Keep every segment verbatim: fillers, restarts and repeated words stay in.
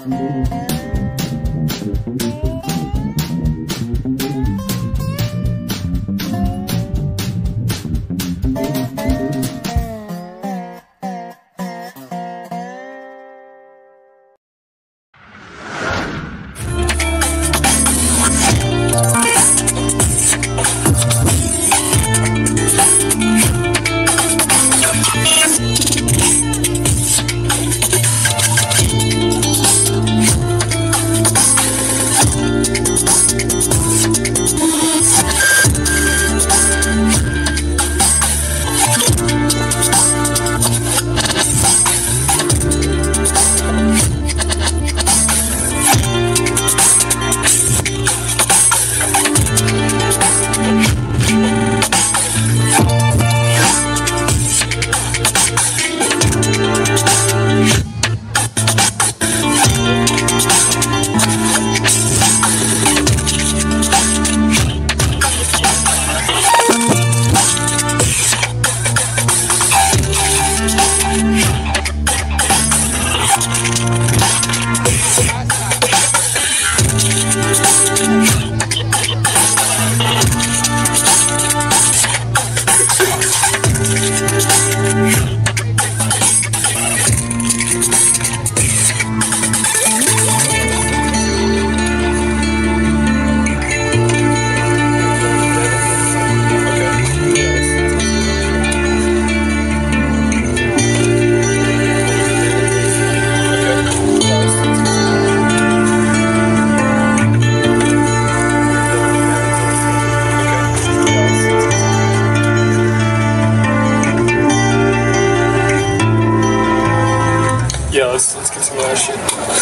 let's, let's get some of that shit.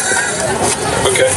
Okay.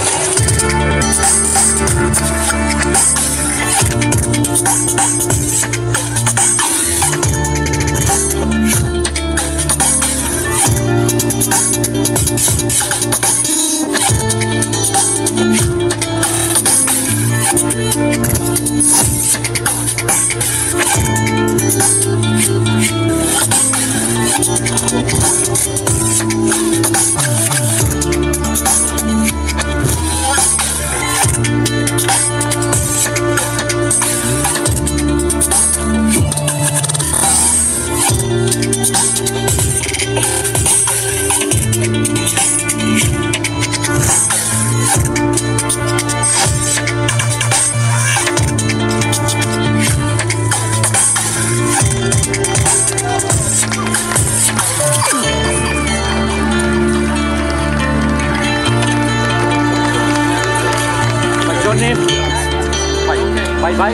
Vai, vai.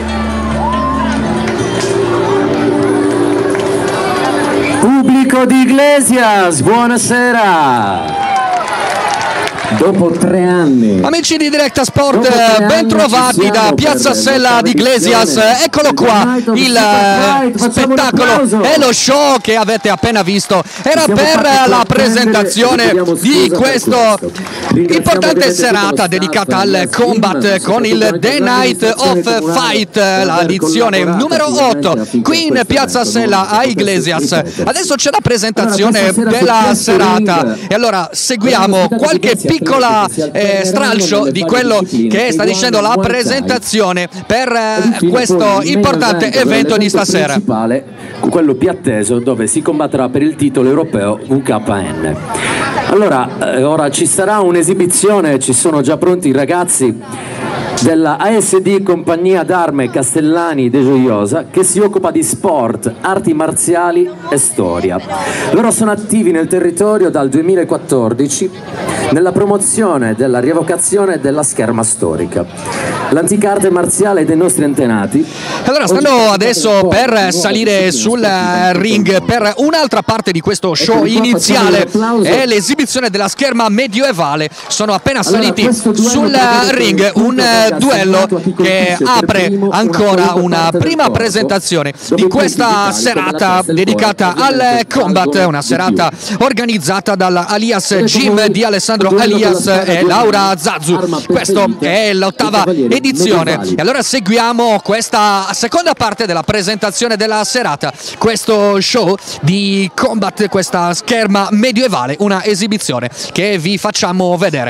Pubblico di Iglesias, buonasera. Dopo tre anni. Amici di Directa Sport, ben trovati da Piazza Sella di Iglesias. Eccolo qua, il spettacolo e lo show che avete appena visto. Era per la presentazione di questa importante serata dedicata al combat con il The Night of Fight, la edizione numero otto, qui in Piazza Sella a Iglesias. Adesso c'è la presentazione della serata e allora seguiamo qualche piccola eh, stralcio di quello che sta dicendo la presentazione per eh, questo importante evento di stasera. Quello più atteso, dove si combatterà per il titolo europeo U K N. Allora, eh, ora ci sarà un'esibizione, ci sono già pronti i ragazzi della A S D Compagnia d'Arme Castellani de Gioiosa, che si occupa di sport, arti marziali e storia. Loro sono attivi nel territorio dal duemilaquattordici nella promozione della rievocazione della scherma storica, l'antica arte marziale dei nostri antenati. Allora stanno adesso per salire sul ring per un'altra parte di questo show iniziale, è l'esibizione della scherma medioevale. Sono appena saliti sul ring un duello che apre ancora una prima presentazione di questa serata dedicata al combat, una serata organizzata dalla Alias Gym di Alessandro Alias e Laura Zazzu. Questa è l'ottava edizione e allora seguiamo questa seconda parte della presentazione della serata, questo show di combat, questa scherma medievale, una esibizione che vi facciamo vedere.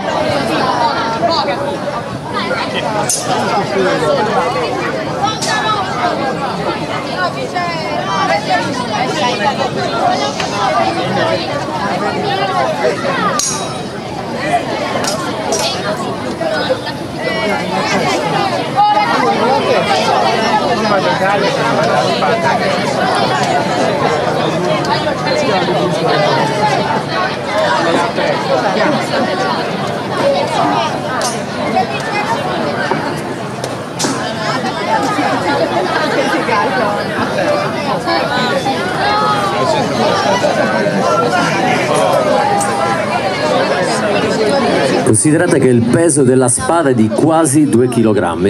Considerate che il peso della spada è di quasi due chilogrammi.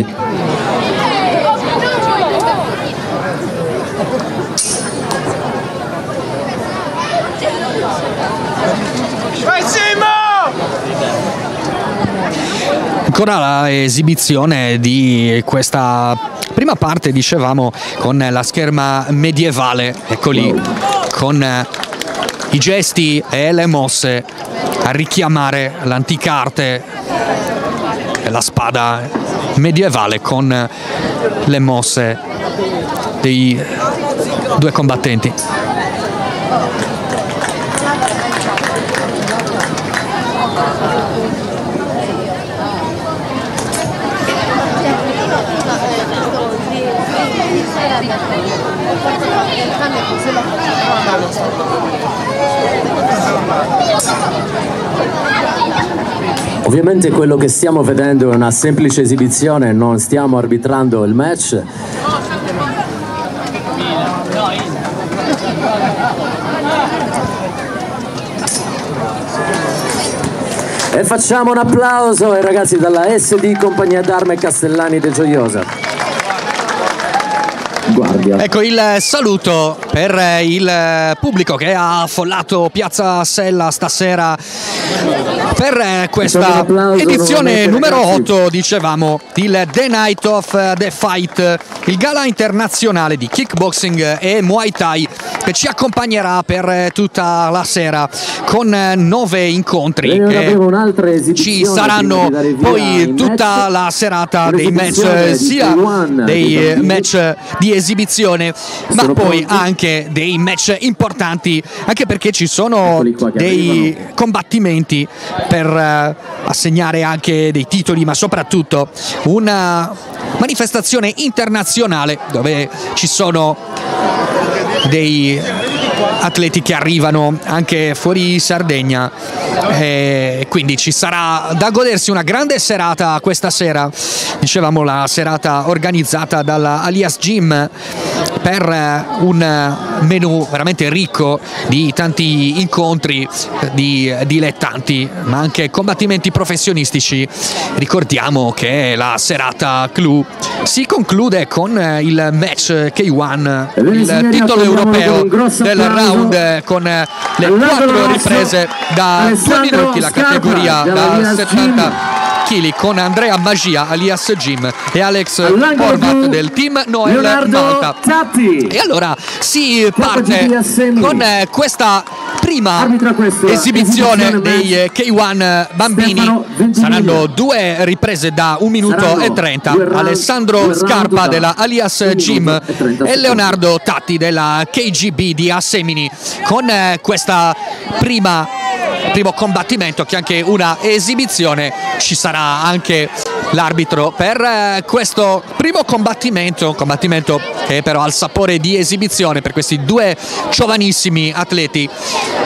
Ancora la esibizione di questa prima parte, dicevamo, con la scherma medievale, eccoli, con i gesti e le mosse a richiamare l'antica arte e la spada medievale con le mosse dei due combattenti. Ovviamente quello che stiamo vedendo è una semplice esibizione, non stiamo arbitrando il match. E facciamo un applauso ai ragazzi dalla S D Compagnia d'Arme Castellani de Gioiosa. Guardia. Ecco il saluto per il pubblico che ha affollato Piazza Sella stasera per questa edizione numero otto, dicevamo, il The Night of the Fight, il gala internazionale di kickboxing e Muay Thai che ci accompagnerà per tutta la sera con nove incontri che ci saranno poi tutta la serata dei match, sia dei match di esibizione ma poi anche dei match importanti, anche perché ci sono dei combattimenti per assegnare anche dei titoli, ma soprattutto una manifestazione internazionale dove ci sono dei atleti che arrivano anche fuori Sardegna e quindi ci sarà da godersi una grande serata questa sera. Dicevamo, la serata organizzata dalla Alias Gym per un menù veramente ricco di tanti incontri di dilettanti ma anche combattimenti professionistici. Ricordiamo che la serata clou si conclude con il match K uno, il titolo europeo del round, con le quattro riprese da due minuti, la categoria da settanta chili, con Andrea Magia alias Jim e Alex Horvat del team Noel Malta. E allora si parte con questa prima esibizione dei K uno bambini. Saranno due riprese da un minuto e trenta. Alessandro Scarpa della Alias Gym e Leonardo Tatti della K G B di Assemini, con questa prima primo combattimento che è anche una esibizione. Ci sarà anche l'arbitro per questo primo combattimento, un combattimento che però ha il sapore di esibizione per questi due giovanissimi atleti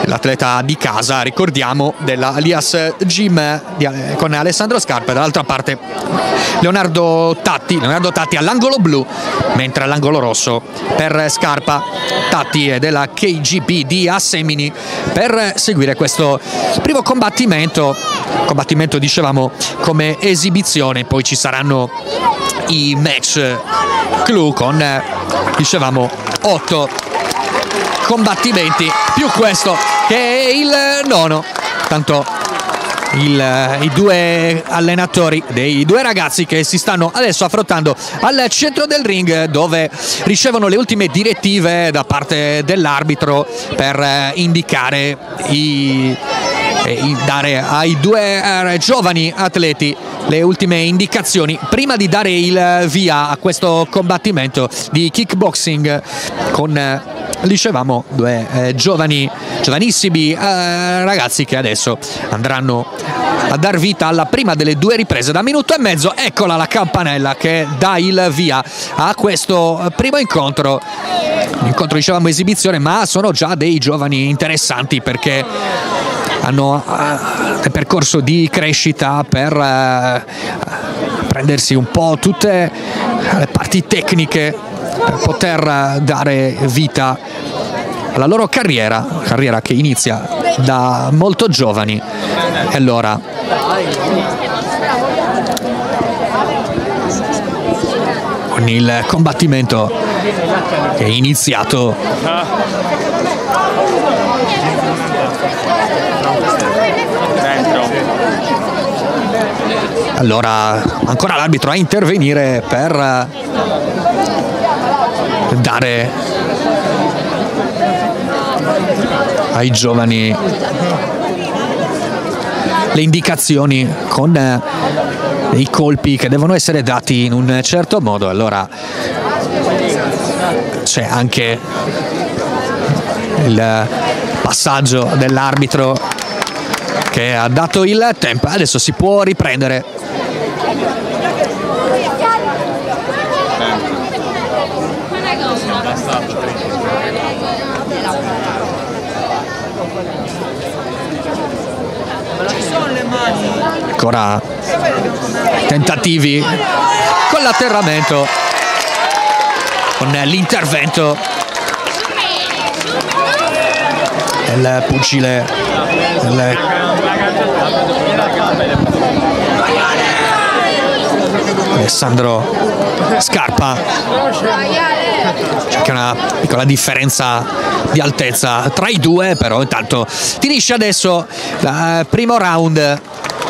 l'atleta di casa, ricordiamo, dell'Alias Gym di, con Alessandro Scarpa. Dall'altra parte Leonardo Tatti, Leonardo Tatti all'angolo blu, mentre all'angolo rosso per Scarpa Tatti è della K G B di Assemini, per seguire questo primo combattimento. Combattimento, dicevamo, come esibizione. Poi ci saranno i match clou con, dicevamo, otto combattimenti più questo che è il nono. Tanto il, i due allenatori dei due ragazzi che si stanno adesso affrontando al centro del ring, dove ricevono le ultime direttive da parte dell'arbitro per indicare i e dare ai due eh, giovani atleti le ultime indicazioni prima di dare il via a questo combattimento di kickboxing con, eh, dicevamo, due eh, giovani, giovanissimi eh, ragazzi che adesso andranno a dar vita alla prima delle due riprese da minuto e mezzo. Eccola la campanella che dà il via a questo primo incontro. Incontro, dicevamo, esibizione, ma sono già dei giovani interessanti perché hanno uh, un percorso di crescita per uh, prendersi un po' tutte le parti tecniche per poter uh, dare vita alla loro carriera, carriera che inizia da molto giovani. E allora con il combattimento che è iniziato, allora ancora l'arbitro a intervenire per dare ai giovani le indicazioni con i colpi che devono essere dati in un certo modo. Allora c'è anche il passaggio dell'arbitro che ha dato il tempo. Adesso si può riprendere. Ancora tentativi con l'atterramento, con l'intervento del pugile del Alessandro Scarpa. C'è anche una piccola differenza di altezza tra i due, però intanto finisce adesso il primo round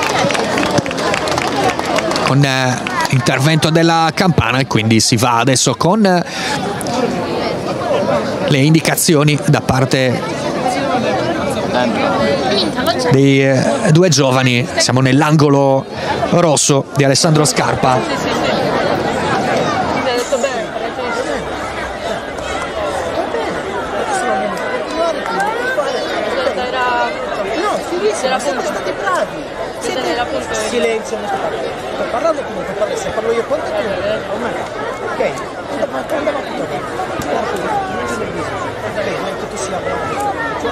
con l'intervento della campana, e quindi si va adesso con le indicazioni da parte dei eh, due giovani. Siamo nell'angolo rosso di Alessandro Scarpa. Silenzio, sto parlando comunque, se parlo io con te, ok? Andava tutto bene. Bene, che tu sia bravo.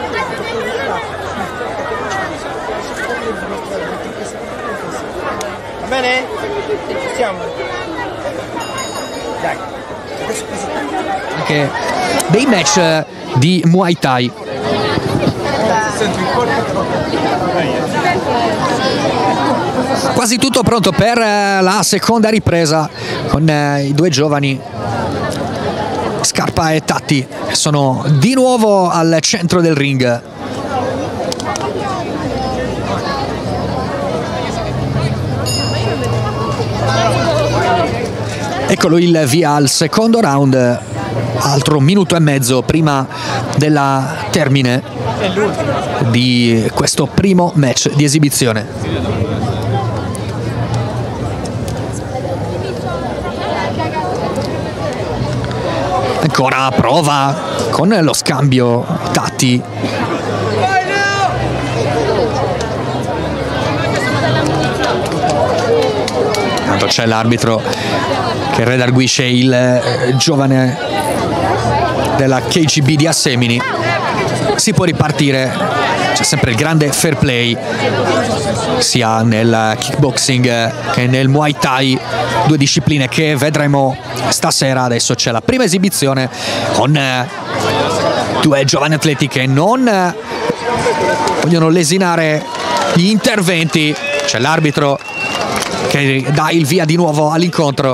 Va bene? Ci siamo? Dai. Anche dei match di Muay Thai. Quasi tutto pronto per la seconda ripresa con i due giovani Scarpa e Tatti, che sono di nuovo al centro del ring. Eccolo il via al secondo round, altro minuto e mezzo prima della termine di questo primo match di esibizione. Ancora prova con lo scambio Tatti. Tanto c'è l'arbitro che redarguisce il eh, giovane della K G B di Assemini. si può ripartire, c'è sempre il grande fair play sia nel kickboxing che nel Muay Thai, due discipline che vedremo stasera. Adesso c'è la prima esibizione con due giovani atleti che non vogliono lesinare gli interventi. C'è l'arbitro che dà il via di nuovo all'incontro.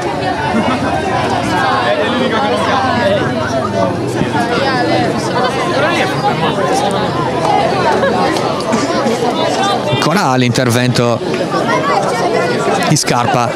Ancora l'intervento di Scarpa.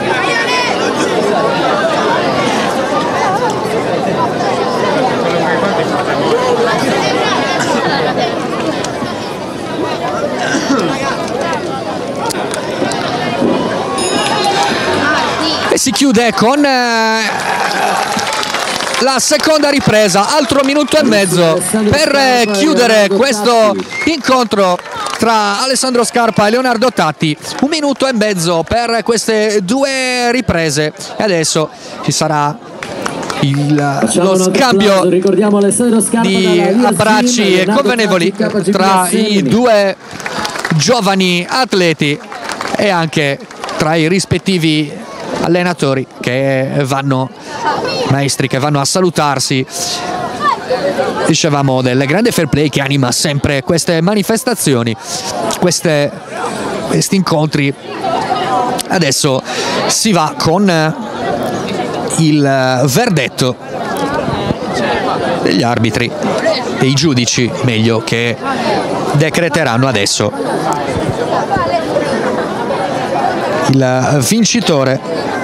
E si chiude con eh, la seconda ripresa, altro minuto e mezzo per eh, chiudere questo incontro tra Alessandro Scarpa e Leonardo Tatti. Un minuto e mezzo per queste due riprese e adesso ci sarà il, lo scambio di abbracci e convenevoli tra i due giovani atleti e anche tra i rispettivi allenatori che vanno, maestri che vanno a salutarsi. Dicevamo del grande fair play che anima sempre queste manifestazioni, queste, questi incontri. Adesso si va con il verdetto degli arbitri, dei giudici meglio, che decreteranno adesso il vincitore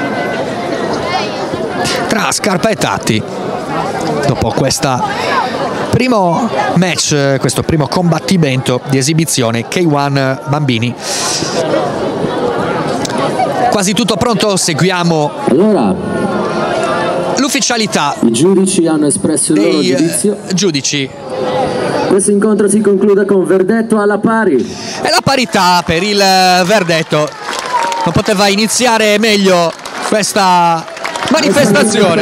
tra Scarpa e Tatti dopo questo primo match, questo primo combattimento di esibizione. K uno Bambini. Quasi tutto pronto, seguiamo allora l'ufficialità. I giudici hanno espresso il loro giudizio. Giudici. Questo incontro si conclude con verdetto alla pari. E la parità per il verdetto. Non poteva iniziare meglio questa manifestazione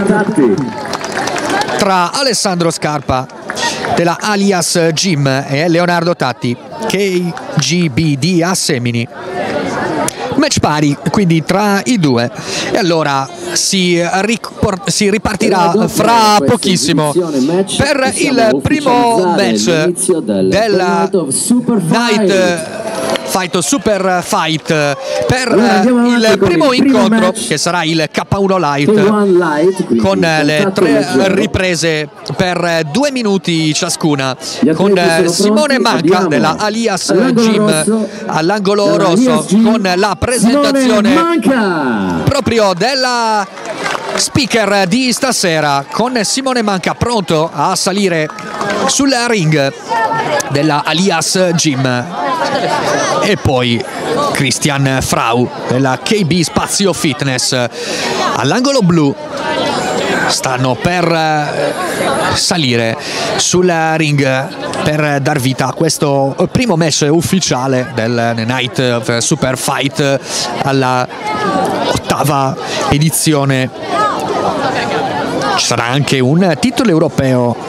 tra Alessandro Scarpa della Alias Gym e Leonardo Tatti, K G B D a Semini. Match pari quindi tra i due e allora si, si ripartirà fra pochissimo per il primo match della Night Fight Super Fight per il primo incontro, che sarà il K uno Light, con le tre riprese per due minuti ciascuna, con Simone Manca della Alias Gym all'angolo rosso, con la presentazione proprio della speaker di stasera, con Simone Manca pronto a salire sul ring della Alias Gym, e poi Christian Frau della K B Spazio Fitness all'angolo blu. Stanno per salire sul ring per dar vita a questo primo match ufficiale del Night of Super Fight alla ottava edizione. Ci sarà anche un titolo europeo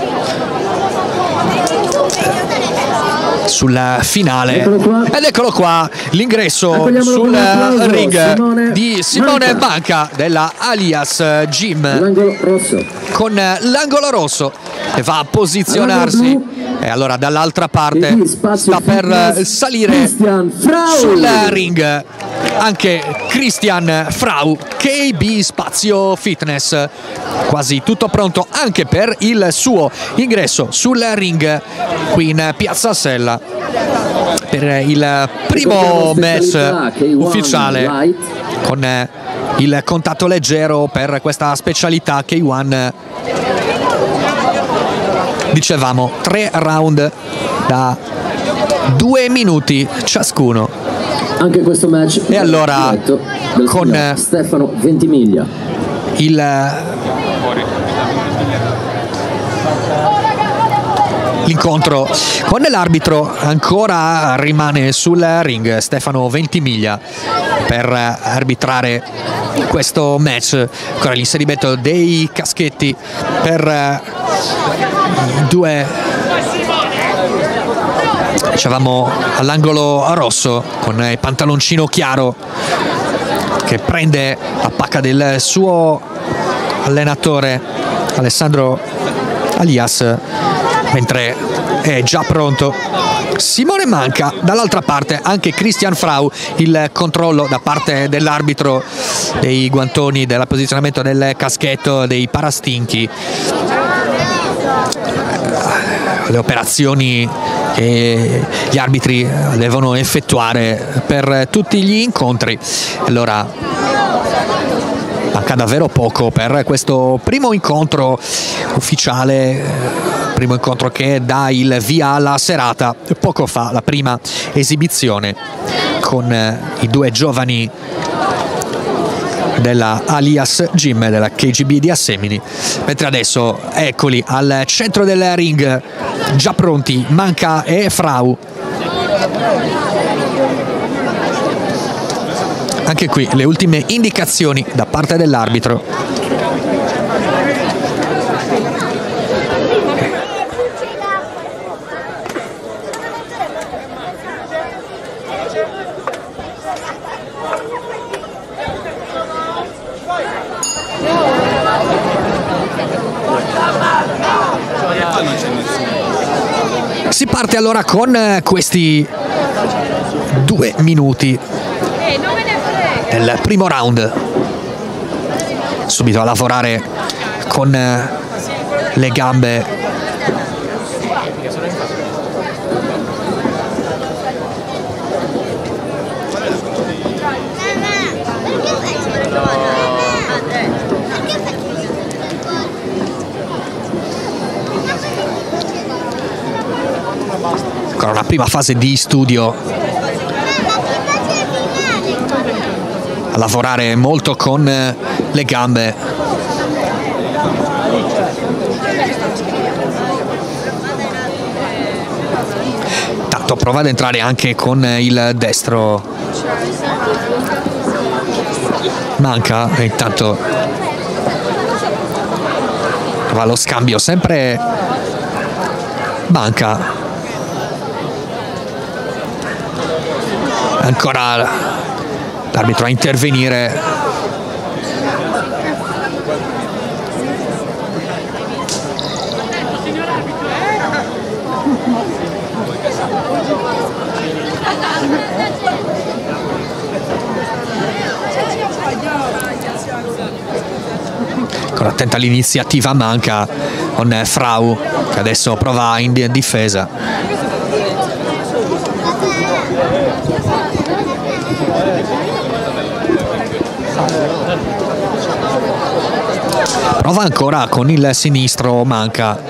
sul finale, ed eccolo qua l'ingresso sul ring di Simone Manca della Alias Gym con l'angolo rosso, che va a posizionarsi, e allora dall'altra parte sta per salire sul ring anche Christian Frau, K B Spazio Fitness. Quasi tutto pronto anche per il suo ingresso sul ring qui in Piazza Sella per il primo match ufficiale con il contatto leggero per questa specialità K uno. Dicevamo tre round da due minuti ciascuno. Anche questo match e allora con Stefano Ventimiglia, il l'incontro con l'arbitro ancora rimane sul ring Stefano Ventimiglia per arbitrare questo match. Ancora l'inserimento dei caschetti per due, dicevamo, all'angolo rosso con il pantaloncino chiaro che prende la pacca del suo allenatore Alessandro Alias, mentre è già pronto Simone Manca. Dall'altra parte anche Christian Frau, il controllo da parte dell'arbitro dei guantoni, del posizionamento del caschetto, dei parastinchi, le operazioni che gli arbitri devono effettuare per tutti gli incontri. Allora manca davvero poco per questo primo incontro ufficiale, primo incontro che dà il via alla serata. Poco fa la prima esibizione con i due giovani della Alias Gym, della K G B di Assemini, mentre adesso eccoli al centro del ring, già pronti Manca e Frau. Anche qui le ultime indicazioni da parte dell'arbitro. Si parte allora con questi due minuti del primo round. Subito a lavorare con le gambe ancora una prima fase di studio, a lavorare molto con le gambe. Tanto prova ad entrare anche con il destro Manca, e intanto va lo scambio sempre Manca. Ancora l'arbitro a intervenire. Ancora attenta all'iniziativa Manca con Frau, che adesso prova in difesa. Prova ancora con il sinistro Manca.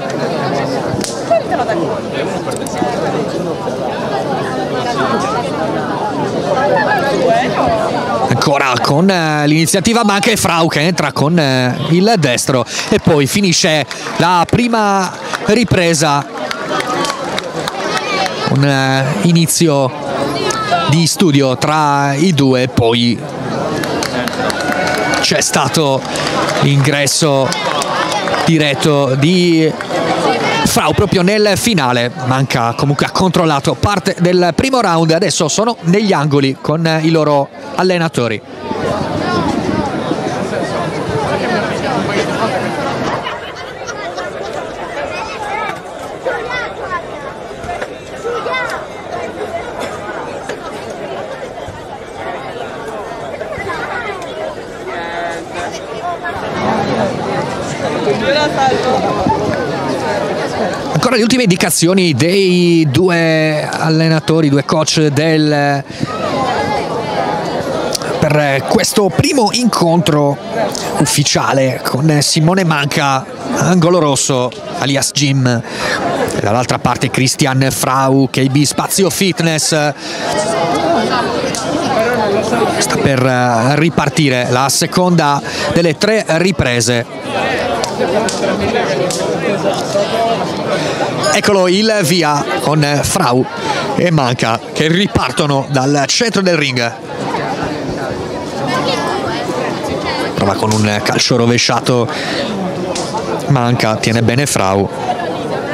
Ancora con l'iniziativa Manca e Frau che entra con il destro, e poi finisce la prima ripresa. Un inizio di studio tra i due, poi c'è stato l'ingresso diretto di Frau proprio nel finale. Manca comunque ha controllato parte del primo round, adesso sono negli angoli con i loro allenatori. Ancora le ultime indicazioni dei due allenatori, due coach del per questo primo incontro ufficiale con Simone Manca, angolo rosso, Alias Gym, e dall'altra parte Christian Frau, K B Spazio Fitness. Sta per ripartire la seconda delle tre riprese. Eccolo il via con Frau e Manca che ripartono dal centro del ring. Prova con un calcio rovesciato Manca, tiene bene Frau.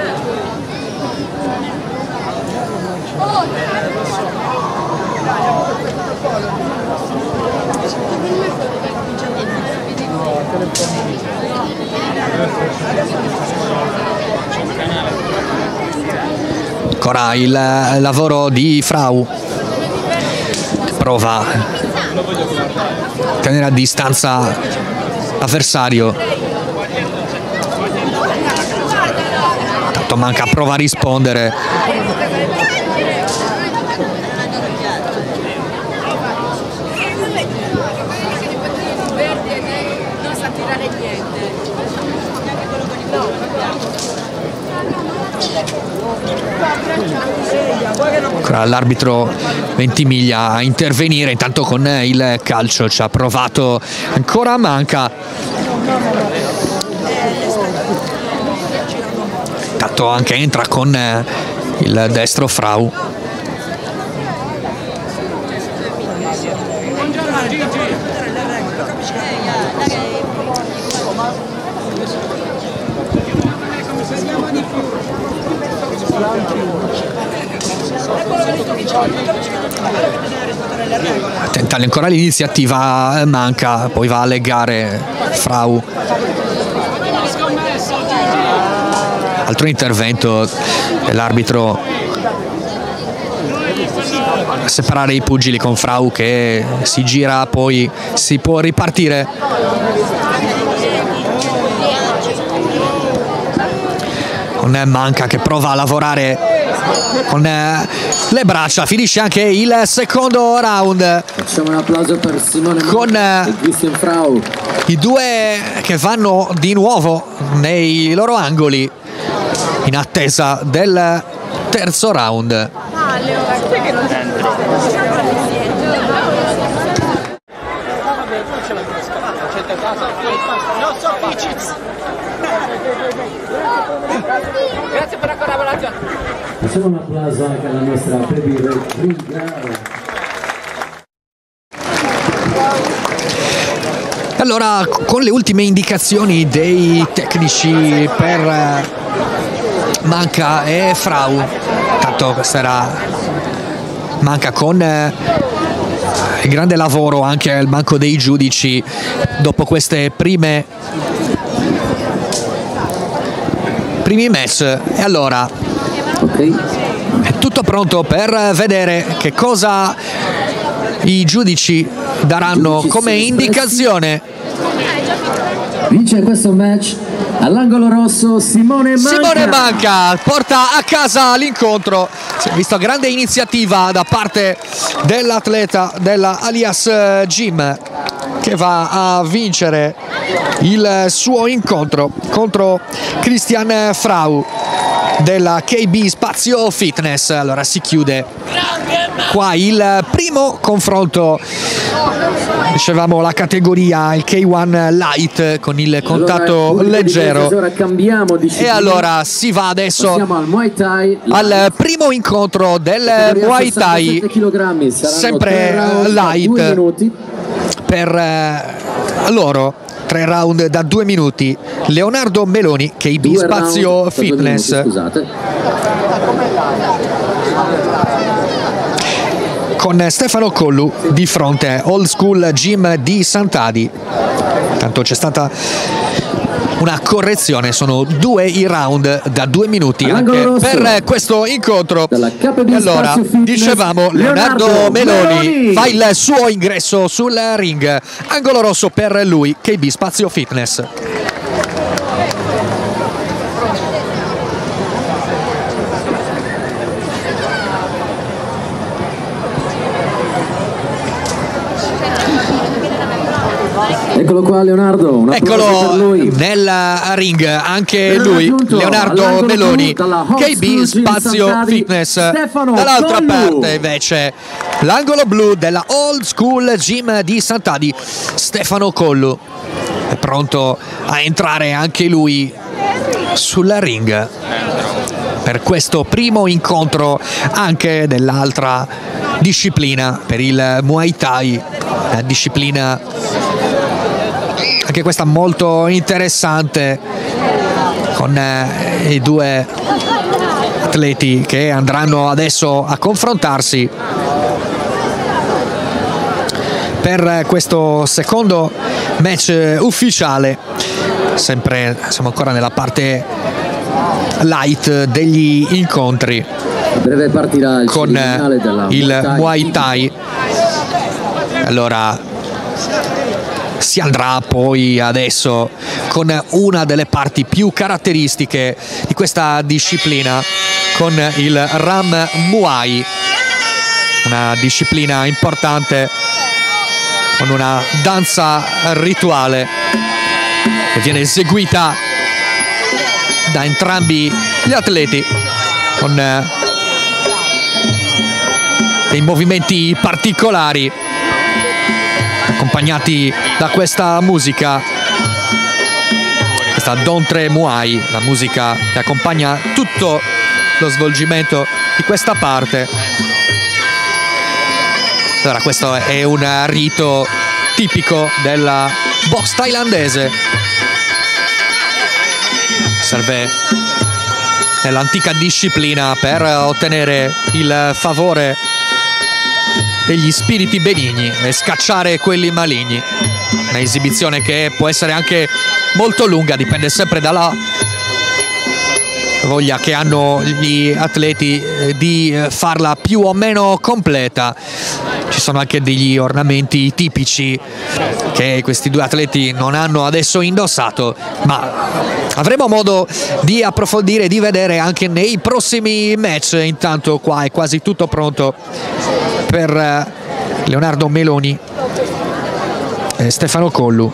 Ancora il lavoro di Frau, prova a tenere a distanza l'avversario. Tanto Manca prova a rispondere. Ancora l'arbitro Ventimiglia a intervenire, intanto con il calcio ci ha provato ancora Manca. Intanto anche entra con il destro Frau. Tenta ancora l'iniziativa Manca, poi va a legare Frau. Altro intervento dell'arbitro a separare i pugili, con Frau che si gira, poi si può ripartire. Con Manca che prova a lavorare con le braccia. Finisce anche il secondo round. Facciamo un applauso per Simone con Manca e Christian Frau, i due che vanno di nuovo nei loro angoli in attesa del terzo round. Grazie per la collaborazione. Facciamo un applauso anche alla nostra baby Ringara. Allora, con le ultime indicazioni dei tecnici per Manca e Frau, tanto questa era Manca con il grande lavoro anche al banco dei giudici dopo queste prime primi match. E allora Okay. è tutto pronto per vedere che cosa i giudici daranno Giudici come sono indicazione. Vince questo match all'angolo rosso Simone Manca. Simone Manca porta a casa l'incontro. Si è visto grande iniziativa da parte dell'atleta della Alias Gym, che va a vincere il suo incontro contro Christian Frau della K B Spazio Fitness. Allora si chiude qua il primo confronto, dicevamo la categoria, il K uno Light con il contatto allora, leggero. Ora cambiamo e allora si va adesso al Muay Thai, al primo incontro del Muay Thai, sempre light, per eh, loro tre round da due minuti. Leonardo Meloni, K B Due Spazio Fitness. Minuti, scusate. Con Stefano Collu di fronte, Old School Gym di Sant'Adi. Tanto c'è stata una correzione, sono due i round da due minuti anche per questo incontro. E allora dicevamo, Leonardo, Leonardo Meloni, Meloni fa il suo ingresso sul ring, angolo rosso per lui, K B Spazio Fitness. Eccolo qua Leonardo, un eccolo per lui. Nel ring anche lui, Leonardo Meloni, K B Spazio Fitness. Dall'altra parte invece l'angolo blu della Old School Gym di Sant'Adi, Stefano Collu, è pronto a entrare anche lui sul ring per questo primo incontro anche dell'altra disciplina, per il Muay Thai, la disciplina anche questa molto interessante, con eh, i due atleti che andranno adesso a confrontarsi per questo secondo match ufficiale, sempre siamo ancora nella parte light degli incontri. Breve partirà il con della il Muay Thai. Allora si andrà poi adesso con una delle parti più caratteristiche di questa disciplina, con il Ram Muay, una disciplina importante con una danza rituale che viene eseguita da entrambi gli atleti con dei movimenti particolari, accompagnati da questa musica, questa Dontre Muay, la musica che accompagna tutto lo svolgimento di questa parte. Allora, questo è un rito tipico della box thailandese, serve nell'antica disciplina per ottenere il favore degli spiriti benigni e scacciare quelli maligni. Un'esibizione che può essere anche molto lunga, dipende sempre dalla voglia che hanno gli atleti di farla più o meno completa. Ci sono anche degli ornamenti tipici che questi due atleti non hanno adesso indossato, ma avremo modo di approfondire e di vedere anche nei prossimi match. Intanto qua è quasi tutto pronto per Leonardo Meloni e Stefano Collu.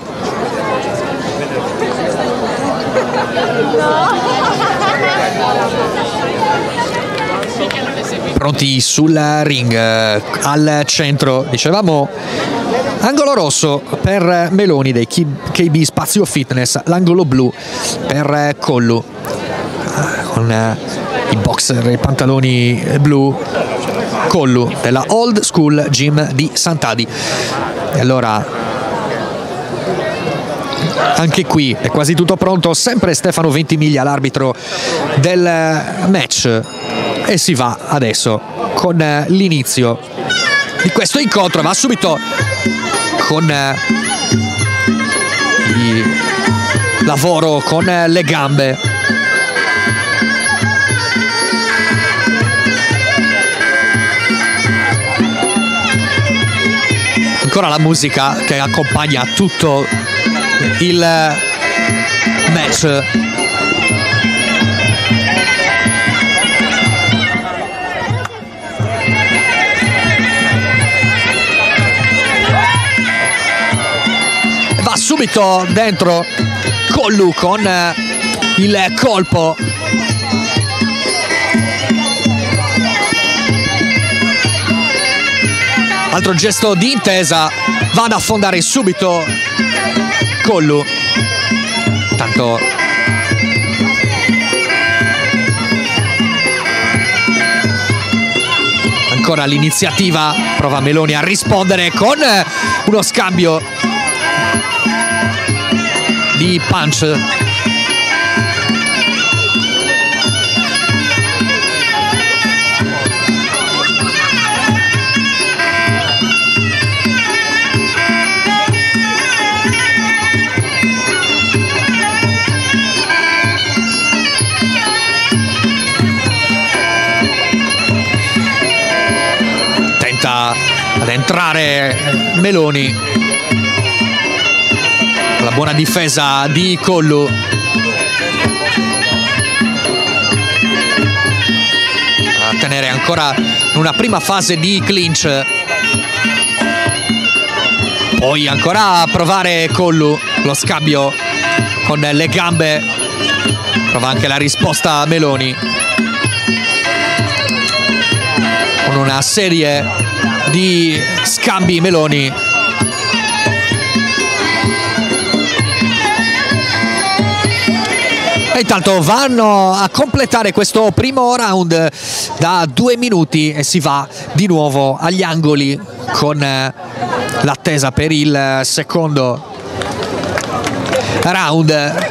Pronti sul ring, al centro, dicevamo, angolo rosso per Meloni dei K B Spazio Fitness, l'angolo blu per Collu con i boxer e i pantaloni blu, Collu della Old School Gym di Sant'Adi. E allora anche qui è quasi tutto pronto, sempre Stefano Ventimiglia l'arbitro del match, e si va adesso con l'inizio di questo incontro. Va subito con il lavoro con le gambe, ancora la musica che accompagna tutto il match. Va subito dentro Collu con il colpo. Altro gesto di intesa, va ad affondare subito Collu. Tanto ancora l'iniziativa, prova Meloni a rispondere con uno scambio di punch. Tenta ad entrare Meloni. La buona difesa di Collu. A tenere ancora in una prima fase di clinch. Poi ancora a provare Collu, lo scambio con le gambe. Prova anche la risposta Meloni, con una serie di scambi Meloni. E intanto vanno a completare questo primo round da due minuti e si va di nuovo agli angoli con l'attesa per il secondo round.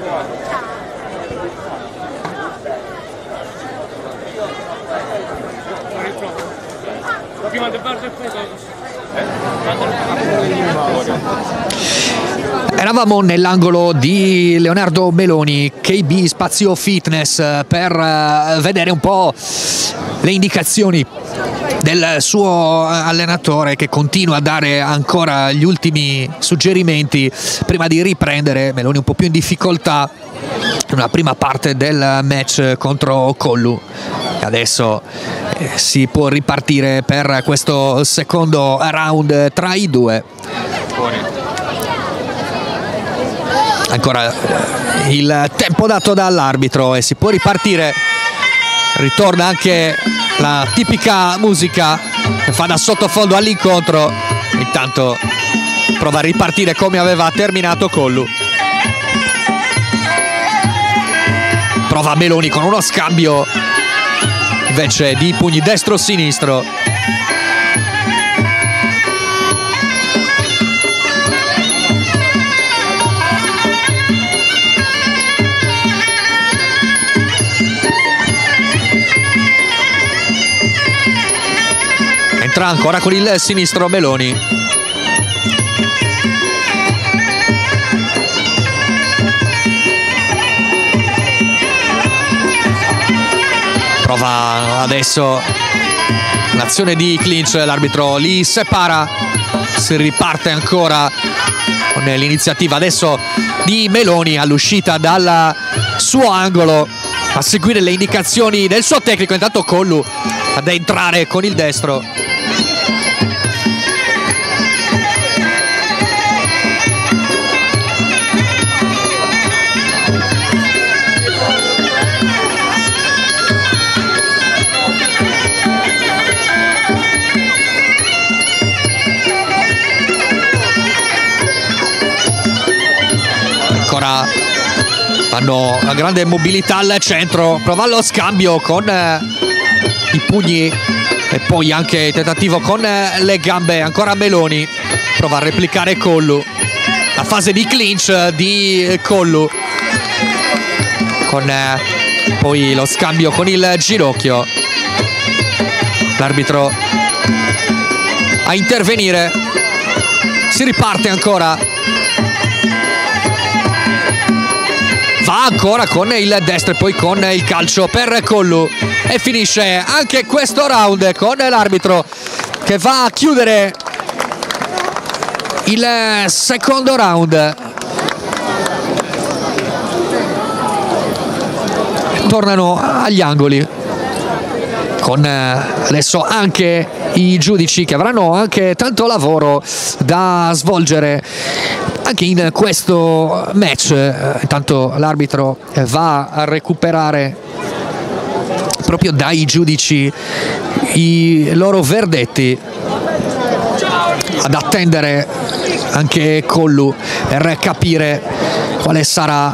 Eravamo nell'angolo di Leonardo Meloni, K B Spazio Fitness, per vedere un po' le indicazioni del suo allenatore, che continua a dare ancora gli ultimi suggerimenti prima di riprendere. Meloni un po' più in difficoltà nella prima parte del match contro Collu. Adesso eh, si può ripartire per questo secondo round tra i due. Ancora eh, il tempo dato dall'arbitro e si può ripartire. Ritorna anche la tipica musica che fa da sottofondo all'incontro. Intanto prova a ripartire come aveva terminato Collu. Prova Meloni con uno scambio invece di pugni destro-sinistro. Entra ancora con il sinistro Meloni. Prova adesso l'azione di clinch, l'arbitro li separa, si riparte ancora con l'iniziativa adesso di Meloni all'uscita dal suo angolo a seguire le indicazioni del suo tecnico. Intanto Collu ad entrare con il destro. Hanno una grande mobilità al centro, prova lo scambio con eh, i pugni e poi anche il tentativo con eh, le gambe. Ancora Meloni, prova a replicare Collu, la fase di clinch di Collu con eh, poi lo scambio con il ginocchio. L'arbitro a intervenire, si riparte ancora. Va ancora con il destro e poi con il calcio per Collu e finisce anche questo round con l'arbitro che va a chiudere il secondo round. Tornano agli angoli con adesso anche i giudici che avranno anche tanto lavoro da svolgere anche in questo match. Intanto l'arbitro va a recuperare proprio dai giudici i loro verdetti, ad attendere anche Collu per capire quale sarà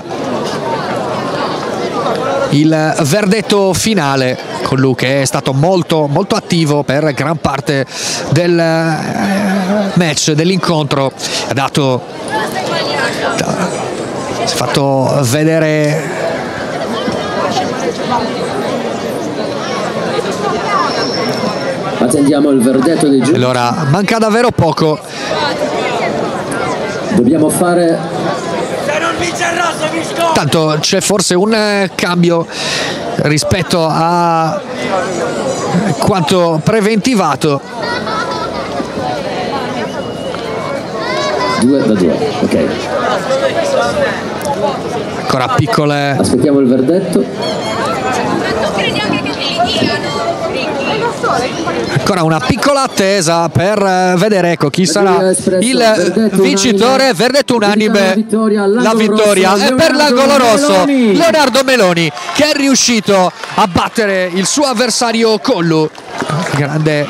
il verdetto finale. Collu che è stato molto molto attivo per gran parte del match, dell'incontro, ha dato si è fatto vedere attendiamo il verdetto dei giudici. Allora manca davvero poco, dobbiamo fare tanto c'è forse un cambio rispetto a quanto preventivato. due da due, ok. Ancora piccole. Aspettiamo il verdetto. Ancora una piccola attesa per vedere ecco chi sarà il vincitore. Verdetto unanime, la vittoria è per l'angolo rosso, Leonardo Meloni, che è riuscito a battere il suo avversario Collu. Grande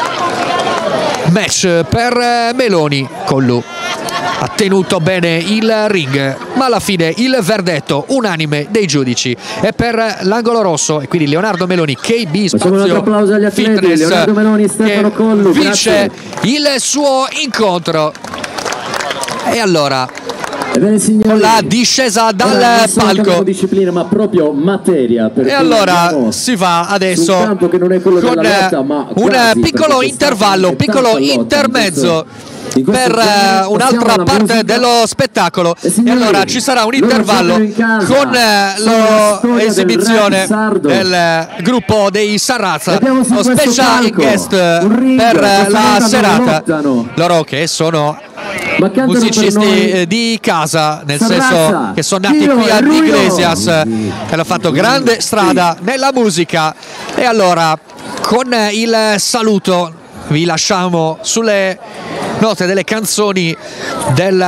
match per Meloni. Collu ha tenuto bene il ring, ma alla fine il verdetto unanime dei giudici è per l'angolo rosso e quindi Leonardo Meloni, K B Spazio Fitness, Leonardo Meloni, Stefano Collu, vince grazie. il suo incontro. E allora con la discesa dal palco. Disciplina, ma proprio materia. E allora si va adesso con lotta, un piccolo intervallo, un piccolo intermezzo per uh, un'altra parte dello spettacolo. E, signori, e allora ci sarà un intervallo con uh, l'esibizione del, del gruppo dei Sarrazza, lo special guest per la serata, loro che sono musicisti di casa, nel senso che sono nati qui ad Iglesias e hanno fatto grande strada nella musica. E allora con il saluto vi lasciamo sulle note delle canzoni del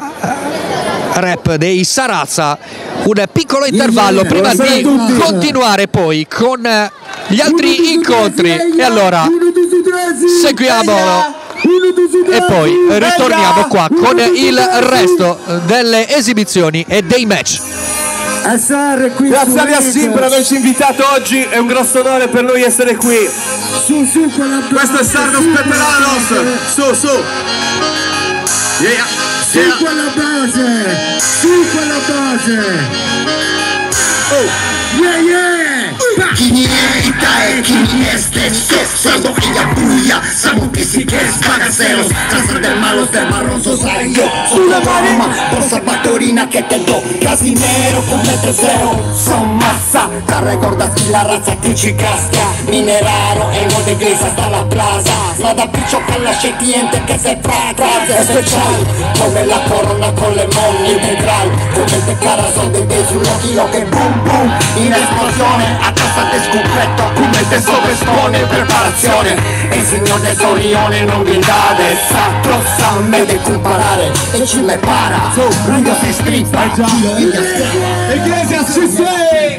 rap dei Sarrazza, un piccolo intervallo prima di continuare poi con gli altri incontri. E allora seguiamolo e poi ritorniamo qua con il resto delle esibizioni e dei match. Grazie a Yassin per averci invitato oggi, è un grosso onore per noi essere qui. Su, su, questo è Stardust Pepperanos, su, su. Yeah. Su yeah. quella base, su quella base. Oh. Yeah, yeah. Chi nienta e chi este, salvo ella bulla, samo que si que es bagaceros, casa del malo, del marrón soy yo, una broma, bolsa batorina que te do, casinero con mete cero, son masa, te recordas que la raza ti ci casca, mineraro, ego de iglesia hasta la plaza, nada picho con la sentiente que se trata, especial, come la corona con lemon integral, come te carazón de desloqui lo que boom boom, in esplosione, a casa te scoperto, come te sovraespone, preparazione, e il signor del Sorione non vi date, sacro salme de comparare, e ci me para, io si strippa, Iglesias ci sei!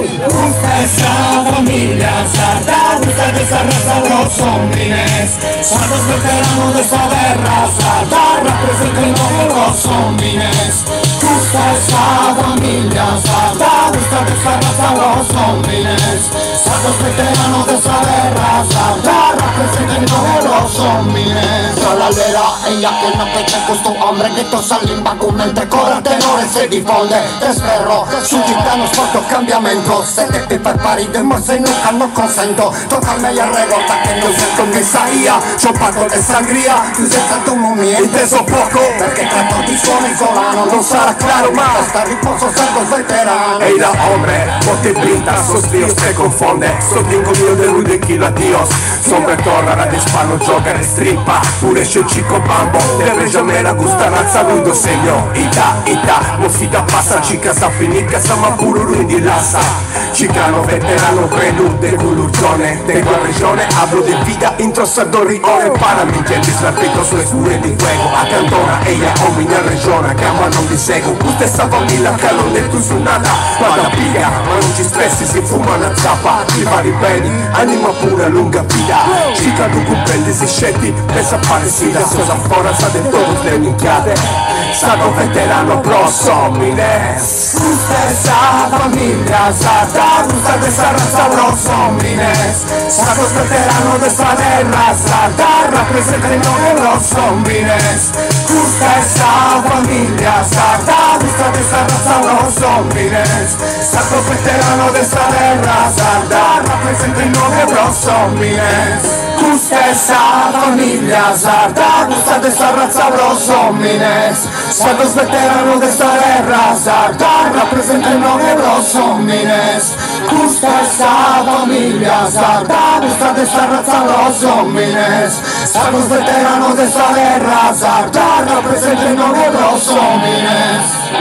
Esa familia sarda, gusta de esa raza los hombres, sardos veteranos de esa guerra, sarda, representando los hombres, gusta esa familia sarda, gusta de esa raza los hombres, sardos veteranos de esa guerra, sarda, representando los hombres, tralalera, ella que no pecha questo hombre che to salimba con mente cora tenore se diffonde, te spero, su gitano sporto cambiamento, se te pipa e pari de morse nunca no consento, tocarme y arregota que no sé con Isaia, yo pago de sangría, tu senza tu momia, inteso poco, perché tratto di suono isolano, non sarà claro ma sta riposo sardos veterano. Ey la hombre, multiplica, sus dios se confonde, sostengo mio de rude kilo a dios, sombre torna la dispano, giocare strippa, pure c'è chico bambo, deve già me la gusta razza, rudo segno, ita, ita, mosita passa, chica sa finica, sama puro ruidi lassa, chicano veterano, prelude, culurcione, de quella regione, hablo de vida, introssadori, ore, para mi gente, slapito sulle sue di fuego, a cantona, ella, o mia regione, gamba non vi seguo, questa sta famiglia, calon de tu sunata, vada piga, ma non ci stressi, si fuma una zappa, ci vari beni, anima pura, lunga vita, chica tu cupelli, si scetti, pensa parecida, cosa fora, sa de todos le minchiate, stato veterano, pros hombres, questa esa familia, sarda, gusta de esa raza, los hombres, stato veterano de esa guerra, sarda, representando los hombres, gusta esa familia, sarda, gusta de esa raza, los hombres, stato veterano de esa guerra, sarda, representando los hombres, gusta esa familia, sarda, gusta de esa raza, los hombres, stato veterano de esa guerra, sarda, representando los hombres, gusta esa familia, sarda, gusta de esa raza, los hombres, stato veterano de esa guerra, sarda, representando los hombres.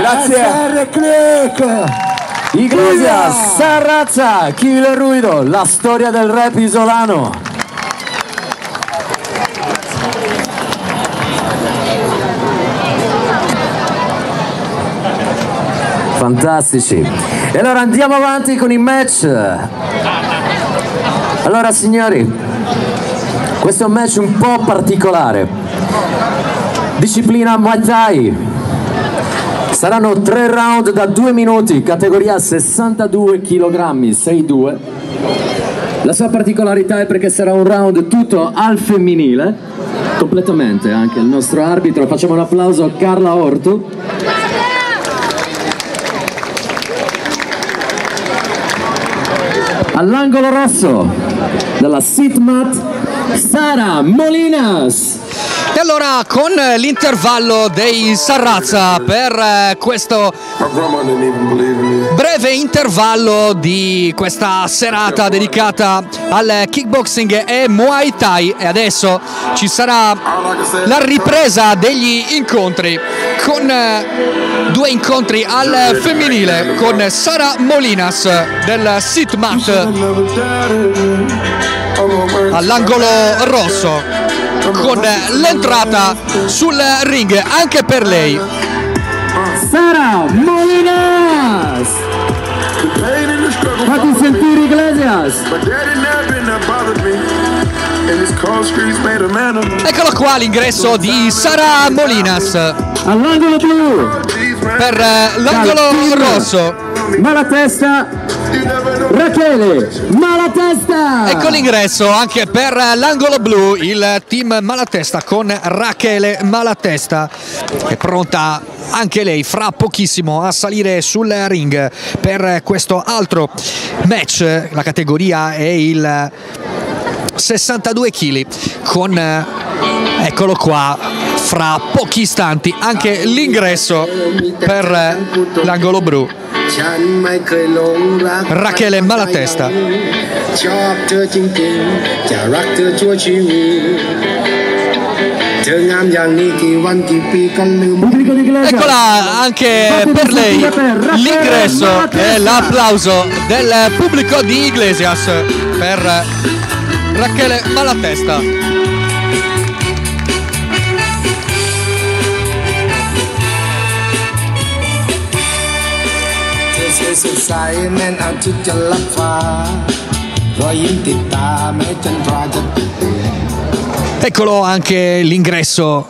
Grazie. Iglesias, Sarrazza, Killer Ruido, la storia del rap isolano. Fantastici. E allora andiamo avanti con i match. Allora signori, questo è un match un po' particolare. Disciplina Muay Thai. Saranno tre round da due minuti, categoria sessantadue chilogrammi, sei due. La sua particolarità è perché sarà un round tutto al femminile, completamente, anche il nostro arbitro. Facciamo un applauso a Carla Ortu. all'angolo rosso della Sitmat Sara Molinas. E allora con l'intervallo dei Sarrazza per questo breve intervallo di questa serata dedicata al kickboxing e Muay Thai, e adesso ci sarà la ripresa degli incontri con due incontri al femminile con Sara Molinas del Sitmat all'angolo rosso, con l'entrata sul ring anche per lei Sara Molinas. Fatti sentire Iglesias. Eccolo qua l'ingresso di Sara Molinas all'angolo blu per l'angolo rosso. Malatesta Rachele Malatesta. Ecco l'ingresso anche per l'angolo blu, il team Malatesta con Rachele Malatesta, che è pronta anche lei fra pochissimo a salire sul ring per questo altro match. La categoria è il sessantadue chili con, eccolo qua, fra pochi istanti anche l'ingresso per l'angolo blu. Rachele Malatesta. Eccola anche per lei l'ingresso e l'applauso del pubblico di Iglesias per Rachele Malatesta. Eccolo anche l'ingresso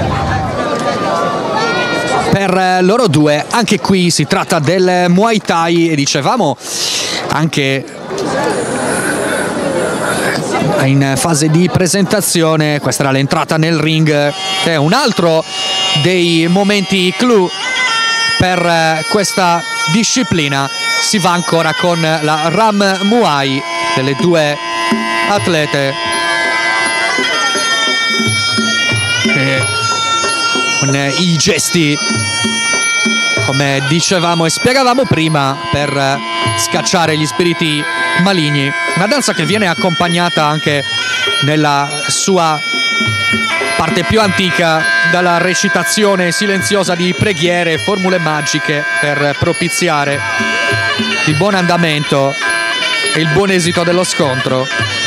per loro due. Anche qui si tratta del Muay Thai e dicevamo anche in fase di presentazione, questa era l'entrata nel ring, che è un altro dei momenti clou per questa disciplina. Si va ancora con la Ram Muay delle due atlete e con i gesti, come dicevamo e spiegavamo prima, per scacciare gli spiriti maligni. Una danza che viene accompagnata anche nella sua parte più antica dalla recitazione silenziosa di preghiere e formule magiche per propiziare il buon andamento e il buon esito dello scontro.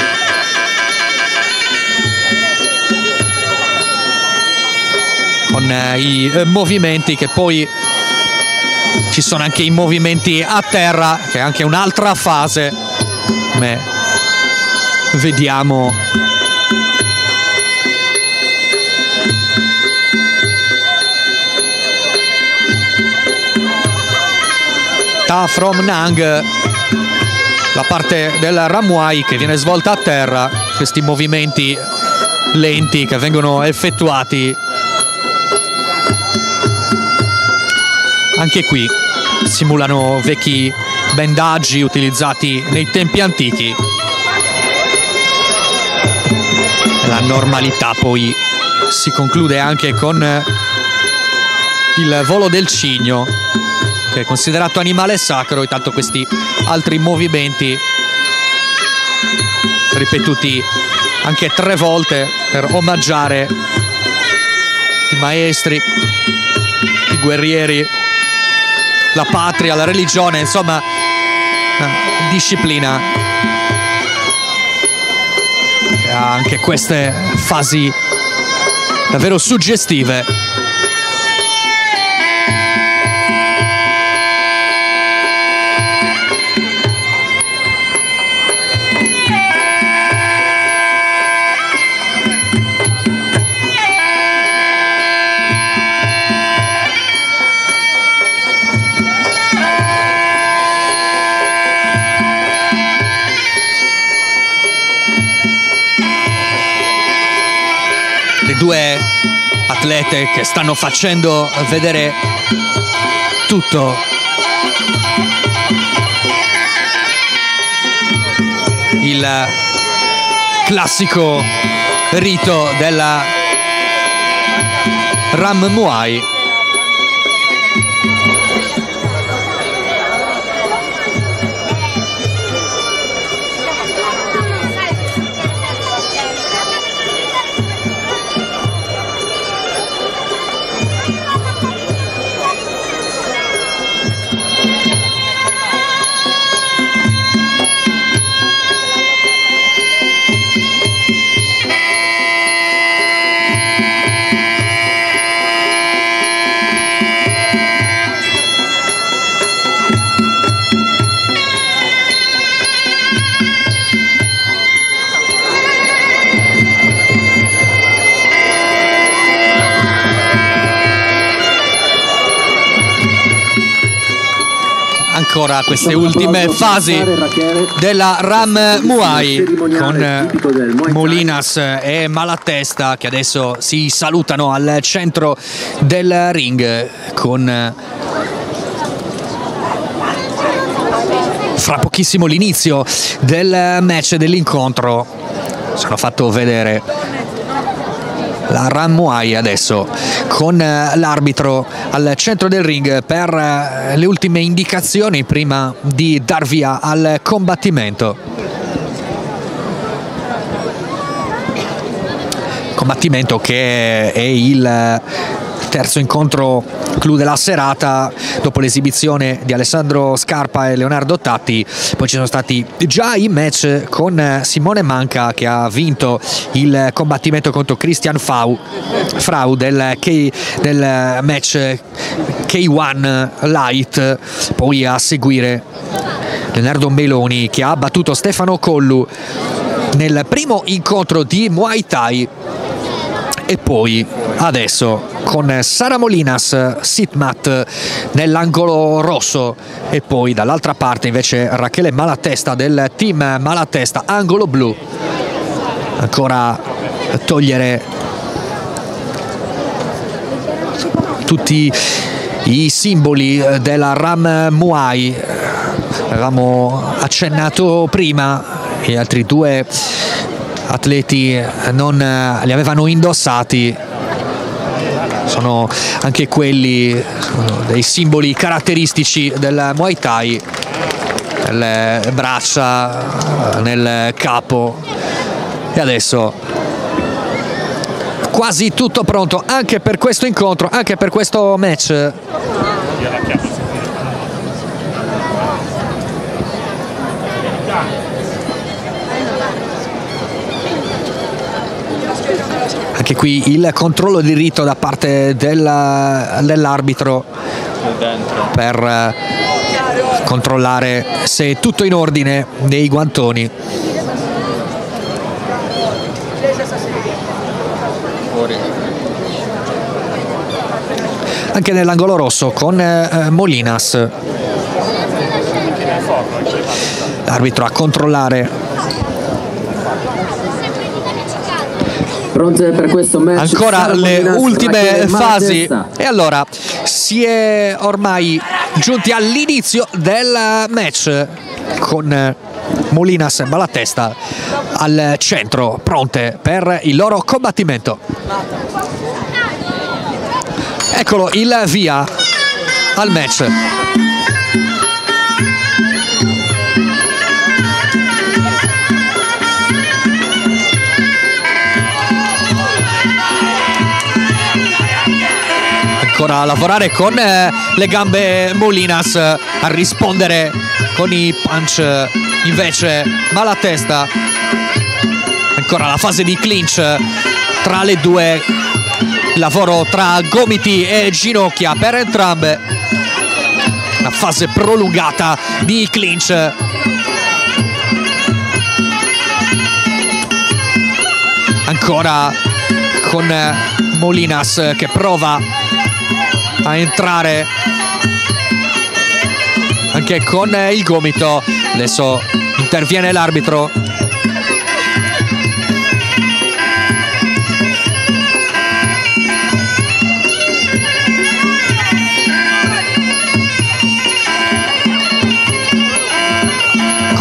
Con eh, i eh, movimenti che poi ci sono anche i movimenti a terra, che è anche un'altra fase, come vediamo. Ta from Nang, la parte del Ram Muay che viene svolta a terra, questi movimenti lenti che vengono effettuati anche qui, simulano vecchi bendaggi utilizzati nei tempi antichi. La normalità poi si conclude anche con il volo del cigno, che è considerato animale sacro, e tanto questi altri movimenti ripetuti anche tre volte per omaggiare i maestri, i guerrieri, la patria, la religione, insomma, disciplina. E ha anche queste fasi davvero suggestive. Due atlete che stanno facendo vedere tutto. il classico rito della Ram Muay. Ancora queste ultime fasi della Ram Muay con Molinas e Malatesta che adesso si salutano al centro del ring con fra pochissimo l'inizio del match, dell'incontro. Si hanno fatto vedere la Ram Muay adesso con l'arbitro al centro del ring per le ultime indicazioni prima di dar via al combattimento. Combattimento che è il terzo incontro clou della serata dopo l'esibizione di Alessandro Scarpa e Leonardo Tatti. Poi ci sono stati già i match con Simone Manca che ha vinto il combattimento contro Christian Fau, Frau del, K, del match K uno Light. Poi a seguire Leonardo Meloni che ha battuto Stefano Collu nel primo incontro di Muay Thai. E poi adesso con Sara Molinas Sitmat nell'angolo rosso e poi dall'altra parte invece Rachele Malatesta del team Malatesta angolo blu. Ancora togliere tutti i simboli della Ram Muay. Avevamo accennato prima, gli altri due atleti non li avevano indossati, sono anche quelli sono dei simboli caratteristici del Muay Thai, nelle braccia, nel capo. E adesso quasi tutto pronto anche per questo incontro, anche per questo match. Anche qui il controllo di rito da parte del, dell'arbitro per controllare se è tutto in ordine nei guantoni. Anche nell'angolo rosso con eh, Molinas. L'arbitro a controllare. Pronte per questo match. Ancora le ultime fasi. E allora si è ormai giunti all'inizio del match con Molinas e Malatesta al centro, pronte per il loro combattimento. Eccolo il via al match. Ancora a lavorare con eh, le gambe Molinas, a rispondere con i punch invece Malatesta. Ancora la fase di clinch tra le due, lavoro tra gomiti e ginocchia per entrambe, una fase prolungata di clinch. Ancora con Molinas che prova a entrare anche con il gomito. Adesso interviene l'arbitro.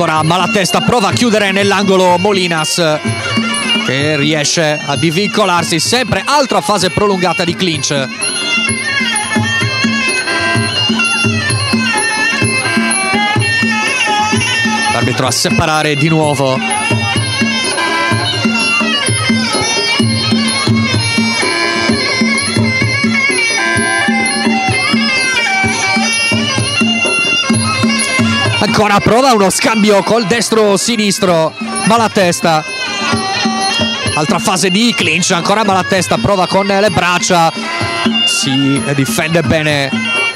Ancora Malatesta, prova a chiudere nell'angolo Molinas, che riesce a divincolarsi. Sempre altra fase prolungata di clinch. L'arbitro a separare di nuovo. Ancora prova uno scambio col destro-sinistro Malatesta. Altra fase di clinch, ancora Malatesta, prova con le braccia, si difende bene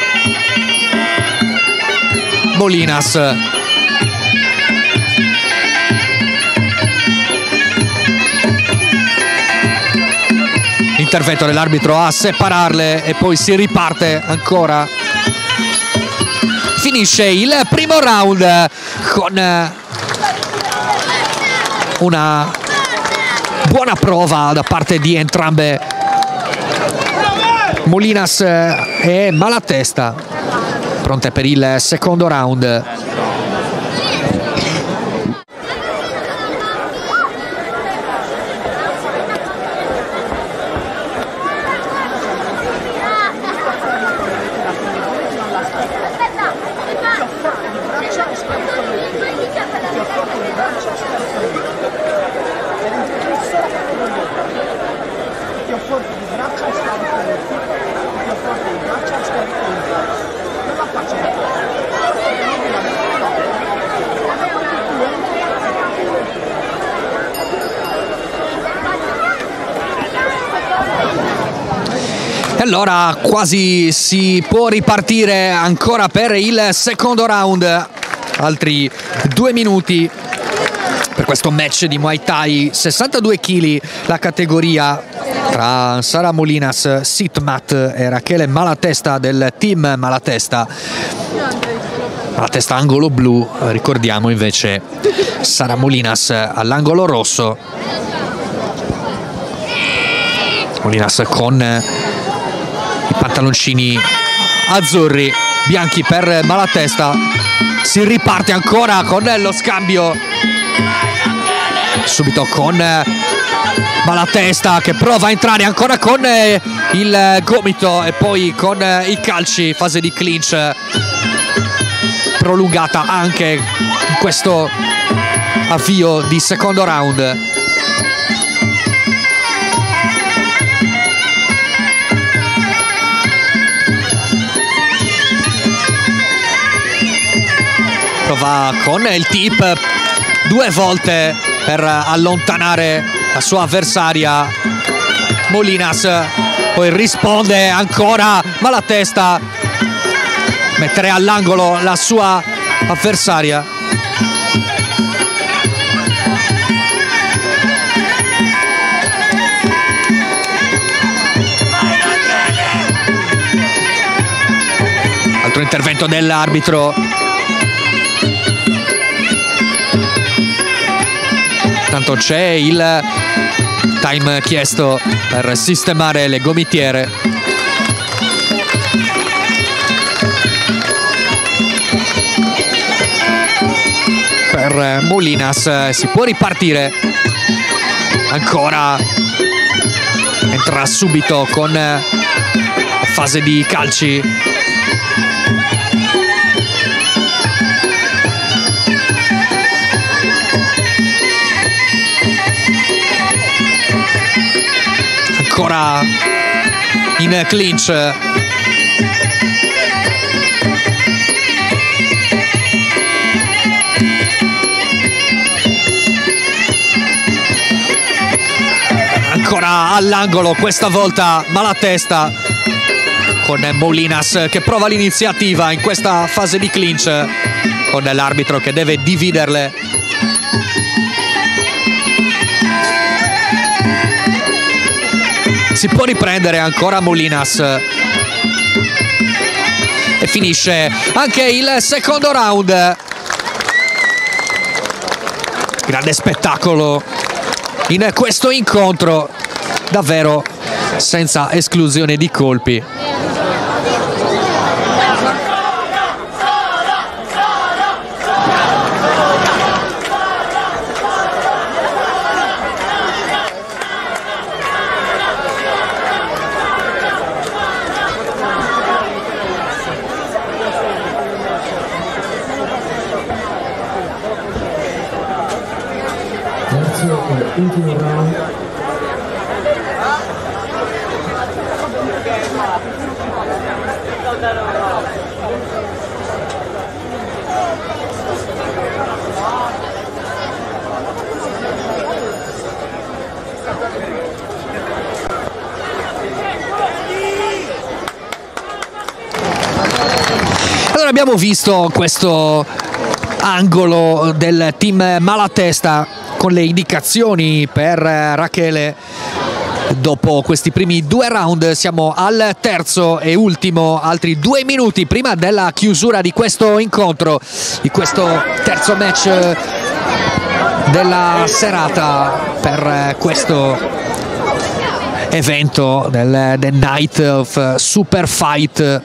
Molinas. Intervento dell'arbitro a separarle e poi si riparte ancora. Finisce il primo round con una buona prova da parte di entrambe Molinas e Malatesta, pronte per il secondo round. Allora quasi si può ripartire ancora per il secondo round. Altri due minuti per questo match di Muay Thai. Sessantadue chili la categoria, tra Sara Molinas, Sitmat e Rachele Malatesta del team Malatesta. Malatesta angolo blu, ricordiamo invece Sara Molinas all'angolo rosso. Molinas con i pantaloncini azzurri, bianchi per Malatesta. Si riparte ancora con lo scambio, subito con Malatesta che prova a entrare ancora con il gomito e poi con i calci. Fase di clinch prolungata anche in questo avvio di secondo round. Prova con il tip due volte per allontanare la sua avversaria Molinas, poi risponde ancora Malatesta, mettere all'angolo la sua avversaria. Altro intervento dell'arbitro. Tanto c'è il time chiesto per sistemare le gomitiere. Per Molinas si può ripartire. Ancora entra subito con la fase di calci. Ancora in clinch. Ancora all'angolo, questa volta Malatesta con Molinas che prova l'iniziativa in questa fase di clinch, con l'arbitro che deve dividerle. Si può riprendere ancora Molinas e finisce anche il secondo round. Grande spettacolo in questo incontro, davvero senza esclusione di colpi. Allora abbiamo visto questo angolo del team Malatesta con le indicazioni per Rachele. Dopo questi primi due round siamo al terzo e ultimo, altri due minuti prima della chiusura di questo incontro, di questo terzo match della serata per questo evento del The Night of Super Fight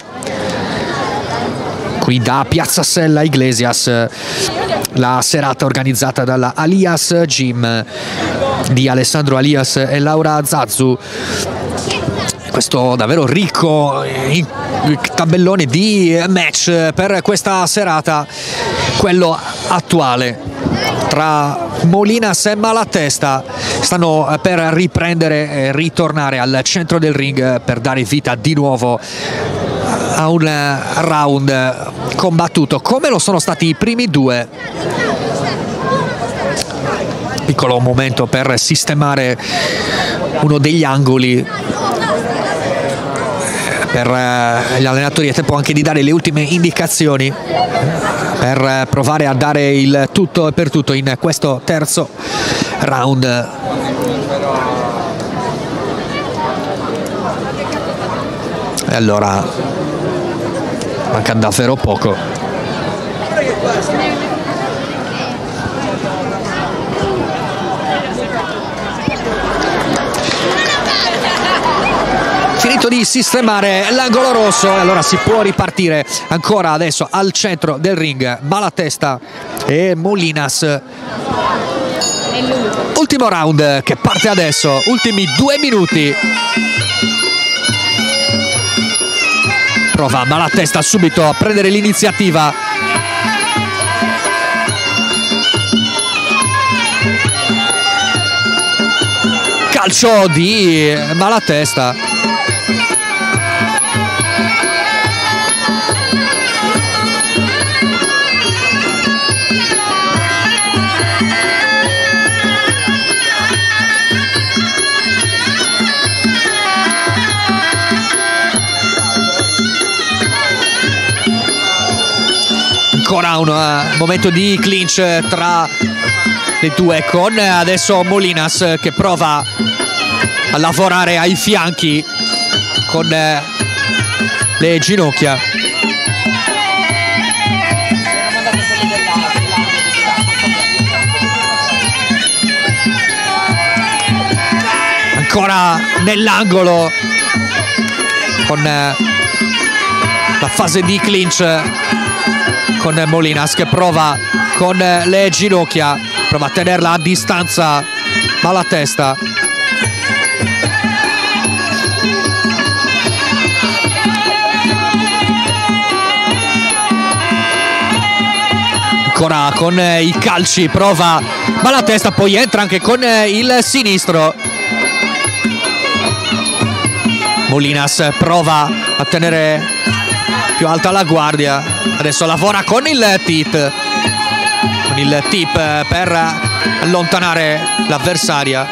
qui da Piazza Sella Iglesias, la serata organizzata dalla Alias Gym di Alessandro Alias e Laura Zazzu. Questo davvero ricco tabellone di match per questa serata, quello attuale tra Molinas e Malatesta. Stanno per riprendere e ritornare al centro del ring per dare vita di nuovo a un round combattuto come lo sono stati i primi due. Piccolo momento per sistemare uno degli angoli per gli allenatori, è tempo anche di dare le ultime indicazioni per provare a dare il tutto e per tutto in questo terzo round. E allora manca davvero poco. Finito di sistemare l'angolo rosso e allora si può ripartire ancora adesso al centro del ring Malatesta e Molinas. Ultimo round che parte adesso, ultimi due minuti. Prova Malatesta subito a prendere l'iniziativa. Calcio di Malatesta. Ancora un uh, momento di clinch tra le due, con adesso Molinas che prova a lavorare ai fianchi con uh, le ginocchia. Ancora nell'angolo con uh, la fase di clinch con Molinas che prova con le ginocchia, prova a tenerla a distanza Malatesta. Ancora con i calci prova Malatesta, poi entra anche con il sinistro. Molinas prova a tenere più alta la guardia, adesso lavora con il tip, con il tip per allontanare l'avversaria.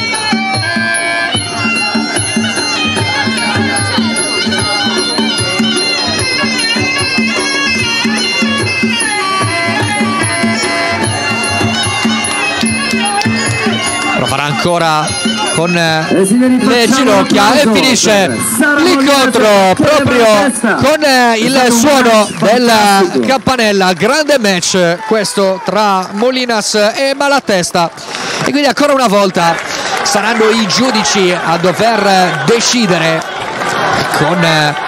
Proverà ancora con le ginocchia e finisce l'incontro proprio con il suono della campanella. Grande match questo tra Molinas e Malatesta, e quindi ancora una volta saranno i giudici a dover decidere con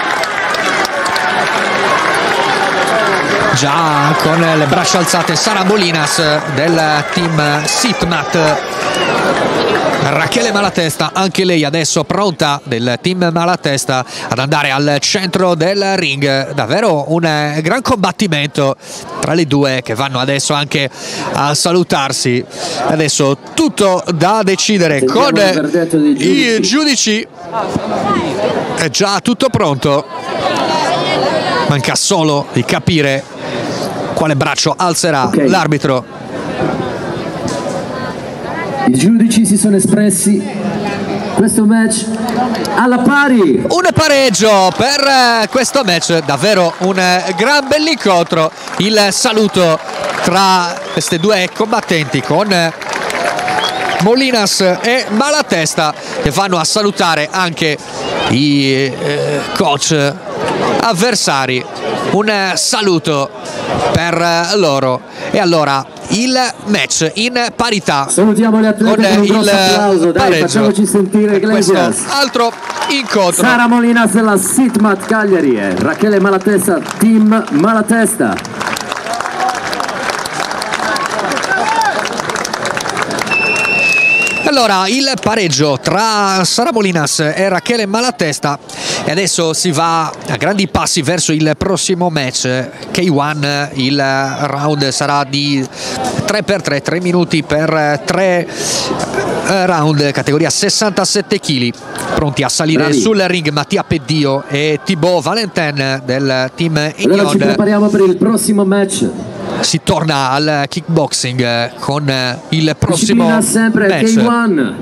già con le braccia alzate Sara Molinas del team Sitmat. Rachele Malatesta, anche lei adesso pronta, del team Malatesta, ad andare al centro del ring. Davvero un gran combattimento tra le due, che vanno adesso anche a salutarsi. Adesso tutto da decidere con i giudici. È già tutto pronto, manca solo di capire quale braccio alzerà okay. l'arbitro. I giudici si sono espressi, questo match alla pari. Un pareggio per questo match, davvero un gran bell'incontro. Il saluto tra queste due combattenti, con Molinas e Malatesta che vanno a salutare anche i eh, coach avversari. Un saluto per loro. E allora il match in parità. Salutiamo gli atleti con un grosso applauso. Dai, facciamoci sentire Iglesias. Altro incontro. Sara Molinas della Sitmat Cagliari e Rachele Malatesta, team Malatesta. Allora, il pareggio tra Sara Molinas e Rachele Malatesta, e adesso si va a grandi passi verso il prossimo match. K uno, il round sarà di tre per tre, tre minuti per tre round, categoria sessantasette chili. Pronti a salire Bravi. sul ring Mattia Peddio e Thibaut Valentin del team Ignon. Allora ci prepariamo per il prossimo match. Si torna al kickboxing con il prossimo sempre match. K uno.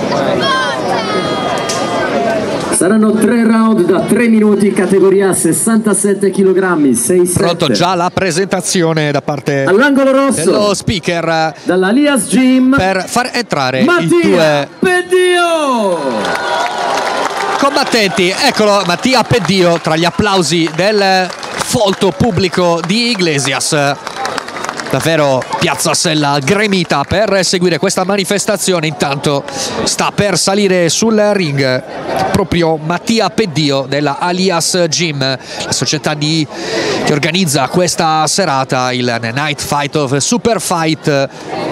Saranno tre round da tre minuti, categoria sessantasette chilogrammi, sei sette. Pronto già la presentazione da parte all'angolo rosso dello speaker dall'Alias Gym per far entrare Mattia i due Peddio combattenti. Eccolo Mattia Peddio tra gli applausi del folto pubblico di Iglesias. Davvero Piazza Sella gremita per seguire questa manifestazione. Intanto sta per salire sul ring proprio Mattia Peddio della Alias Gym, la società di, che organizza questa serata, il Night Fight of Super Fight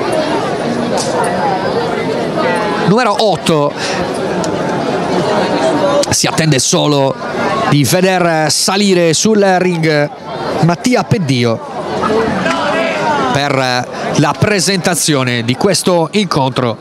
numero otto. Si attende solo di veder salire sul ring Mattia Peddio per la presentazione di questo incontro.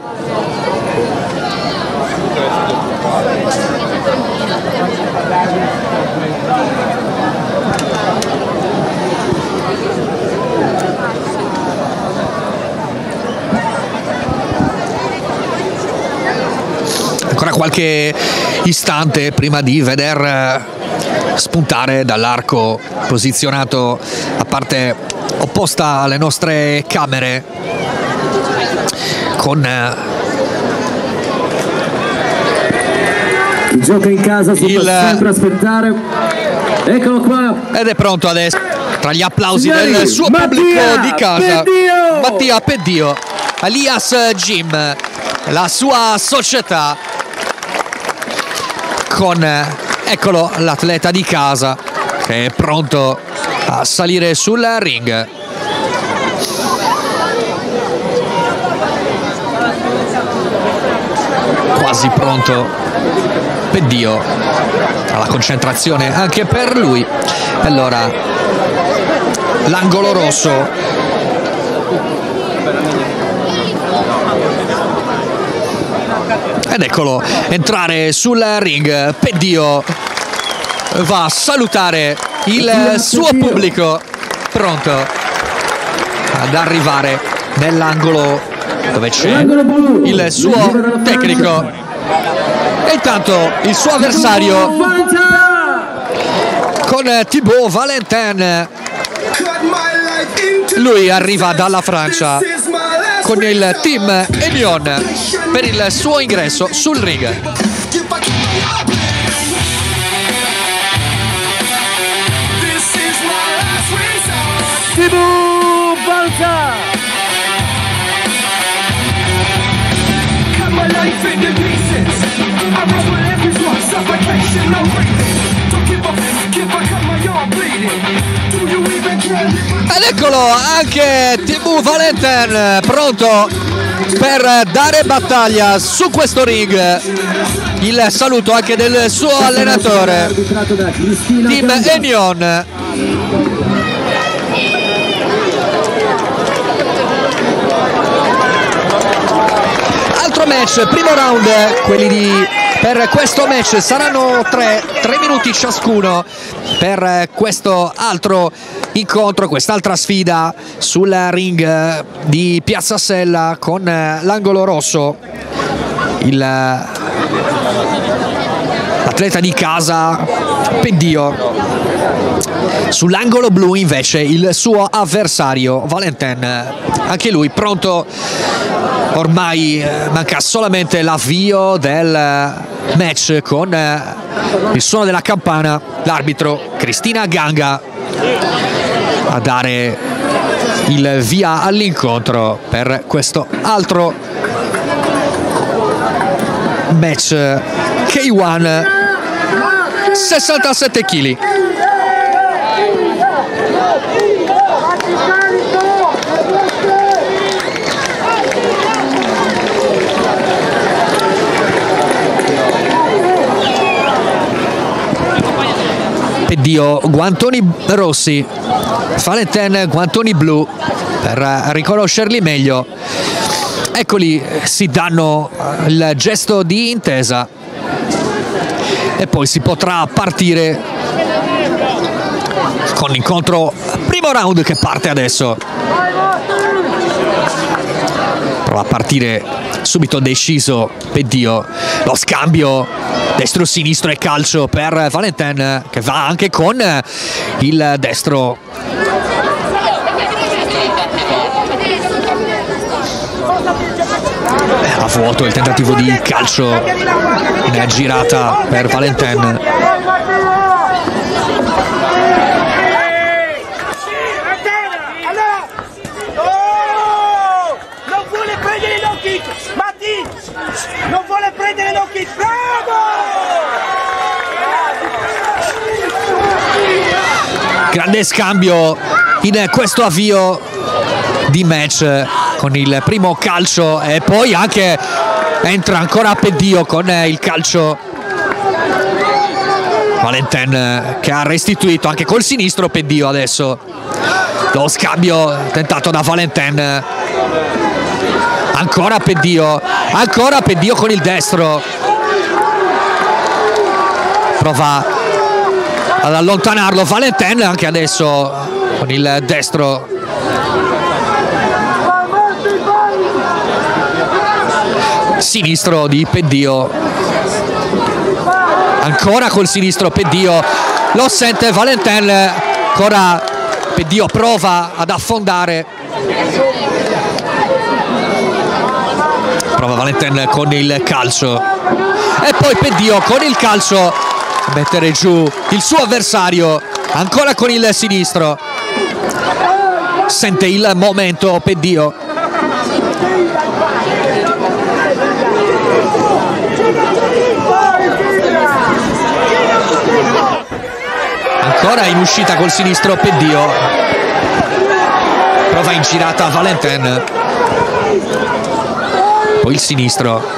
Ancora qualche istante prima di veder spuntare dall'arco posizionato a parte opposta alle nostre camere, con il gioco in casa si il... può sempre aspettare. Eccolo qua ed è pronto adesso tra gli applausi Signori, del suo Mattia pubblico di casa. Peddio! Mattia Peddio, Alias Gym, la sua società, con eccolo l'atleta di casa che è pronto a salire sul ring. Quasi pronto Peddio, alla concentrazione anche per lui. Allora l'angolo rosso, ed eccolo entrare sul ring. Peddio va a salutare il suo pubblico, pronto ad arrivare nell'angolo dove c'è il suo tecnico, e intanto il suo avversario con Thibaut Valentin. Lui arriva dalla Francia con il team Ignon per il suo ingresso sul ring. Thibaut Valentin. Ed eccolo anche Thibaut Valentin pronto per dare battaglia su questo ring. Il saluto anche del suo allenatore Team Enion. Altro match, primo round, quelli di per questo match saranno tre, tre minuti ciascuno per questo altro incontro, quest'altra sfida sul ring di Piazza Sella con l'angolo rosso il l'atleta di casa Peddio, sull'angolo blu invece il suo avversario Valentin, anche lui pronto. Ormai manca solamente l'avvio del match con il suono della campana, l'arbitro Cristina Ganga a dare il via all'incontro per questo altro match K uno, sessantasette chili. Peddio guantoni rossi, Valentin guantoni blu per riconoscerli meglio. Eccoli, si danno il gesto di intesa e poi si potrà partire con l'incontro. Primo round che parte adesso. Prova a partire subito deciso Peddio, lo scambio destro-sinistro e calcio per Valentin che va anche con il destro. A vuoto il tentativo di calcio in girata per Valentin. Non vuole prendere low kick, Matti! Non vuole prendere low kick, bravo! Grande scambio in questo avvio di match con il primo calcio e poi anche entra ancora Peddio con il calcio. Valentin che ha restituito anche col sinistro Peddio adesso. Lo scambio tentato da Valentin. Ancora Peddio, ancora Peddio con il destro. Prova ad allontanarlo Valentin anche adesso con il destro. Sinistro di Peddio, ancora col sinistro Peddio, lo sente Valentin, ancora Peddio prova ad affondare, prova Valentin con il calcio e poi Peddio con il calcio a mettere giù il suo avversario, ancora con il sinistro, sente il momento Peddio. Ancora in uscita col sinistro Peddio, prova in girata Valentin, poi il sinistro.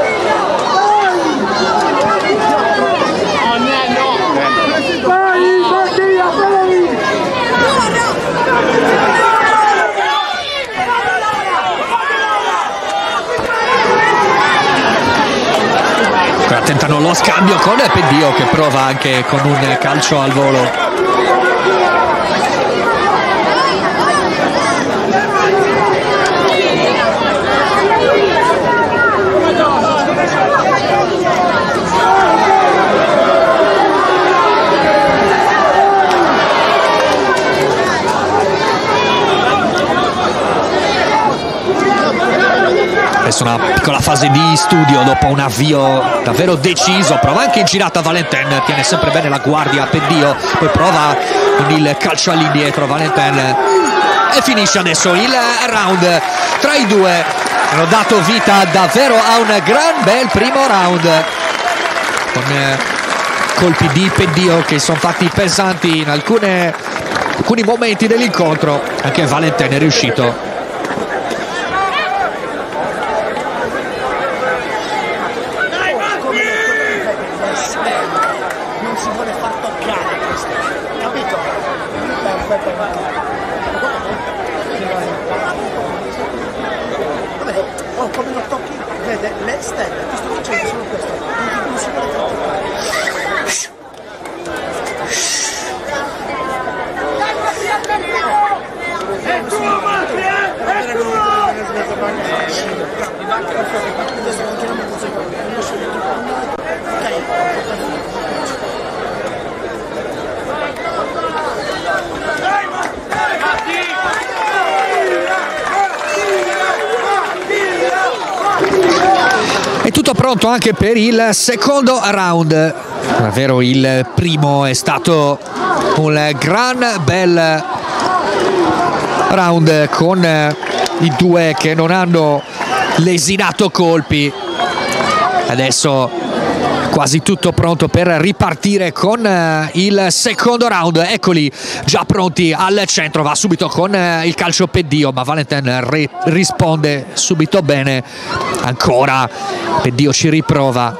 Tentano lo scambio con Peddio che prova anche con un calcio al volo. Adesso una piccola fase di studio dopo un avvio davvero deciso, prova anche in girata Valentin, tiene sempre bene la guardia Peddio, poi prova con il calcio all'indietro Valentin e finisce adesso il round tra i due. Hanno dato vita davvero a un gran bel primo round con colpi di Peddio che sono fatti pesanti in alcune, alcuni momenti dell'incontro. Anche Valentin è riuscito vede le stelle che sto facendo sono queste, non si vuole trattare. È tuo Maffi, eh? È tuo! È tutto pronto anche per il secondo round. Davvero il primo è stato un gran bel round con i due che non hanno lesinato colpi. Adesso quasi tutto pronto per ripartire con il secondo round. Eccoli già pronti al centro, va subito con il calcio Peddio, ma Valentin risponde subito bene. Ancora Peddio ci riprova.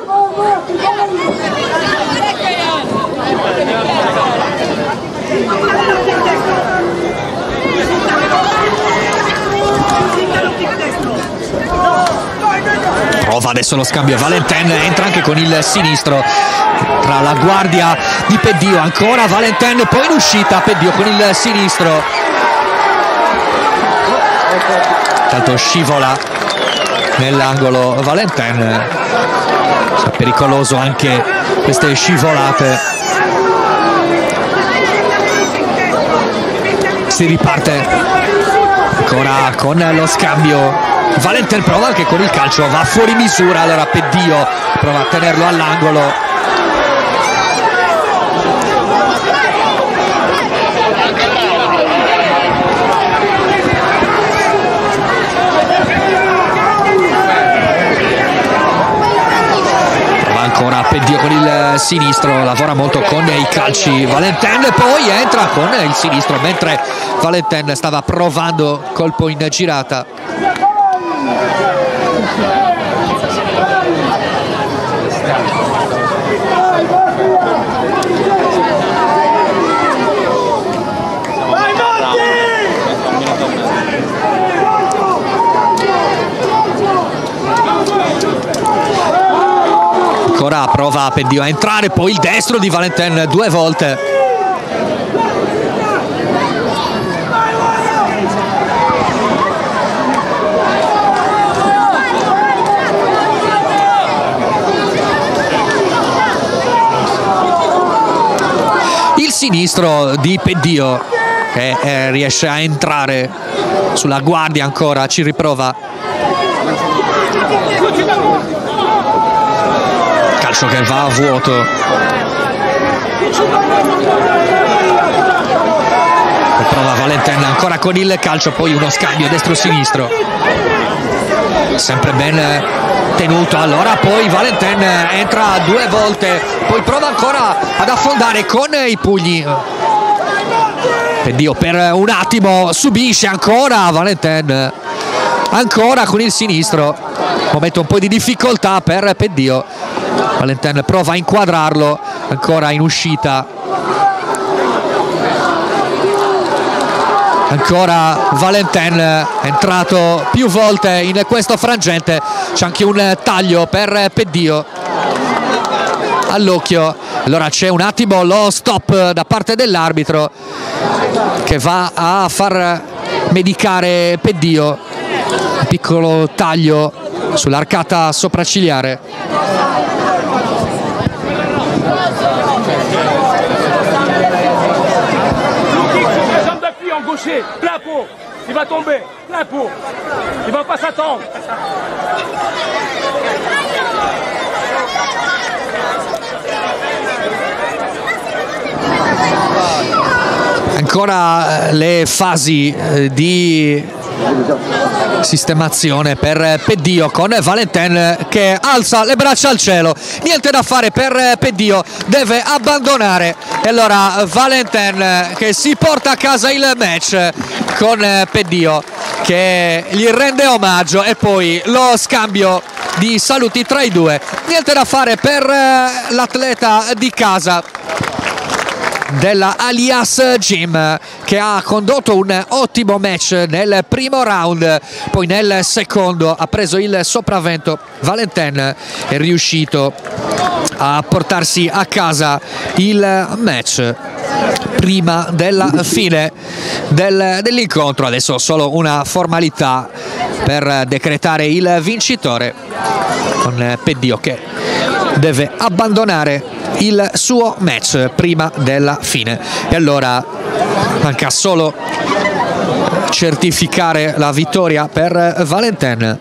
Prova adesso lo scambio, Valentin entra anche con il sinistro tra la guardia di Peddio, ancora Valentin, poi in uscita Peddio con il sinistro, tanto scivola nell'angolo Valentin, è pericoloso anche queste scivolate. Si riparte ancora con lo scambio, Valentin prova anche con il calcio, va fuori misura, allora Peddio prova a tenerlo all'angolo. Prova ancora Peddio con il sinistro, lavora molto con i calci Valentin, poi entra con il sinistro mentre Valentin stava provando colpo in girata. Ancora prova Peddio a entrare, poi il destro di Valentin due volte. Il sinistro di Peddio che eh, riesce a entrare sulla guardia, ancora ci riprova. Calcio che va a vuoto. E prova Valentin ancora con il calcio, poi uno scambio destro-sinistro. Sempre ben tenuto, allora poi Valentin entra due volte, poi prova ancora ad affondare con i pugni. Peddio per un attimo subisce, ancora Valentin, ancora con il sinistro, momento un po' di difficoltà per Peddio. Valentin prova a inquadrarlo, ancora in uscita, ancora Valentin entrato più volte in questo frangente, c'è anche un taglio per Peddio all'occhio. Allora c'è un attimo lo stop da parte dell'arbitro che va a far medicare Peddio, un piccolo taglio sull'arcata sopraccigliare. Plein pot, il va tomber, plein pot, il va pas s'attendre. Ancora le fasi di sistemazione per Peddio con Valentin che alza le braccia al cielo, niente da fare per Peddio, deve abbandonare, e allora Valentin che si porta a casa il match con Peddio che gli rende omaggio, e poi lo scambio di saluti tra i due. Niente da fare per l'atleta di casa. della Alias Gym, che ha condotto un ottimo match nel primo round, poi nel secondo ha preso il sopravvento. Valentin è riuscito a portarsi a casa il match prima della fine del, dell'incontro. Adesso solo una formalità per decretare il vincitore, con Peddio che deve abbandonare il suo match prima della fine. E allora manca solo certificare la vittoria per Valentin.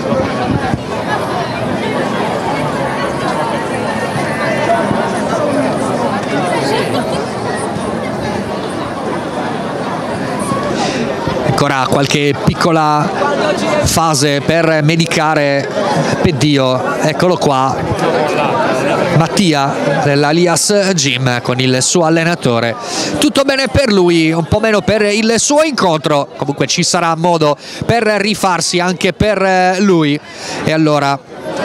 Ancora qualche piccola fase per medicare Peddio. Eccolo qua, Mattia dell'Alias Gym con il suo allenatore. Tutto bene per lui, un po' meno per il suo incontro. Comunque ci sarà modo per rifarsi anche per lui. E allora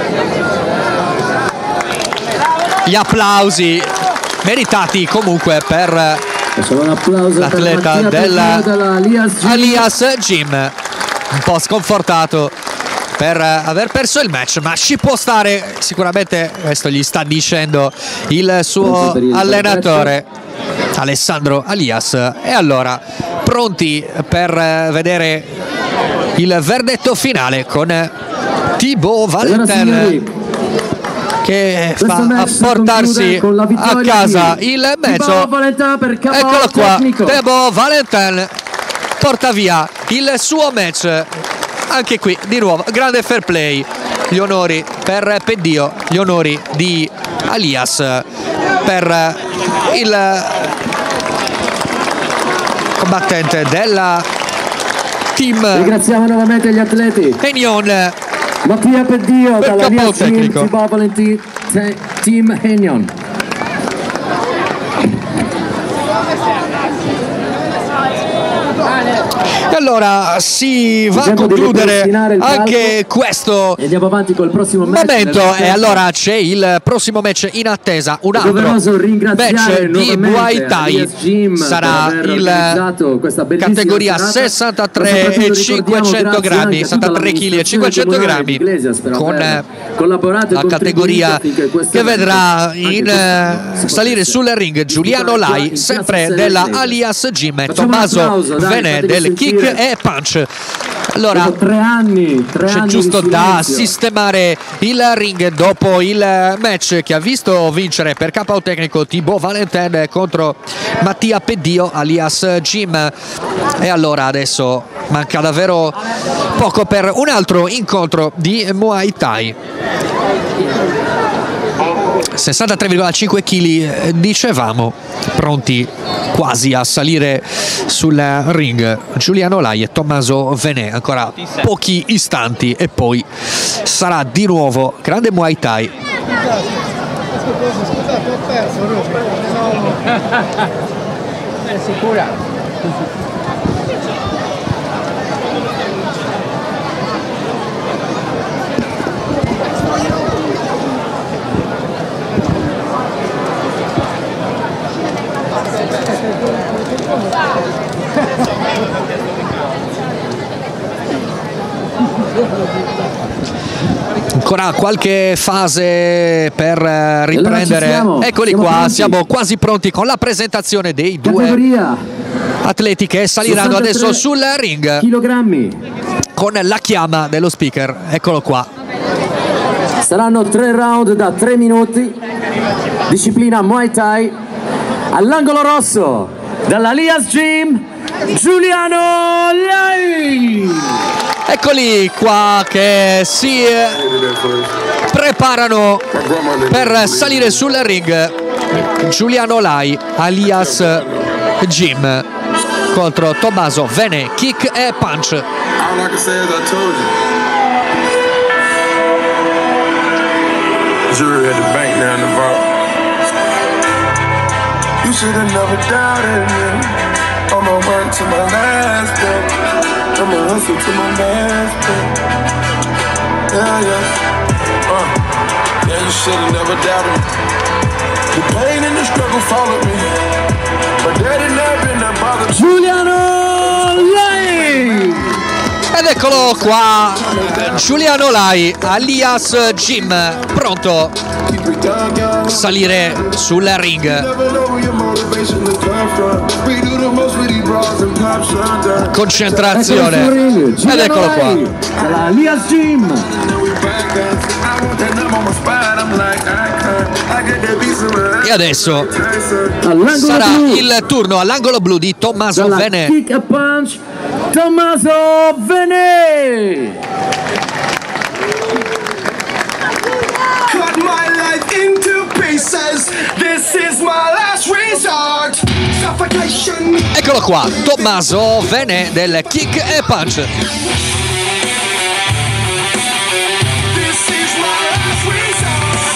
gli applausi meritati comunque per l'atleta dell'Alias Gym, un po' sconfortato per aver perso il match, ma ci può stare sicuramente. Questo gli sta dicendo il suo allenatore Alessandro Alias. E allora pronti per vedere il verdetto finale con Thibaut Valentin che fa a portarsi a casa il mezzo. Eccolo qua, Thibaut Valentin porta via il suo match. Anche qui di nuovo grande fair play, gli onori per Peddio, gli onori di Alias per il combattente della team. Ringraziamo nuovamente gli atleti. Henion, Mattia Peddio per dall'Alias Gym, tecnico. Thibaut Valentin, team Henion. E allora si va a concludere anche questo andiamo avanti col prossimo match momento. E allora c'è il prossimo match in attesa, un altro match di Muay Thai. Sarà il categoria sessantatré e cinquecento grammi, sessantatré chili e cinquecento grammi, con la categoria che vedrà in salire sul ring Giuliano Lai, sempre della Alias Gym, e Tommaso Venè del Kick e Punch. Allora c'è giusto da sistemare il ring dopo il match che ha visto vincere per K O tecnico Thibaut Valentin contro Mattia Peddio, Alias Gym. E allora adesso manca davvero poco per un altro incontro di Muay Thai. sessantatré virgola cinque chili, dicevamo, pronti quasi a salire sul ring Giuliano Lai e Tommaso Venè. Ancora pochi istanti e poi sarà di nuovo grande Muay Thai. È sicura? Ancora qualche fase per riprendere. Allora Eccoli siamo qua, pronti. siamo quasi pronti con la presentazione dei due Categoria atleti che saliranno adesso sul ring chilogrammi. con la chiama dello speaker. Eccolo qua. Saranno tre round da tre minuti, disciplina Muay Thai. All'angolo rosso dall'Alias Gym Giuliano Lai. Eccoli qua che si preparano per salire sul ring. Giuliano Lai, Alias Gym contro Tommaso Venè, Kick e Punch. All I can say is I told you. Jury at the bank now in the vault. You should have never doubted me. I'ma work to my last day. I'ma hustle to my last day. Yeah, yeah. Uh, yeah, you should have never doubted me. The pain in the Giuliano Lai! Ed eccolo qua, Giuliano Lai, alias Jim, pronto a salire sul ring. Concentrazione. Ed eccolo qua. Alias Jim. E adesso All'angolo sarà blu. il turno all'angolo blu di Tommaso Dalla Vené. Kick and Punch, Tommaso Vené. Cut my life into pieces. This is my last resort. Suffocation. Eccolo qua, Tommaso Vené del Kick e Punch. This is my last resort.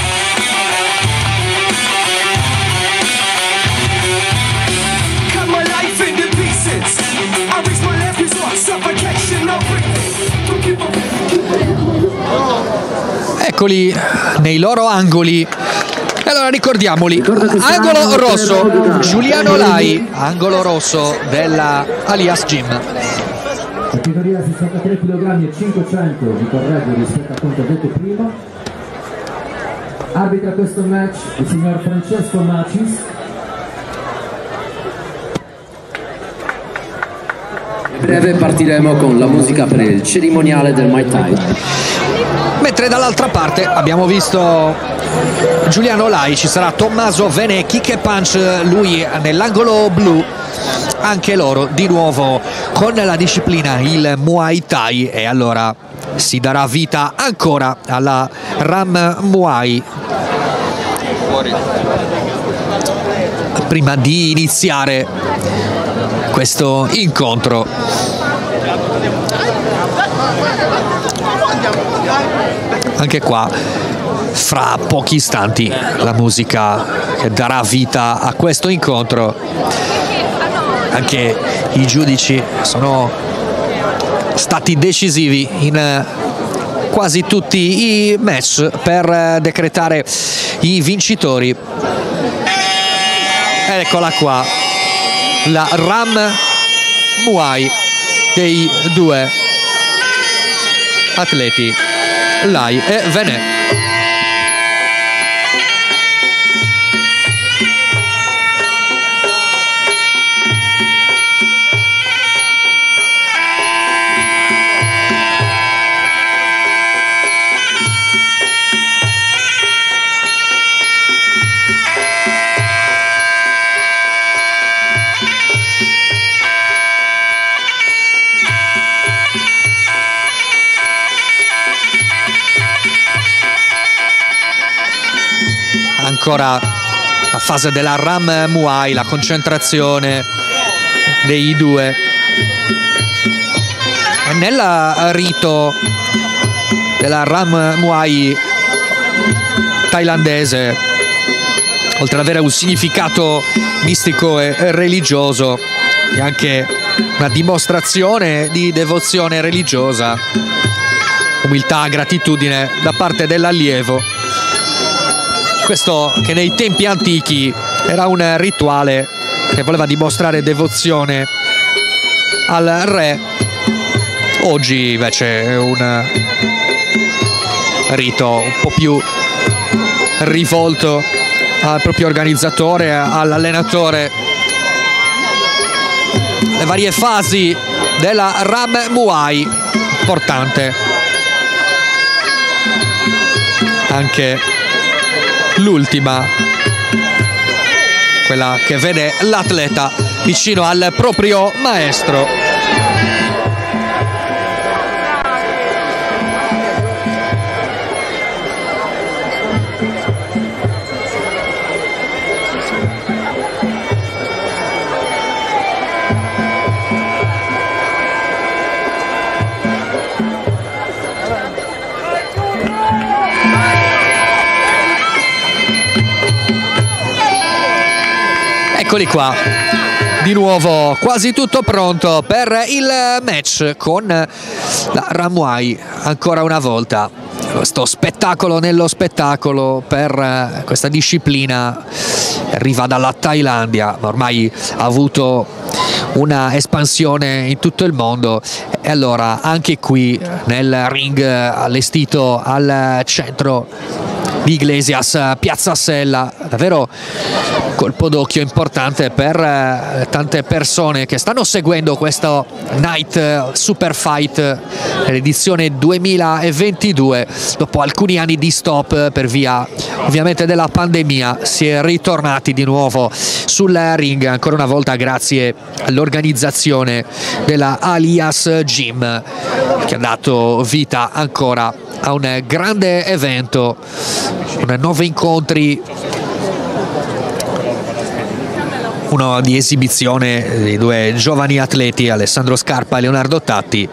Cut my life into pieces. I reach my last resort. Suffocation. No breathing. Keep on. Eccoli nei loro angoli. E allora ricordiamoli, angolo rosso Giuliano Lai, angolo rosso della alias Jim. Categoria sessantatré chilogrammi e cinquecento di correggio rispetto a quanto detto prima. Arbitra questo match il signor Francesco Macis. In breve partiremo con la musica per il cerimoniale del Muay Thai. Mentre dall'altra parte abbiamo visto Giuliano Lai, ci sarà Tommaso Vené, Kick e Punch, lui nell'angolo blu, anche loro di nuovo con la disciplina il Muay Thai, e allora si darà vita ancora alla Ram Muay. Prima di iniziare questo incontro, anche qua fra pochi istanti la musica che darà vita a questo incontro. Anche i giudici sono stati decisivi in quasi tutti i match per decretare i vincitori. Ed eccola qua la Ram Muay dei due atleti Lai e Vené. Ancora la fase della Ram Muay, la concentrazione dei due. E nel rito della Ram Muay thailandese, oltre ad avere un significato mistico e religioso, è anche una dimostrazione di devozione religiosa, umiltà, gratitudine da parte dell'allievo. Questo che nei tempi antichi era un rituale che voleva dimostrare devozione al re, oggi invece è un rito un po' più rivolto al proprio organizzatore, all'allenatore. Le varie fasi della Ram Muay, importante anche l'ultima, quella che vede l'atleta vicino al proprio maestro. Eccoli qua, di nuovo quasi tutto pronto per il match con la Ram Muay. Ancora una volta questo spettacolo nello spettacolo per questa disciplina arriva dalla Thailandia, ma ormai ha avuto una espansione in tutto il mondo, e allora anche qui nel ring allestito al centro di Iglesias, Piazza Sella, davvero colpo d'occhio importante per eh, tante persone che stanno seguendo questo Night Super Fight, l'edizione duemilaventidue. Dopo alcuni anni di stop per via ovviamente della pandemia, si è ritornati di nuovo sul ring, ancora una volta grazie all'organizzazione della Alias Gym, che ha dato vita ancora a un grande evento, con nove incontri, uno di esibizione dei due giovani atleti, Alessandro Scarpa e Leonardo Tatti.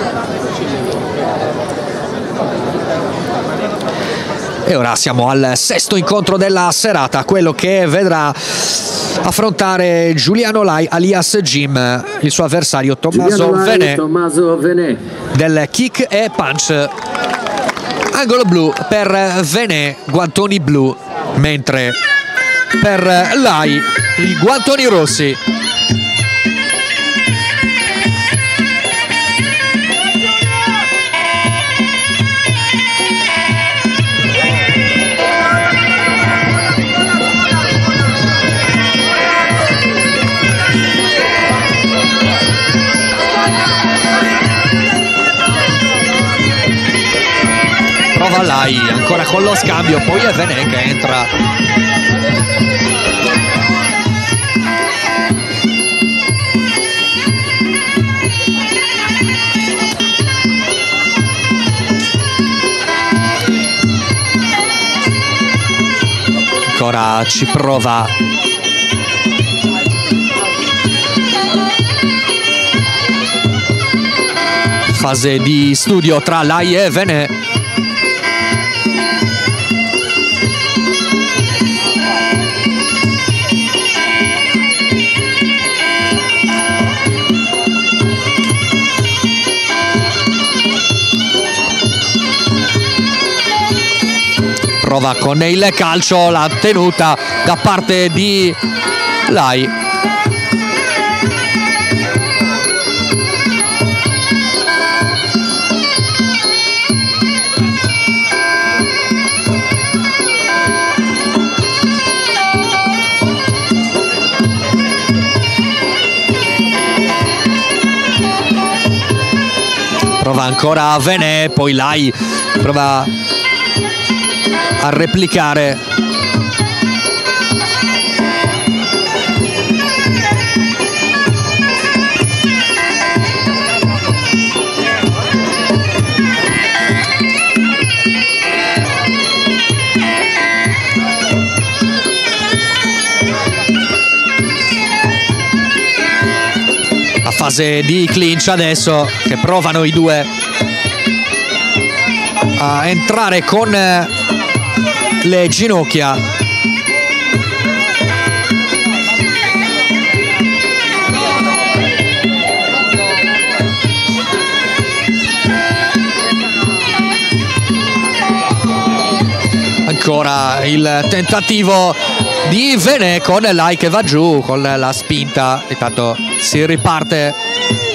E ora siamo al sesto incontro della serata, quello che vedrà affrontare Giuliano Lai alias Jim, il suo avversario Tommaso Venè, Tommaso Venè del kick e punch. Angolo blu per Venè, guantoni blu, mentre per Lai i guantoni rossi. Prova Lai ancora con lo scambio, poi è Venè che entra. Ancora ci prova fase di studio tra Lai e Venè. Prova con il calcio, la tenuta da parte di Lai. Prova ancora Venè, poi Lai prova a replicare. La fase di clinch adesso, che provano i due a entrare con le ginocchia. Ancora il tentativo di Venè con Lai che va giù con la spinta, intanto si riparte.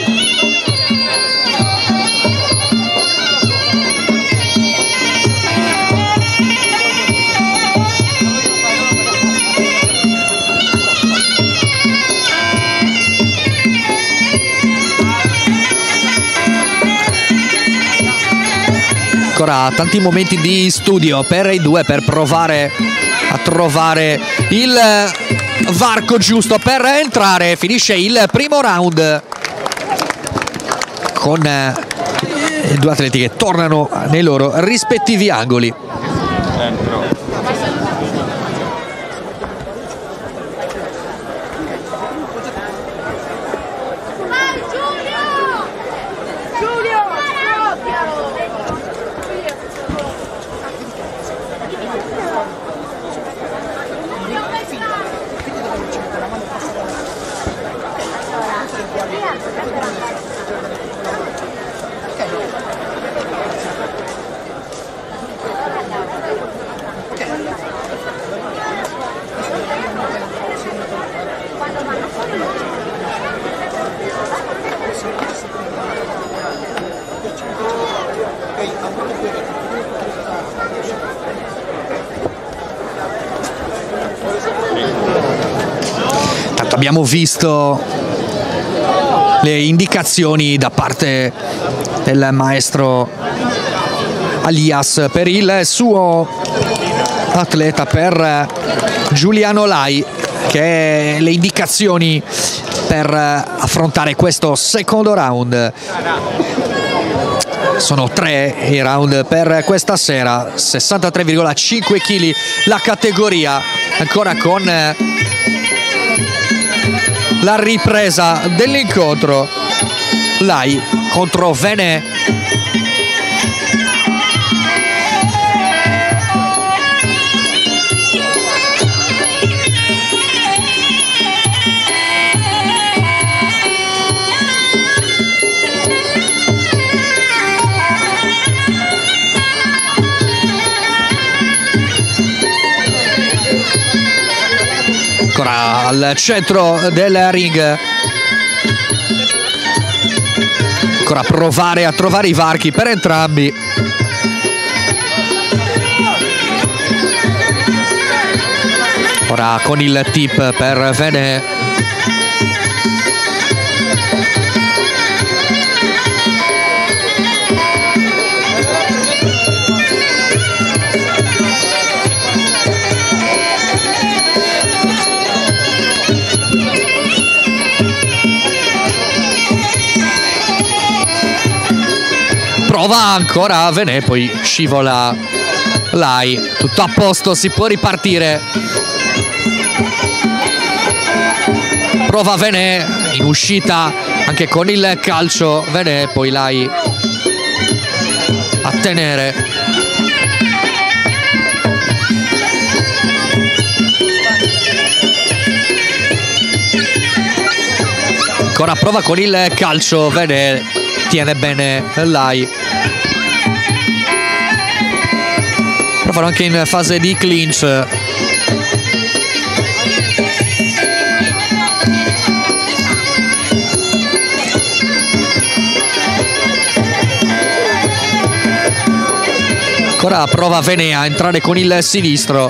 Ancora tanti momenti di studio per i due per provare a trovare il varco giusto per entrare. Finisce il primo round con i due atleti che tornano nei loro rispettivi angoli. abbiamo visto le indicazioni da parte del maestro Alias per il suo atleta, per Giuliano Lai, che le indicazioni per affrontare questo secondo round. Sono tre i round per questa sera, sessantatré virgola cinque chili la categoria, ancora con la ripresa dell'incontro. Lai contro Venet. Ancora al centro del ring, ancora provare a trovare i varchi per entrambi. Ora con il tip per Venet. Prova ancora Venet, poi scivola Lai. Tutto a posto, si può ripartire. Prova Venet in uscita anche con il calcio. Venet, poi Lai a tenere. Ancora prova con il calcio Venet, tiene bene Lai. Provano anche in fase di clinch. Ancora prova Venet a entrare con il sinistro.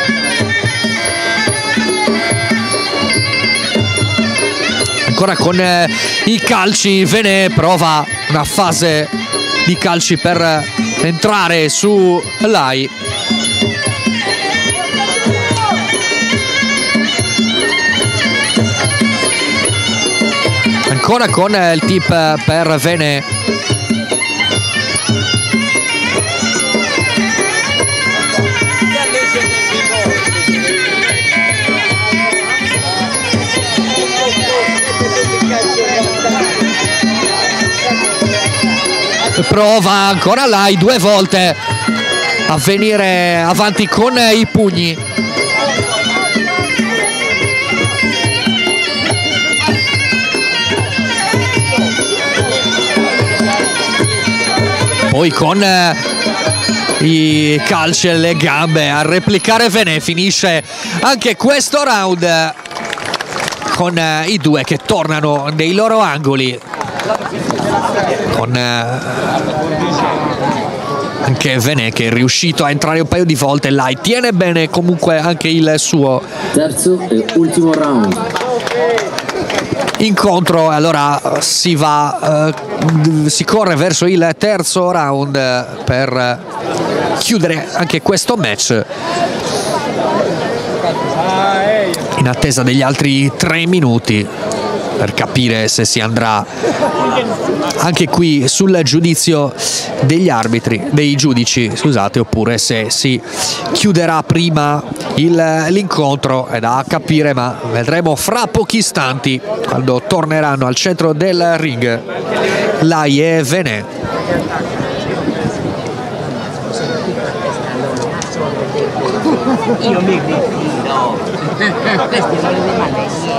Ancora con eh, i calci Venet prova una fase di calci per entrare su Lai. Ancora con eh, il tip per Venet. Prova ancora Lai due volte a venire avanti con i pugni. Poi con eh, i calci alle gambe a replicare Venet. Finisce anche questo round con eh, i due che tornano nei loro angoli, con eh, anche Venet che è riuscito a entrare un paio di volte. Lai tiene bene comunque anche il suo terzo e ultimo round incontro. Allora si va eh, si corre verso il terzo round per chiudere anche questo match, in attesa degli altri tre minuti per capire se si andrà anche qui sul giudizio degli arbitri, dei giudici, scusate, oppure se si chiuderà prima l'incontro. È da capire, ma vedremo fra pochi istanti quando torneranno al centro del ring Lai e Venet. Io mi ritiro. Questi sono le domande.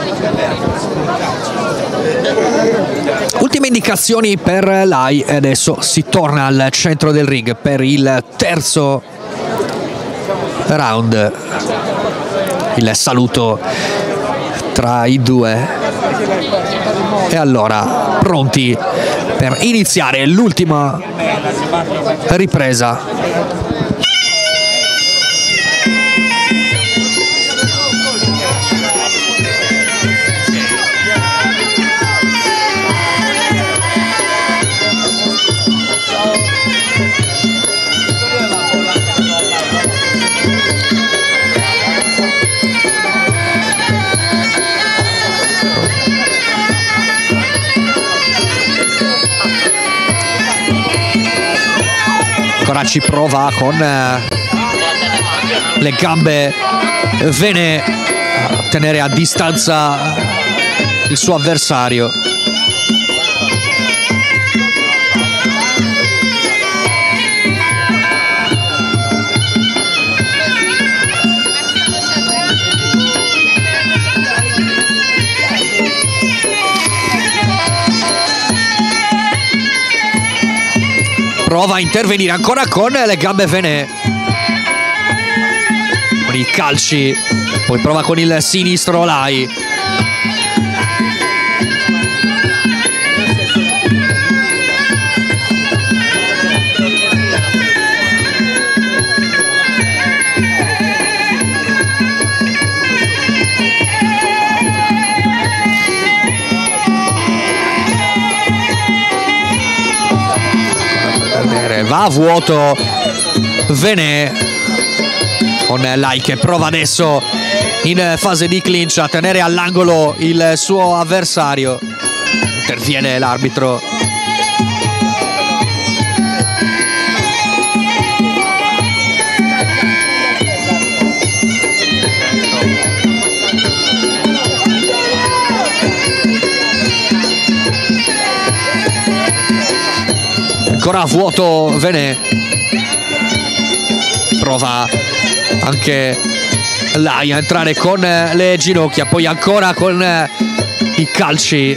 Ultime indicazioni per Lai e adesso si torna al centro del ring per il terzo round. Il saluto tra i due e allora pronti per iniziare l'ultima ripresa. Ora ci prova con le gambe Vene a tenere a distanza il suo avversario. Prova a intervenire ancora con le gambe Vene, con i calci, poi prova con il sinistro Lai. Va a vuoto Vene con Lai che prova adesso in fase di clinch a tenere all'angolo il suo avversario. Interviene l'arbitro. Ancora a vuoto Vene, prova anche Lai a entrare con le ginocchia, poi ancora con i calci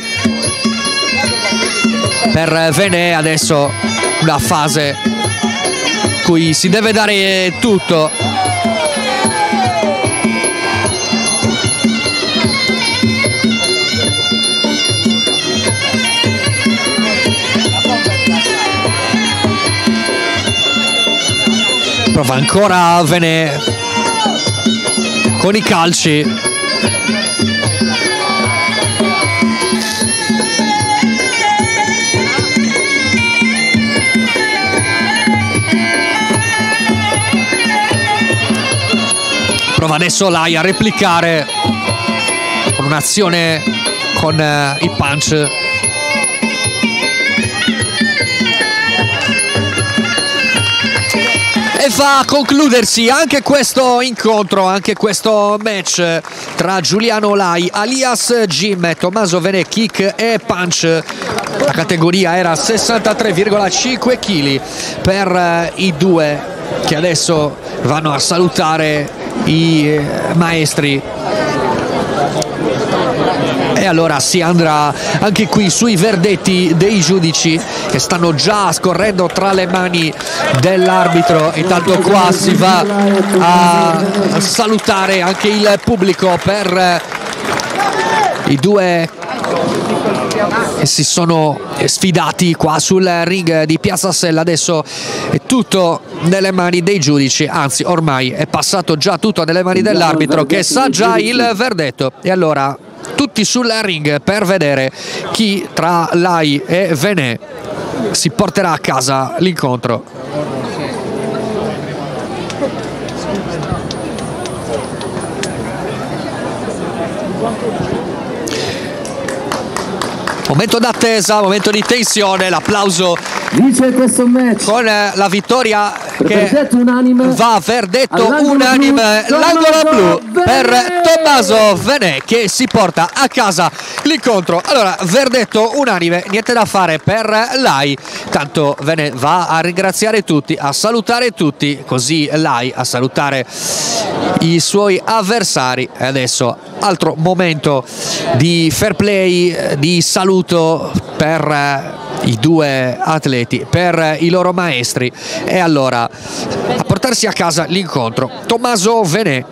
per Vene. Adesso una fase in cui si deve dare tutto. Prova ancora Vene con i calci. Prova adesso Lai a replicare con un'azione con uh, i punch. E va a concludersi anche questo incontro, anche questo match tra Giuliano Lai, alias Jim, e Tommaso Vene, kick e punch. La categoria era sessantatré virgola cinque chili per i due che adesso vanno a salutare i maestri. E allora si andrà anche qui sui verdetti dei giudici che stanno già scorrendo tra le mani dell'arbitro. Intanto qua si va a salutare anche il pubblico per i due che si sono sfidati qua sul ring di Piazza Sella. Adesso è tutto nelle mani dei giudici, anzi ormai è passato già tutto nelle mani dell'arbitro che sa già il verdetto. E allora tutti sul ring per vedere chi tra Lai e Vene si porterà a casa l'incontro. Momento d'attesa, momento di tensione, l'applauso Dice questo match con la vittoria che verdetto unanime, va verdetto unanime, l'angolo blu per Tommaso Vene che si porta a casa l'incontro. Allora, verdetto unanime, niente da fare per Lai, tanto Vene va a ringraziare tutti, a salutare tutti, così Lai a salutare i suoi avversari. E adesso altro momento di fair play, di saluto per i due atleti, per i loro maestri. E allora a portarsi a casa l'incontro Tommaso Vene.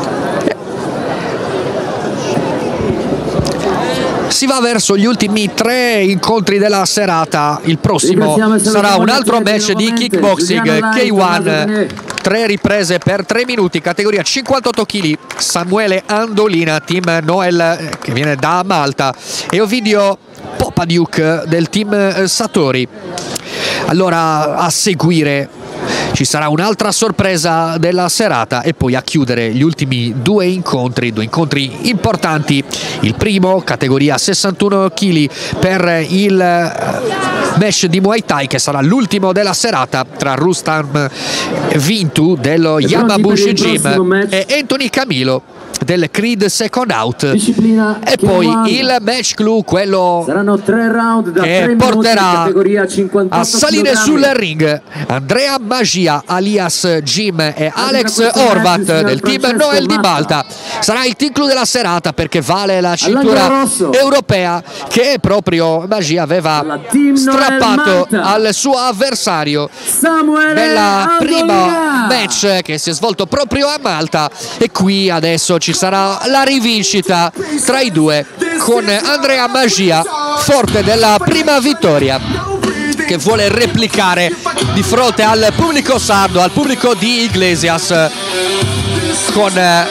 Si va verso gli ultimi tre incontri della serata. Il prossimo sarà un altro match di kickboxing K uno, tre riprese per tre minuti, categoria cinquantotto chili. Samuele Andolina, team Noel che viene da Malta, e Ovidio Popadiuk del team Satori. Allora a seguire ci sarà un'altra sorpresa della serata e poi a chiudere gli ultimi due incontri, due incontri importanti. Il primo, categoria sessantuno chili per il match di Muay Thai, che sarà l'ultimo della serata, tra Rustam Vintu dello Yamabushi Gym e Anthony Camilo del Creed Second Out. Disciplina e poi il match clou, quello saranno tre round da che tre porterà minuti, a salire sul ring Andrea Magia alias Jim e Alex Horvat del team Noel di Malta. Sarà il team clou della serata perché vale la cintura europea che proprio Magia aveva strappato al suo avversario nella prima match che si è svolto proprio a Malta, e qui adesso ci sarà la rivincita tra i due, con Andrea Magia forte della prima vittoria, che vuole replicare di fronte al pubblico sardo, al pubblico di Iglesias, con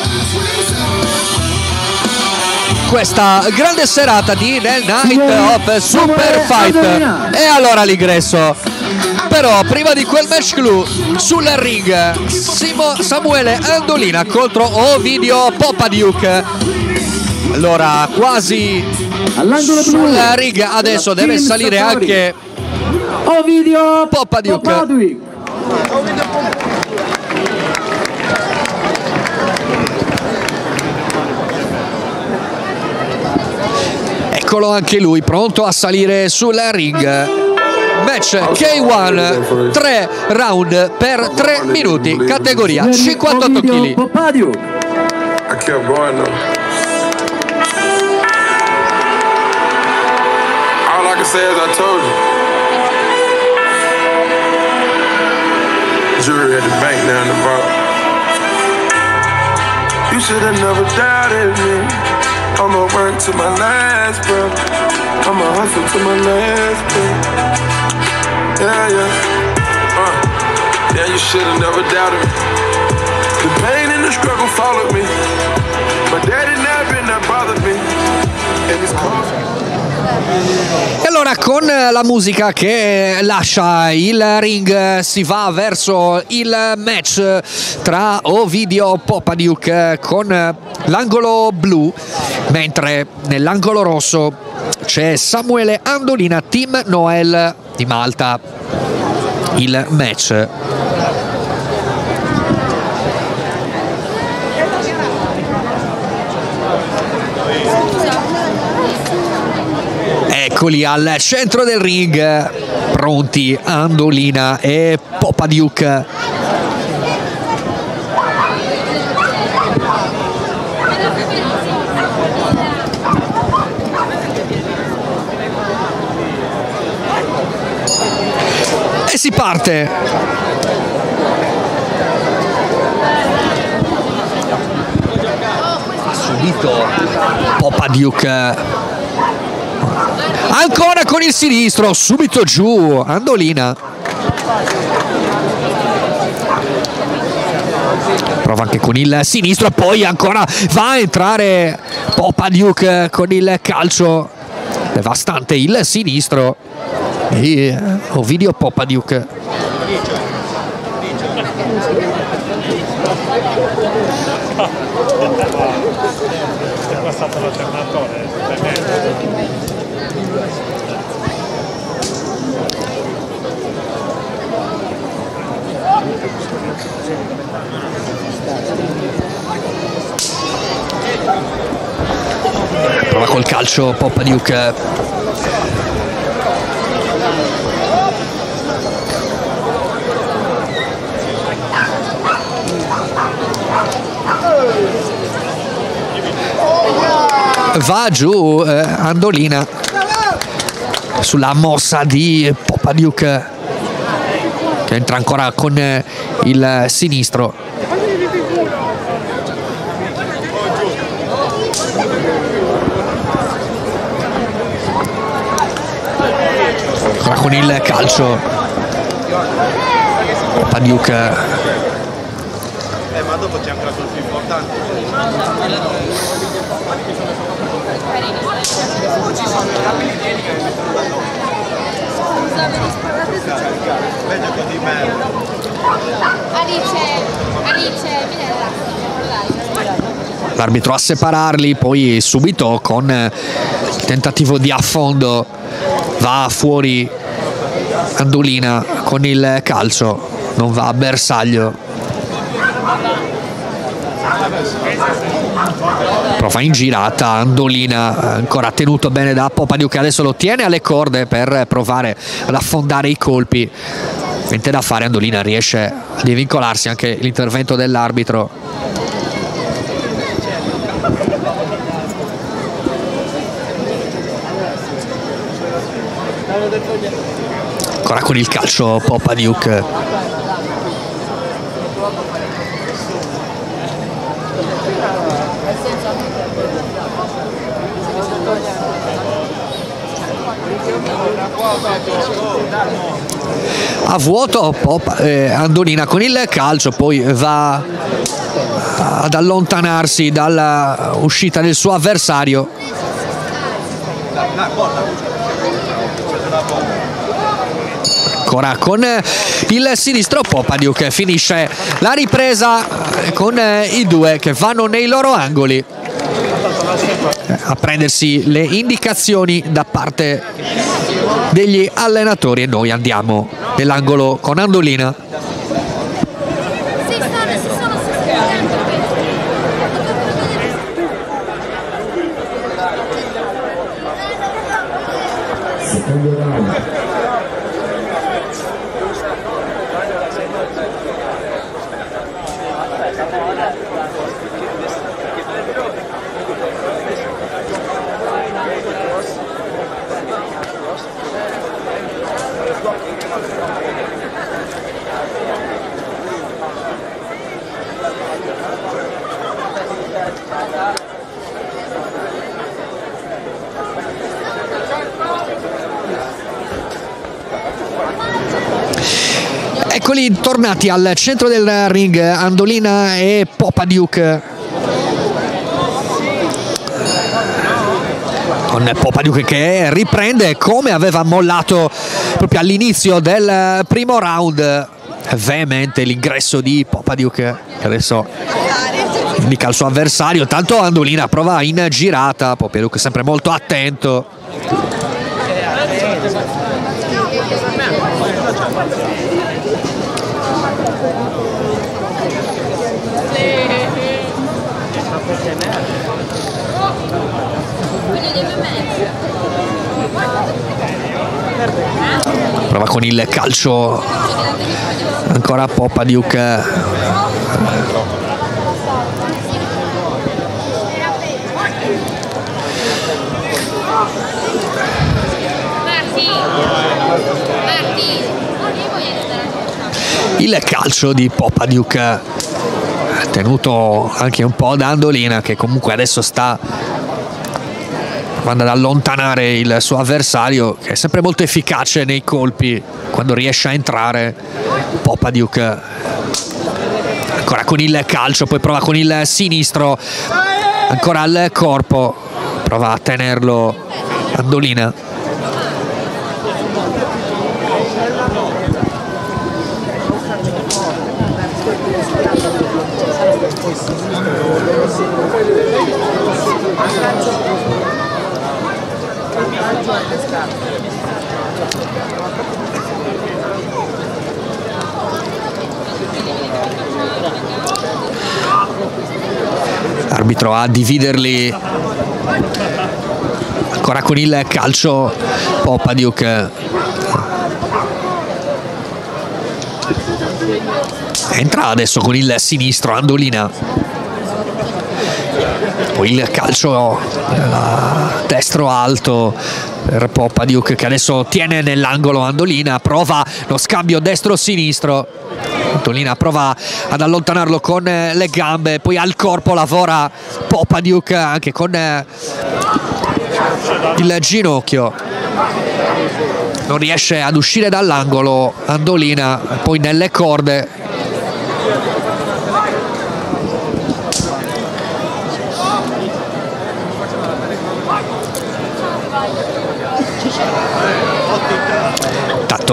questa grande serata di The Night of Super Fight. E allora l'ingresso, però prima di quel match clou sul ring Simo Samuele Andolina contro Ovidio Popadiuk. Allora quasi sul ring adesso deve salire anche Ovidio Popadiuk. Eccolo anche lui pronto a salire sul ring. Match K uno, tre round per tre minuti, categoria cinquantotto chili. I kept going though. All I can say is I told you. Jury at the bank now in the vault. You should have never doubted me. I'ma work to my last breath. I'ma hustle to my last breath. Yeah, yeah. Uh, yeah, you should have never doubted me. The pain and the struggle followed me. My daddy never been that bothered me. And it's cause. E allora con la musica che lascia il ring si va verso il match tra Ovidio Popadiuk con l'angolo blu, mentre nell'angolo rosso c'è Samuele Andolina, team Noel di Malta. Il match eccoli al centro del ring, pronti Andolina e Popadiuk. E si parte. Ha subito Popadiuk. Ancora con il sinistro, subito giù Andolina. Prova anche con il sinistro e poi ancora va a entrare Popadiuk con il calcio devastante, il sinistro. E Ovidio Popadiuk. È passato l'alternatore. Prova col calcio Popadiuk. Va giù eh, Andolina sulla mossa di Popadiuk, che entra ancora con eh, il sinistro. Ancora con il calcio Popadiuk. Eh, ma dopo c'è anche la cosa più importante. Ci sono i rapidi piedi che mettono la meglio così merda. l'arbitro a separarli, poi subito con il tentativo di affondo va fuori Andolina con il calcio, non va a bersaglio. Prova in girata Andolina, ancora tenuto bene da Popadiuk, che adesso lo tiene alle corde per provare ad affondare i colpi. Niente da fare, Andolina riesce a divincolarsi, anche l'intervento dell'arbitro. Ancora con il calcio Popadiuk. A vuoto Pop, eh, Andolina con il calcio, poi va ad allontanarsi dalla uscita del suo avversario. Ancora con il sinistro Popadiuk, finisce la ripresa con i due che vanno nei loro angoli a prendersi le indicazioni da parte degli allenatori, e noi andiamo nell'angolo con Andolina. Secondo round. Eccoli tornati al centro del ring Andolina e Popadiuk, con Popadiuk che riprende come aveva mollato proprio all'inizio del primo round. Veemente l'ingresso di Popadiuk, che adesso indica il suo avversario, tanto Andolina prova in girata, Popadiuk sempre molto attento. Prova con il calcio ancora Popadiuk. Il calcio di Popadiuk, tenuto anche un po' da Andolina, che comunque adesso sta provando ad allontanare il suo avversario, che è sempre molto efficace nei colpi quando riesce a entrare. Popadiuk ancora con il calcio, poi prova con il sinistro, ancora al corpo, prova a tenerlo Andolina. Arbitro a dividerli, ancora con il calcio Popadiuk. Entra adesso con il sinistro Andolina, poi il calcio destro alto per Popadiuk, che adesso tiene nell'angolo Andolina, prova lo scambio destro-sinistro. Andolina prova ad allontanarlo con le gambe, poi al corpo lavora Popadiuk anche con il ginocchio, non riesce ad uscire dall'angolo Andolina, poi nelle corde.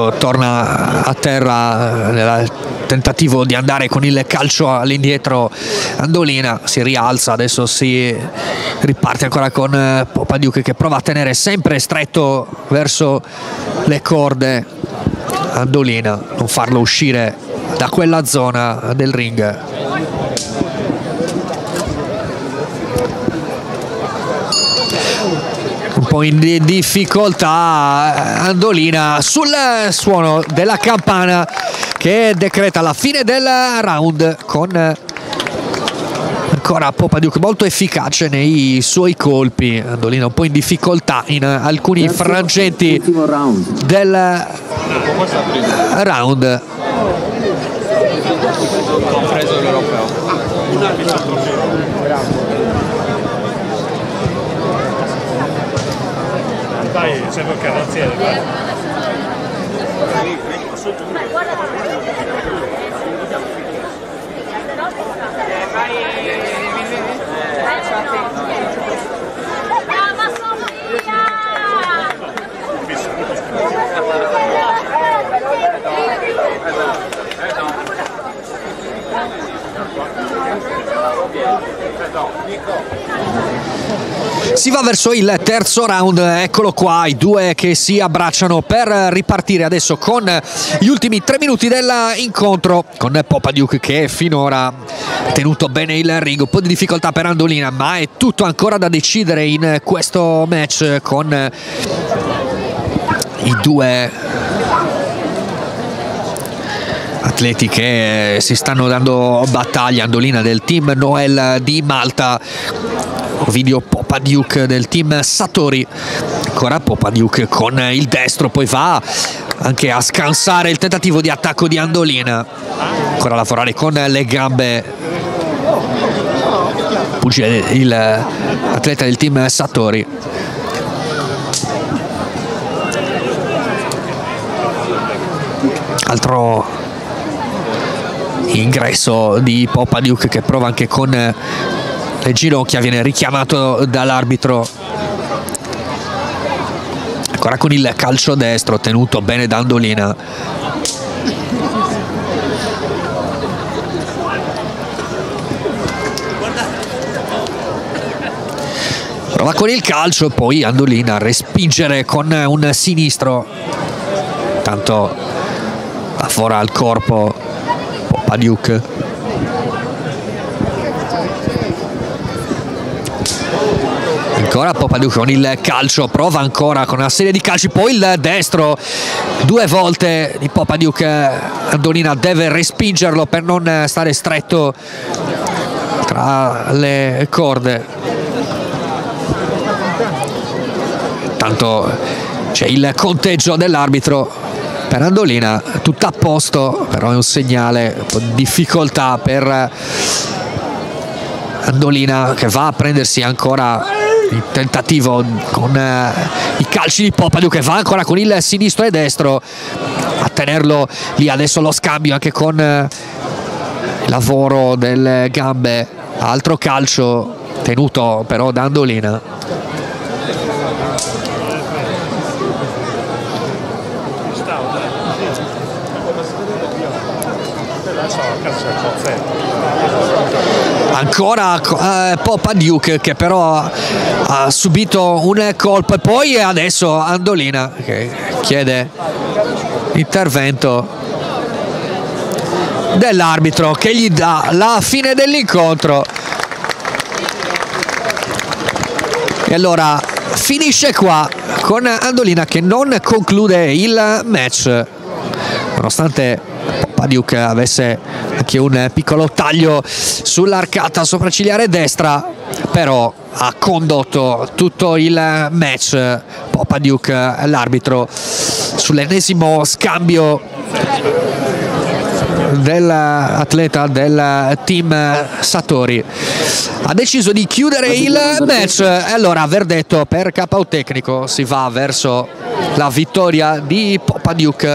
intanto torna a terra nel tentativo di andare con il calcio all'indietro. Andolina si rialza, adesso si riparte ancora con Popadiuk che prova a tenere sempre stretto verso le corde Andolina, non farlo uscire da quella zona del ring. Un po' in difficoltà Andolina sul suono della campana che decreta la fine del round, con ancora Popadiuk molto efficace nei suoi colpi. Andolina un po' in difficoltà in alcuni frangenti del round. Compreso l'europeo. Dai, sembra che carrozziere. Si va verso il terzo round, eccolo qua, i due che si abbracciano per ripartire adesso con gli ultimi tre minuti dell'incontro, con Popadiuk che finora ha tenuto bene il ring. Un po' di difficoltà per Andolina, ma è tutto ancora da decidere in questo match, con i due atleti che si stanno dando battaglia. Andolina del team Noel di Malta, Ovidio Popadiuk del team Satori. Ancora Popadiuk con il destro, poi va anche a scansare il tentativo di attacco di Andolina. Ancora a lavorare con le gambe pugile, il atleta del team Satori. Altro ingresso di Popadiuk che prova anche con le ginocchia, viene richiamato dall'arbitro. Ancora con il calcio destro tenuto bene da Andolina. Prova con il calcio, poi Andolina a respingere con un sinistro. Tanto lavora al corpo Popadiuk. Ancora Popadiuk con il calcio, prova ancora con una serie di calci, poi il destro due volte di Popadiuk. Andolina deve respingerlo per non stare stretto tra le corde. Tanto c'è il conteggio dell'arbitro per Andolina, tutto a posto, però è un segnale, un po' di difficoltà per Andolina che va a prendersi ancora il tentativo con uh, i calci di Popadiuk, che va ancora con il sinistro e destro a tenerlo lì. Adesso lo scambio anche con uh, il lavoro delle gambe, altro calcio tenuto però da Andolina. Ancora eh, Popadiuk che però ha subito un colpo, e poi adesso Andolina che chiede intervento dell'arbitro che gli dà la fine dell'incontro. E allora finisce qua con Andolina che non conclude il match, nonostante Popadiuk avesse anche un piccolo taglio sull'arcata sopraccigliare destra, però ha condotto tutto il match Popadiuk, l'arbitro, sull'ennesimo scambio dell'atleta del team Satori. Ha deciso di chiudere il match e allora verdetto per K O tecnico, si va verso la vittoria di Popadiuk.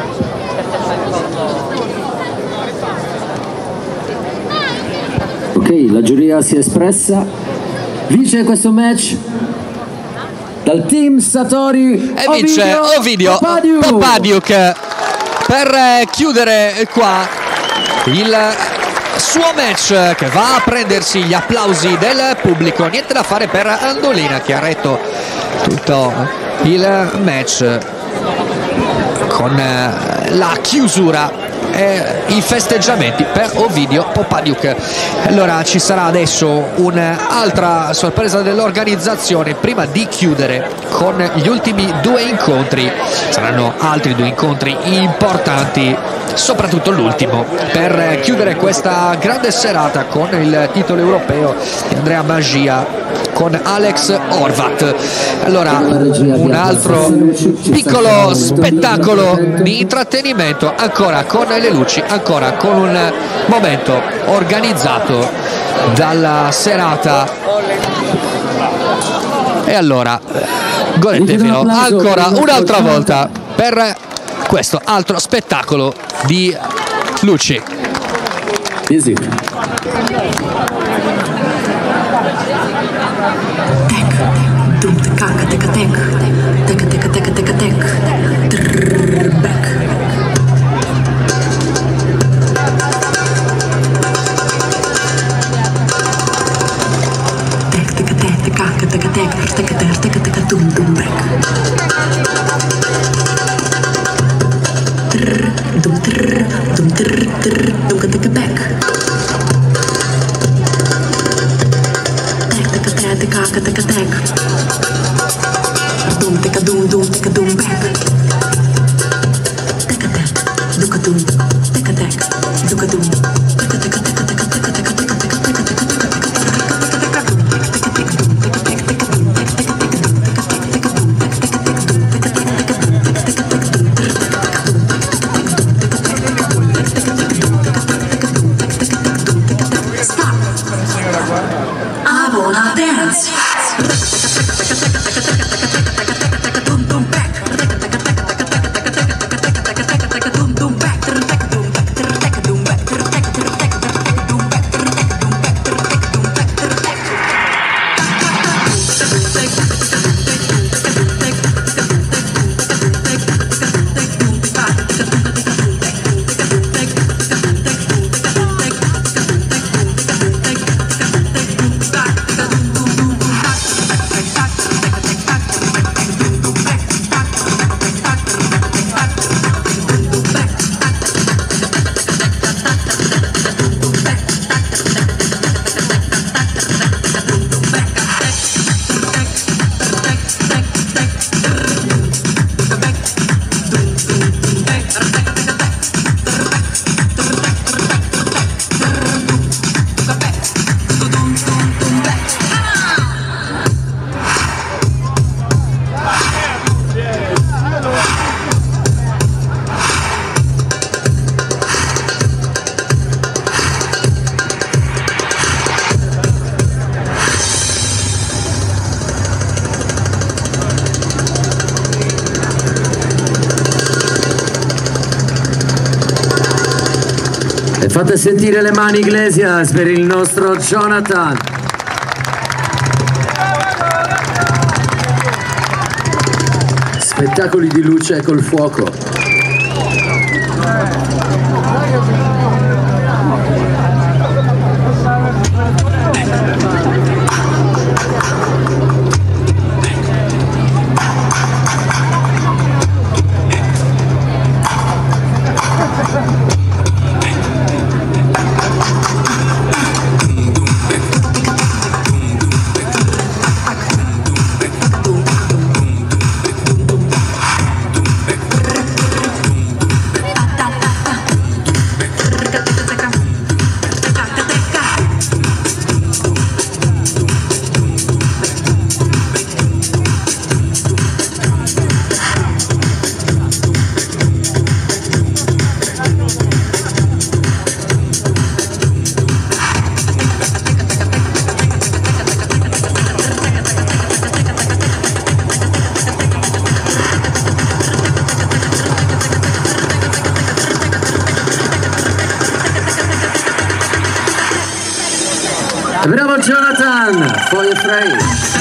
Ok, Ok, la giuria si è espressa. Vince questo match dal team Satori e vince Ovidio Popadiuk. Popadiuk per chiudere qua il suo match, che va a prendersi gli applausi del pubblico. Niente da fare per Andolina, che ha retto tutto il match con la chiusura e i festeggiamenti per Ovidio Popadiuk. Allora ci sarà adesso un'altra sorpresa dell'organizzazione prima di chiudere con gli ultimi due incontri. Saranno altri due incontri importanti, soprattutto l'ultimo, per chiudere questa grande serata con il titolo europeo di Andrea Magia con Alex Horvat. Allora un altro piccolo spettacolo di intrattenimento, ancora con le luci, ancora con un momento organizzato dalla serata. E allora godetevelo ancora un'altra volta per questo altro spettacolo di luci. Easy. Fate sentire le mani Iglesias per il nostro Jonathan. Spettacoli di luce col fuoco. Bravo Jonathan, Fire Frame.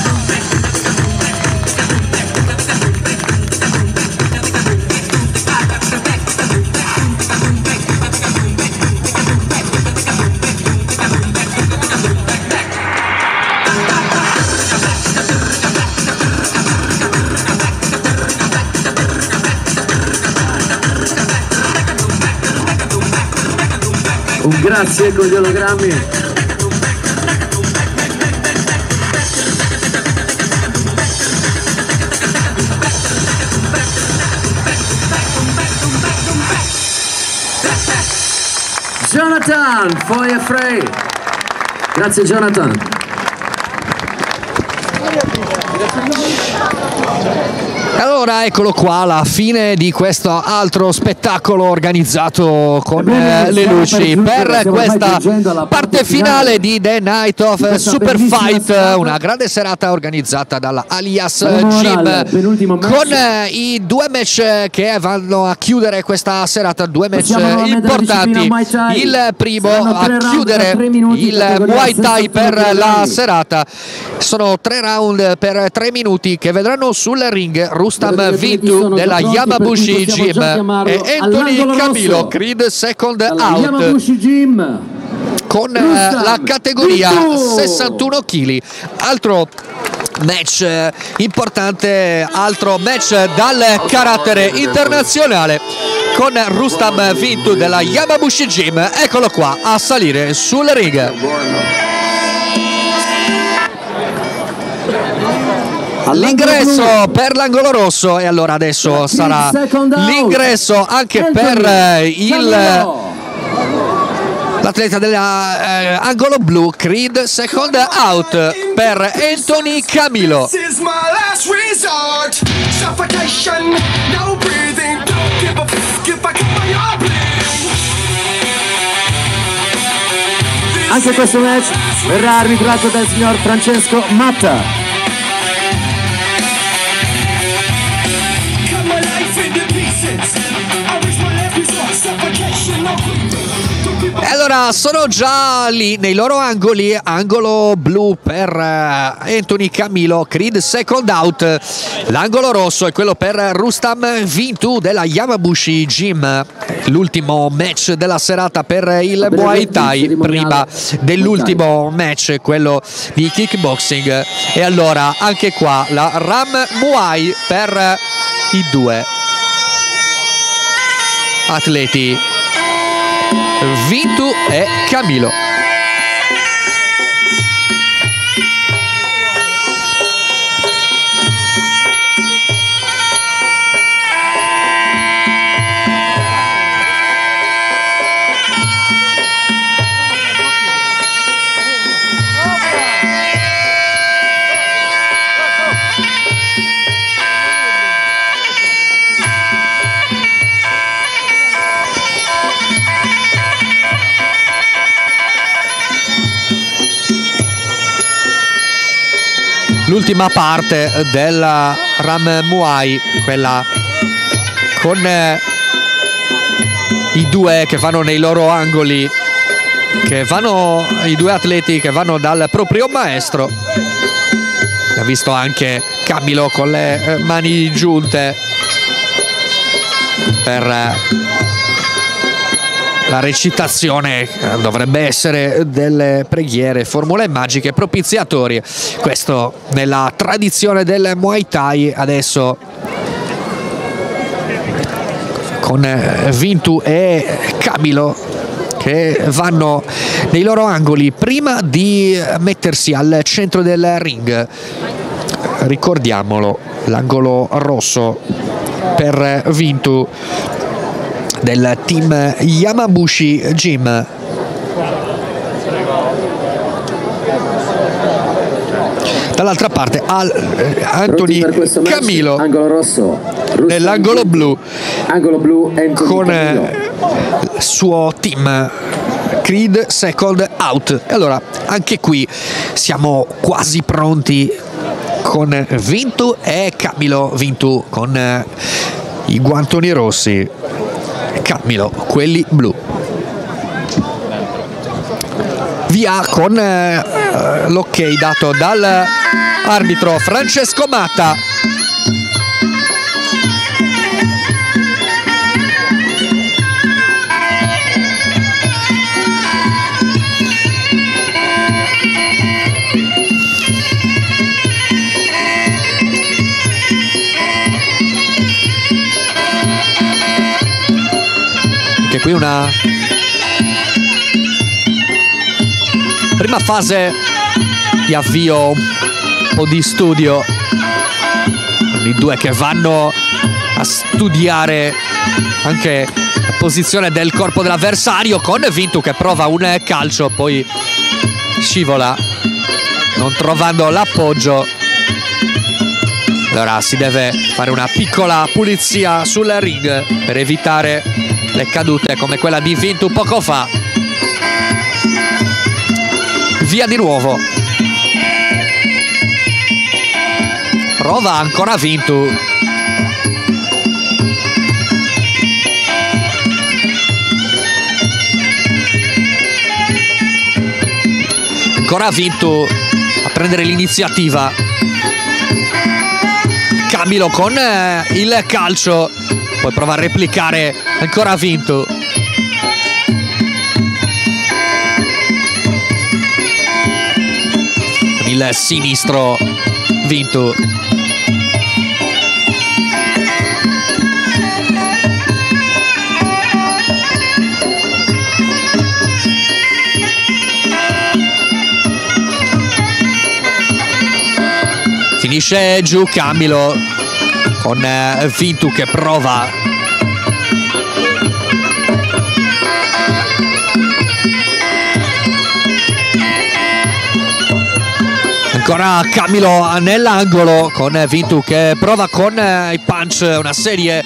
Un grazie con gli ologrammi. Jonathan, Fire Free. Grazie Jonathan. Allora eccolo qua, la fine di questo altro spettacolo organizzato con eh, le luci per questa parte finale di The Night of Super Fight, una grande serata organizzata dalla Alias Gym con eh, i due match che vanno a chiudere questa serata, due match importanti. Il primo a chiudere il Muay Thai per la serata, sono tre round per tre minuti che vedranno sul ring Rustam Vintu della Yamabushi Gym e Anthony Camilo, Creed Second Out, con eh, la categoria sessantuno chili. Altro match eh, importante, altro match dal carattere internazionale con Rustam Vintu della Yamabushi Gym. Eccolo qua a salire sul ring. L'ingresso per l'angolo rosso, e allora adesso sarà l'ingresso anche per il l'atleta dell'angolo blu, Creed Second Out, per Anthony Camilo. Anche questo match verrà arbitrato dal signor Francesco Matta. E allora sono già lì nei loro angoli, angolo blu per Anthony Camilo, Creed Second Out, l'angolo rosso è quello per Rustam Vintu della Yamabushi Gym. L'ultimo match della serata per il Muay Thai, prima dell'ultimo match, quello di kickboxing. E allora anche qua la Ram Muay per i due atleti Vintu e Camilo. L'ultima parte della Ram Muay, quella con eh, i due che vanno nei loro angoli, che vanno, i due atleti che vanno dal proprio maestro. Ha visto anche Camilo con le eh, mani giunte per eh, la recitazione, dovrebbe essere delle preghiere, formule magiche, propiziatori. Questo nella tradizione del Muay Thai. Adesso con Vintu e Camilo che vanno nei loro angoli prima di mettersi al centro del ring. Ricordiamolo, l'angolo rosso per Vintu del team Yamabushi Gym. Dall'altra parte al Anthony Camilo nell'angolo blu, con il suo team Creed Second Out. E allora anche qui siamo quasi pronti con Vintu e Camilo. Vintu con i guantoni rossi, Camilo quelli blu. via con eh, l'ok dato dall'arbitro Francesco Matta. Anche qui una prima fase di avvio, un po' di studio, i due che vanno a studiare anche la posizione del corpo dell'avversario, con Vintu che prova un calcio, poi scivola non trovando l'appoggio. Allora si deve fare una piccola pulizia sul ring per evitare le cadute come quella di Vintu poco fa. Via di nuovo, prova ancora Vintu, ancora Vintu a prendere l'iniziativa. Camilo con eh, il calcio, poi prova a replicare ancora Vintu. Il sinistro Vintu. Finisce giù Camilo con eh, Vintu che prova ancora Camilo nell'angolo con Vintu che prova con eh, i punch, una serie.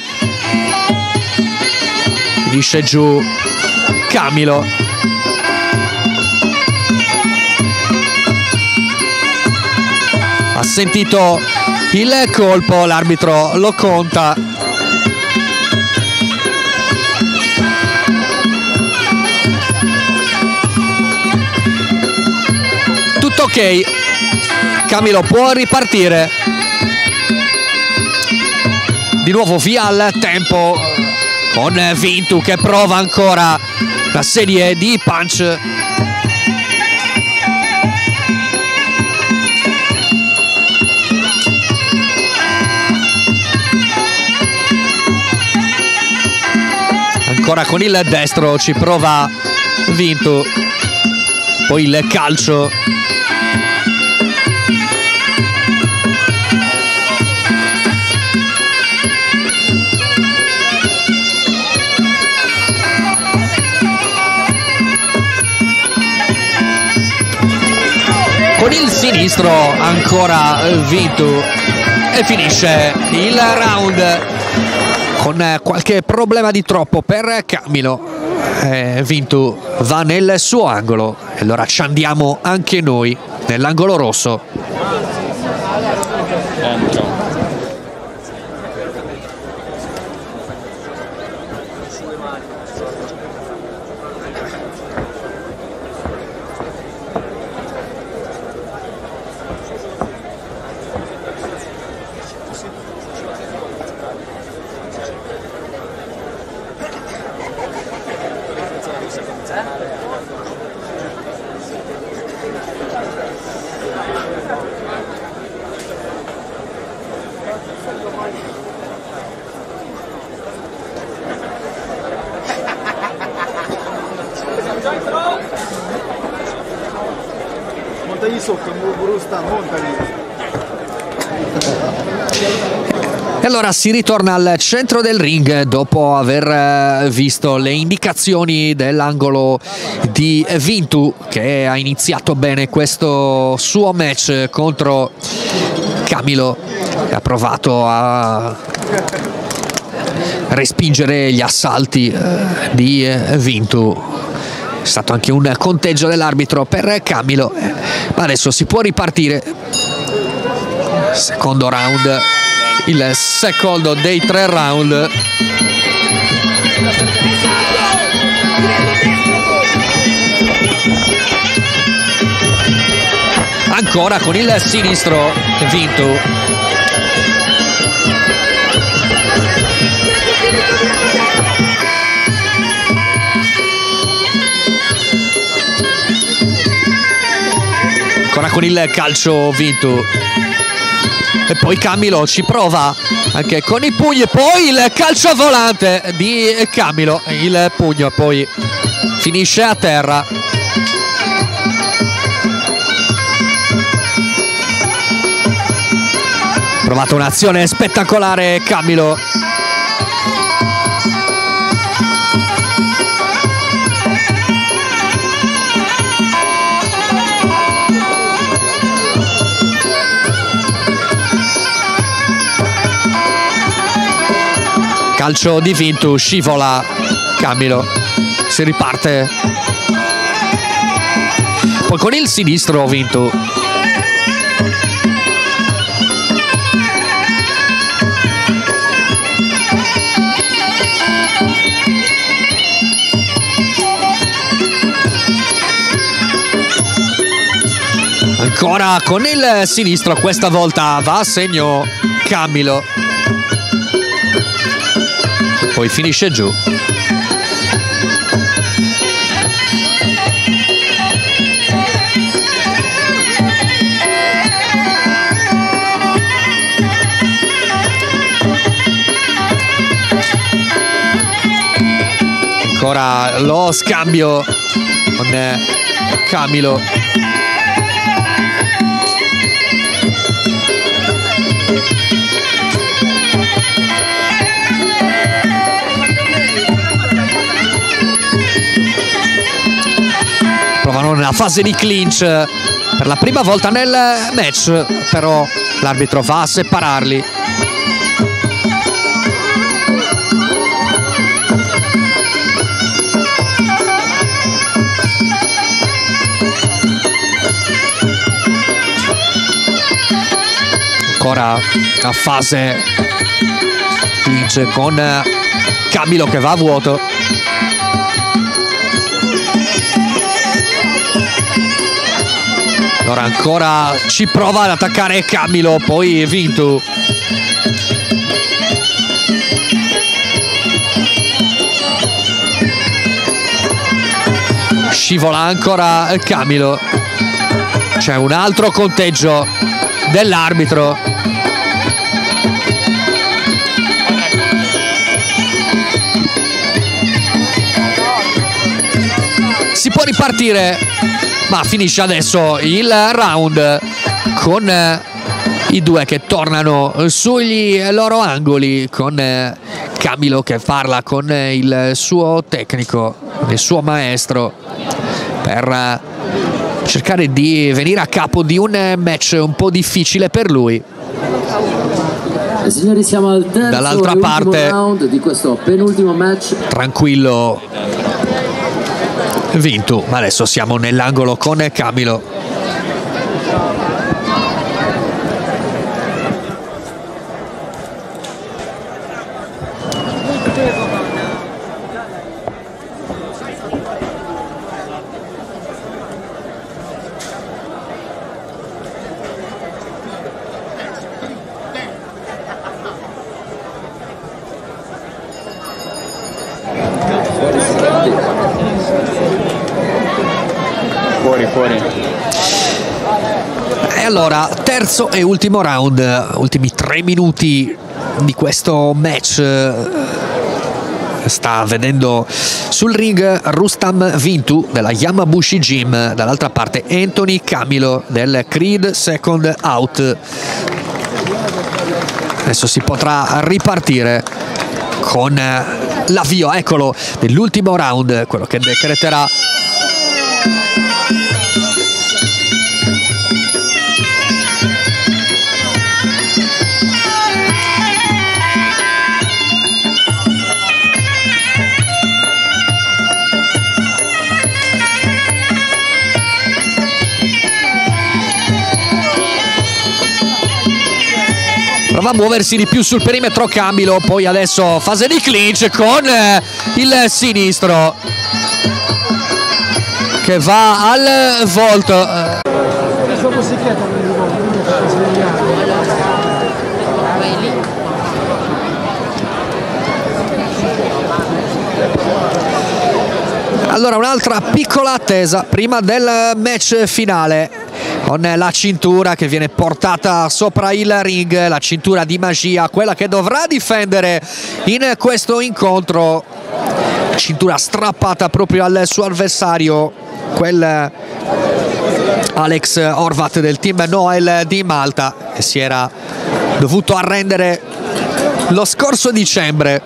Finisce giù Camilo. Ha sentito il colpo, l'arbitro lo conta. Tutto ok. Camilo può ripartire. Di nuovo via al tempo con Vintu che prova ancora una serie di punch. Ancora con il destro ci prova Vintu, poi il calcio. Con il sinistro ancora Vintu e finisce il round con qualche problema di troppo per Camilo. eh, Vintu va nel suo angolo e allora ci andiamo anche noi nell'angolo rosso. Dentro. Montagli sotto, Burusta, montagli. E allora si ritorna al centro del ring dopo aver visto le indicazioni dell'angolo di Vintu, che ha iniziato bene questo suo match contro Camilo, che ha provato a respingere gli assalti di Vintu. È stato anche un conteggio dell'arbitro per Camilo, ma adesso si può ripartire. Secondo round, il secondo dei tre round. ancora con il sinistro Vinto. Ancora con il calcio Vinto. E poi Camilo ci prova anche con i pugni, e poi il calcio a volante di Camilo, il pugno poi finisce a terra. Provato un'azione spettacolare Camilo. Calcio di Vinto, scivola Camilo, si riparte poi con il sinistro Vinto. Ancora con il sinistro, questa volta va a segno Camilo. Poi finisce giù. Ancora lo scambio con Camilo. Provano nella fase di clinch per la prima volta nel match, però l'arbitro va a separarli. Ancora a fase clinch con Camilo che va a vuoto. Allora ancora ci prova ad attaccare Camilo, poi Vinto. Scivola ancora Camilo. C'è un altro conteggio dell'arbitro. Si può ripartire, ma finisce adesso il round con i due che tornano sugli loro angoli, con Camilo che parla con il suo tecnico, il suo maestro, per cercare di venire a capo di un match un po' difficile per lui. E signori, siamo al terzo dall'altra e parte round di questo penultimo match. Tranquillo Vinto, ma adesso siamo nell'angolo con Camilo. Fuori, fuori. E allora, terzo e ultimo round, ultimi tre minuti di questo match. Sta vedendo sul ring Rustam Vinto della Yamabushi Gym, dall'altra parte Anthony Camilo del Creed Second Out. Adesso si potrà ripartire con l'avvio, eccolo, dell'ultimo round, quello che decreterà prova a muoversi di più sul perimetro Camilo, poi adesso fase di clinch con il sinistro che va al volto. Allora, un'altra piccola attesa prima del match finale, con la cintura che viene portata sopra il ring, la cintura di magia, quella che dovrà difendere in questo incontro, cintura strappata proprio al suo avversario, quel Alex Horvat del team Noel di Malta, che si era dovuto arrendere lo scorso dicembre,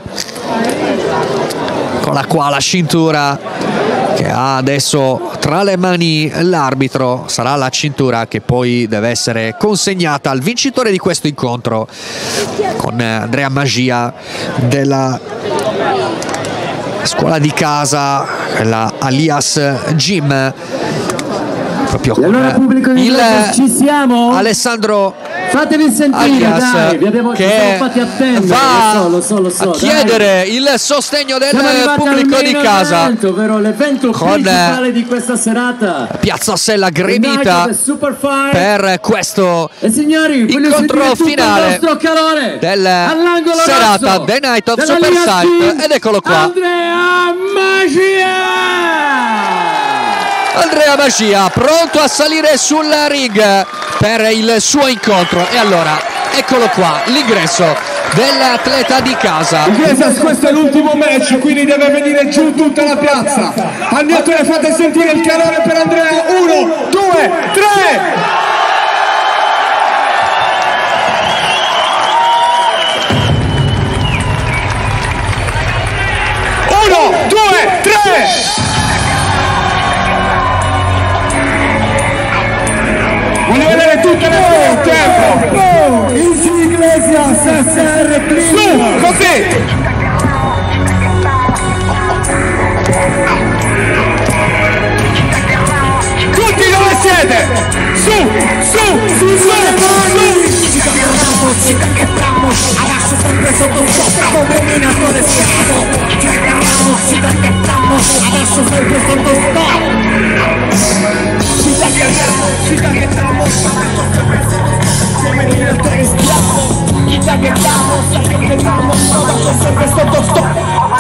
con la qua la cintura che ha adesso tra le mani l'arbitro. Sarà la cintura che poi deve essere consegnata al vincitore di questo incontro, con Andrea Magia della scuola di casa, la alias Gym, proprio con allora, pubblico di il ci siamo? Alessandro Fatevi sentire, alias, dai, vi abbiamo, che fatti attendere, va lo so, lo so, lo so, a chiedere dai. il sostegno del pubblico di casa, evento, ovvero l'evento principale di questa serata, Piazza Sella gremita per questo e signori, incontro finale della serata The Night of Super Sight. Ed eccolo qua, Andrea Magia! Andrea Magia pronto a salire sul ring per il suo incontro. E allora eccolo qua, l'ingresso dell'atleta di casa. Iglesias, questo è l'ultimo match, quindi deve venire giù tutta la piazza. Andiatore, fate sentire il calore per Andrea. Uno, due, tre! Uno, due, tre! Voglio vedere tutte le foto, tempo! Easy Iglesias, S R P! Su, così! Tutti dove siete? Su, su, su, su, su! Ci tacchettamos, abajo sempre sotto sopra come minatore schiavo. Ci agarramos, ci tacchettamos, abajo sempre sotto stop. Ci tacchettamos, ci tacchettamos, abajo sempre sotto stop come minatore schiavo. Ci tacchettamos, ci tacchettamos, abajo sempre sotto stop.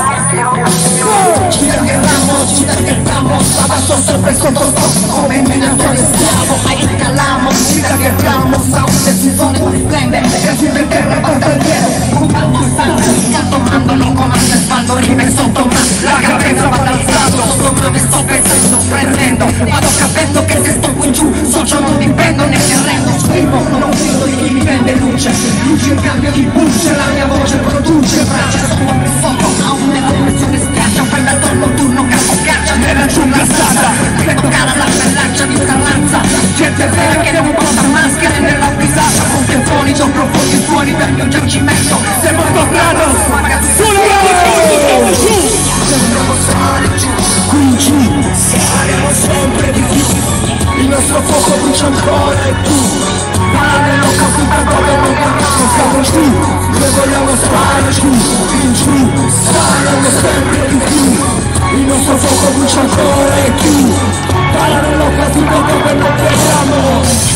Ci tacchettamos, ci tacchettamos, abajo sempre sotto stop come minatore schiavo. Ahí calamos, ci tacchettamos, a un decisore non riprende. Casi per terra battagliere, puntando il sangue, tomando non comanda il spando, rime sotto ma la cabeza va alzando, sopra dove sto pensando, prendendo, vado capendo che se sto qui giù, socio non dipendo né mi arrendo, scrivo, non fido di chi mi vende luce, luce in cambio di pulce, la mia voce produce, braccia sono più sotto, a un nella dimensione spiaggia, predator notturno, capo caccia, nella giungla stata, per toccare la bellaccia di una razza, gente vera che non porta maschere nella pisata, con canzoni, già profondi fuori per mio giacimento, se molto brano, ragazzi, sulle bravo, su! Dobbiamo stare giù, qui giù, saremo sempre di più, il nostro fuoco brucia ancora e più, ma nell'occa tutta dove non guardiamo, siamo giù, noi vogliamo stare giù, in giù, saremo sempre di più, il nostro fuoco brucia ancora e più, ma nell'occa tutta dove non guardiamo.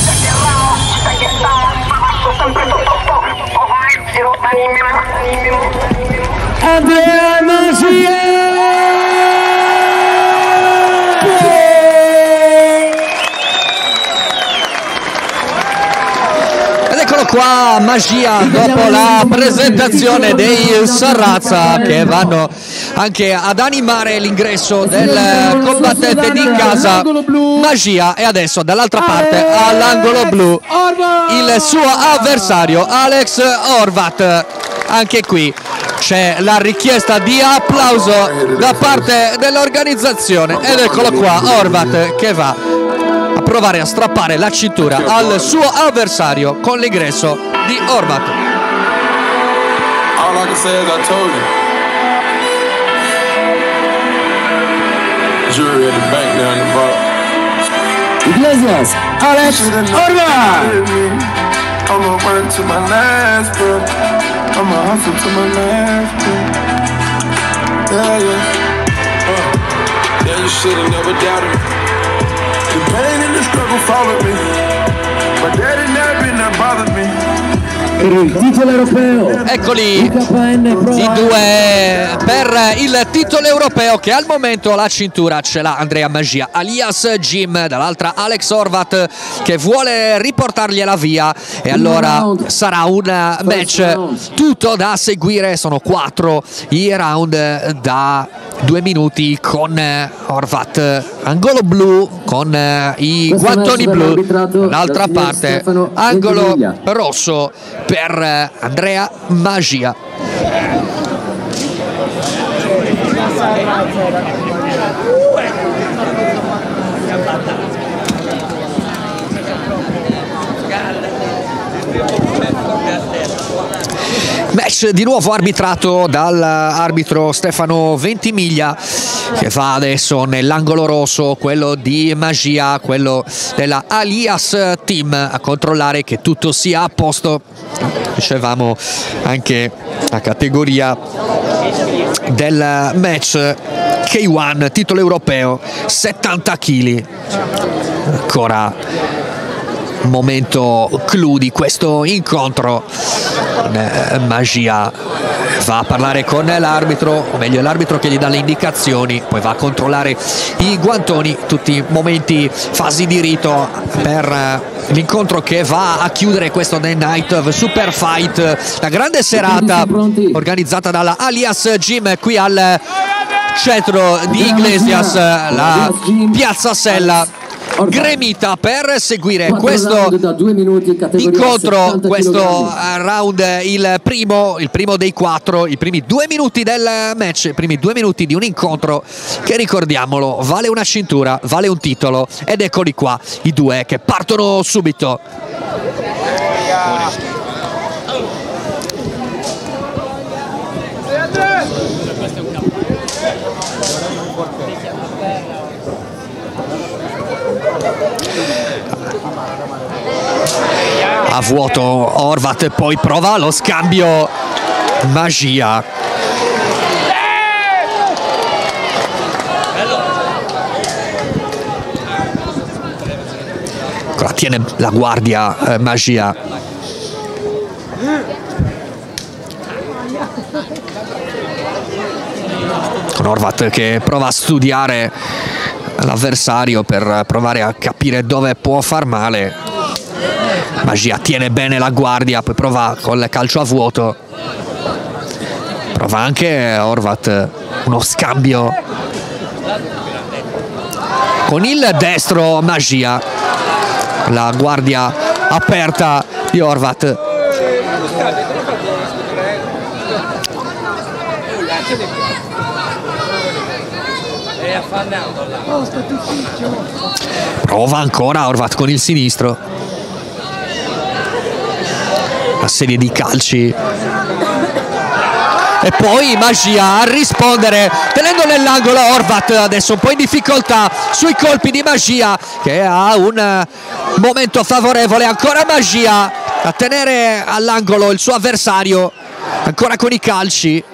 Andrea Magia! Ed eccolo qua, Magia, dopo la presentazione dei Sarrazza, che vanno anche ad animare l'ingresso del combattente di casa. Magia, e adesso dall'altra parte all'angolo blu il suo avversario Alex Horvat. Anche qui c'è la richiesta di applauso da parte dell'organizzazione, ed eccolo qua Horvat che va a provare a strappare la cintura al suo avversario con l'ingresso di Horvat. All I can say is I told you. Jury at the bank down the bar. Iglesias, Alex Horvat. I'ma work to my last breath. I'ma hustle to my last breath. Yeah, yeah. Uh, yeah, you should've never doubted me. The pain and the struggle followed me. per il titolo europeo. Eccoli i due per il titolo europeo, che al momento la cintura ce l'ha Andrea Magia, alias Jim, dall'altra Alex Horvat che vuole riportargliela via, e allora sarà un match tutto da seguire. Sono quattro i round da due minuti con Horvat angolo blu con i guantoni blu, dall'altra parte angolo rosso per Andrea Magia. Match di nuovo arbitrato dall'arbitro Stefano Ventimiglia, che va adesso nell'angolo rosso, quello di Magia, quello della Alias Team, a controllare che tutto sia a posto. Dicevamo anche la categoria del match K uno, titolo europeo, settanta chili. Ancora momento clou di questo incontro. Magia va a parlare con l'arbitro, o meglio l'arbitro che gli dà le indicazioni, poi va a controllare i guantoni, tutti momenti, fasi di rito per l'incontro che va a chiudere questo The Night of Super Fight, la grande serata organizzata dalla Alias Gym qui al centro di Iglesias, la Piazza Sella gremita per seguire questo incontro, questo round, il primo, il primo dei quattro, i primi due minuti del match, i primi due minuti di un incontro che, ricordiamolo, vale una cintura, vale un titolo, ed eccoli qua i due che partono subito. A vuoto Horvat, poi prova lo scambio Magia. Ancora tiene la guardia eh, Magia. Con Horvat che prova a studiare l'avversario per provare a capire dove può far male. Magia tiene bene la guardia, poi prova col calcio a vuoto, prova anche Horvat uno scambio con il destro Magia, la guardia aperta di Horvat. Prova ancora Horvat con il sinistro, una serie di calci, e poi Magia a rispondere tenendo nell'angolo. Horvat adesso un po' in difficoltà sui colpi di Magia, che ha un momento favorevole. Ancora Magia a tenere all'angolo il suo avversario, ancora con i calci.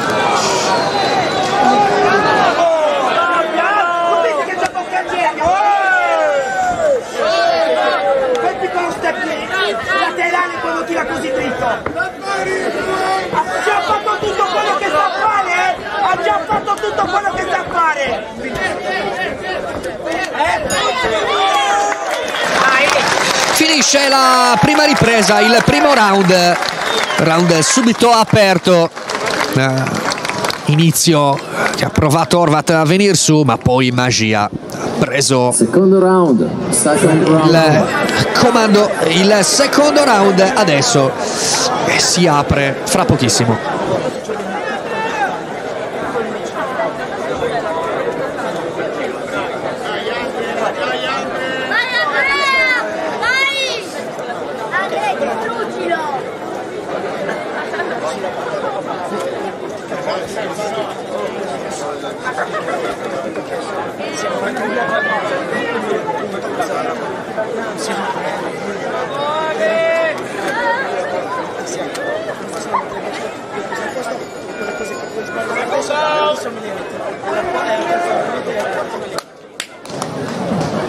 Finisce la prima ripresa, il primo round, round subito aperto. Uh, inizio che ha provato Horvat a venire su, ma poi Magia ha preso secondo round, il comando, il secondo round adesso, e si apre fra pochissimo.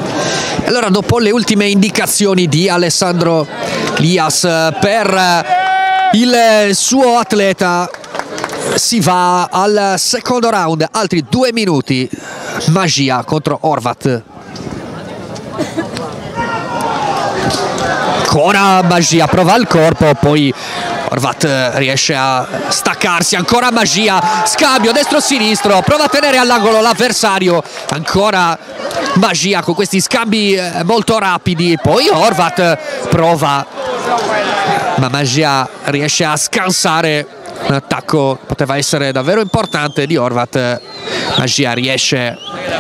Allora, dopo le ultime indicazioni di Alessandro Lias per il suo atleta. Si va al secondo round, altri due minuti. Magia contro Horvat. Ancora Magia prova il corpo, poi Horvat riesce a staccarsi. Ancora Magia, scambio destro-sinistro, prova a tenere all'angolo l'avversario. Ancora Magia con questi scambi molto rapidi. Poi Horvat prova, ma Magia riesce a scansare. Un attacco poteva essere davvero importante di Horvat. Magia riesce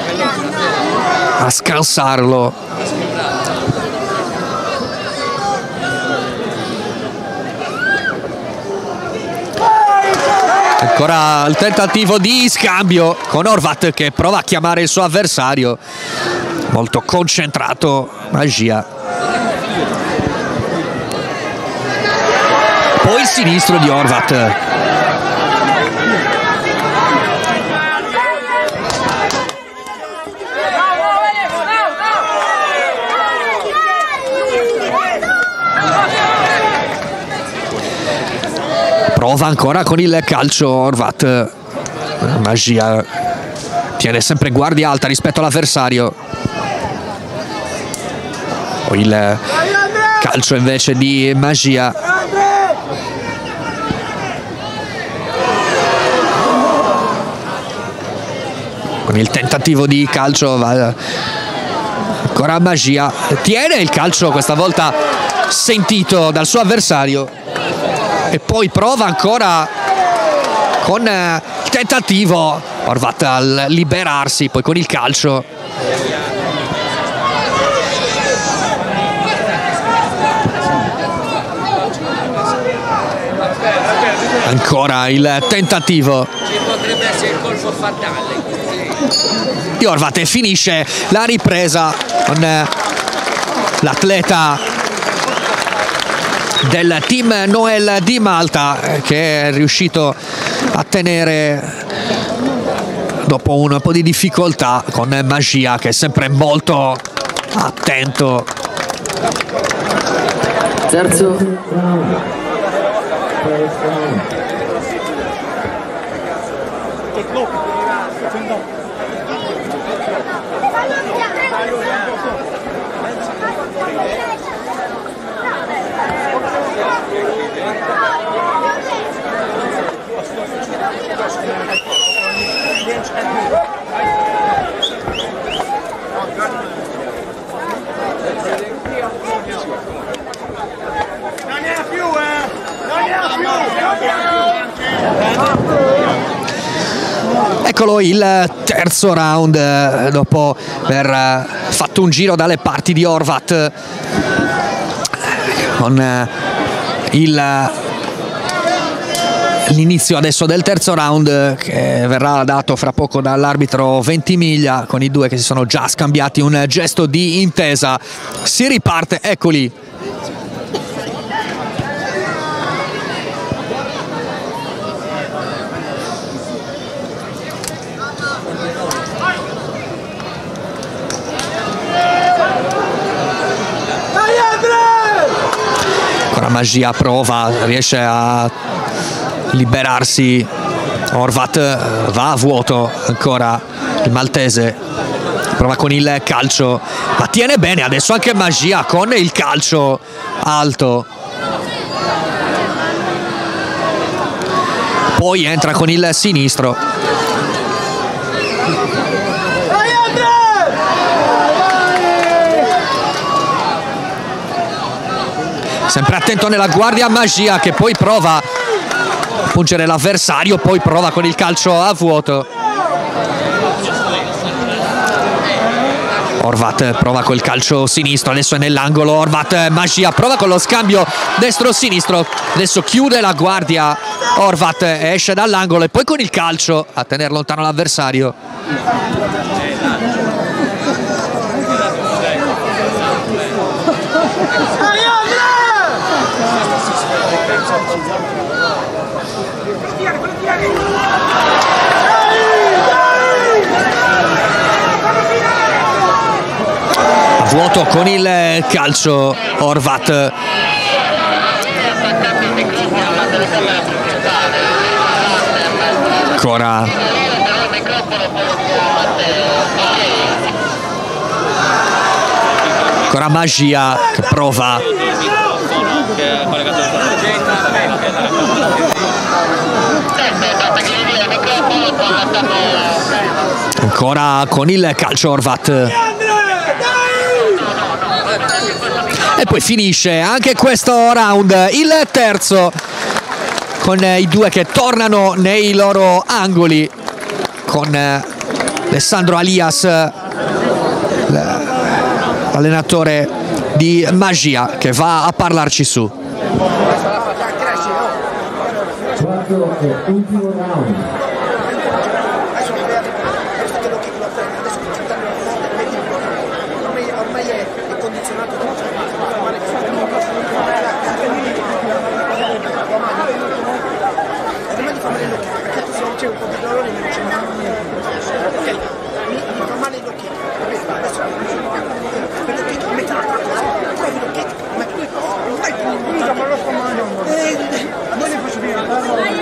a scansarlo. Ancora il tentativo di scambio con Horvat che prova a chiamare il suo avversario. Molto concentrato Magia. Poi il sinistro di Horvat. Prova ancora con il calcio Horvat. Magia tiene sempre guardia alta rispetto all'avversario. Poi il calcio invece di Magia. Con il tentativo di calcio va ancora Magia. Tiene il calcio questa volta sentito dal suo avversario. E poi prova ancora con il tentativo Horvat a liberarsi, poi con il calcio. Ancora il tentativo di Horvat e finisce la ripresa con l'atleta del team Noel di Malta che è riuscito a tenere dopo un po' di difficoltà con Magia che è sempre molto attento. Terzo Eccolo il terzo round dopo aver fatto un giro dalle parti di Horvat con il l'inizio adesso del terzo round che verrà dato fra poco dall'arbitro Ventimiglia, con i due che si sono già scambiati un gesto di intesa. Si riparte, eccoli. Ancora Magia prova, riesce a liberarsi. Horvat va a vuoto, ancora il maltese prova con il calcio, ma tiene bene adesso anche Magia con il calcio alto. Poi entra con il sinistro. Sempre attento nella guardia Magia che poi prova a pungere l'avversario, poi prova con il calcio a vuoto. Horvat prova col calcio sinistro, adesso è nell'angolo. Horvat, Magia prova con lo scambio destro-sinistro, adesso chiude la guardia Horvat, esce dall'angolo e poi con il calcio a tenere lontano l'avversario. Vuoto con il calcio Horvat. Ancora ancora Magia che prova. Ancora con il calcio Horvat. E poi finisce anche questo round, il terzo, con i due che tornano nei loro angoli, con Alessandro Alias, l'allenatore di Magia, che va a parlarci su. Quarto e ultimo round. Ormai è condizionato tutto. Prima di fare l'occhio, perché tu se non c'è un po' di dolore non c'è niente. Ok, mi fa male l'occhio. Adesso per l'occhio metti una cosa, trovi l'occhio, ma tu non fai più. Ma lo fa male. Non ne faccio più.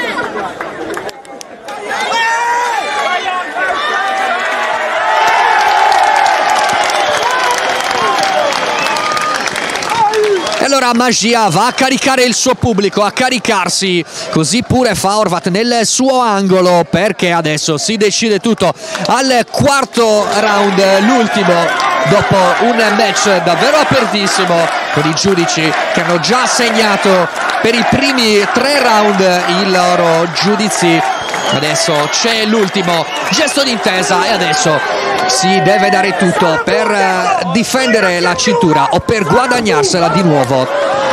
E allora Magia va a caricare il suo pubblico, a caricarsi, così pure fa Horvat nel suo angolo, perché adesso si decide tutto al quarto round, l'ultimo, dopo un match davvero apertissimo, con i giudici che hanno già segnato per i primi tre round i loro giudizi. Adesso c'è l'ultimo gesto d'intesa e adesso si deve dare tutto per difendere la cintura o per guadagnarsela di nuovo.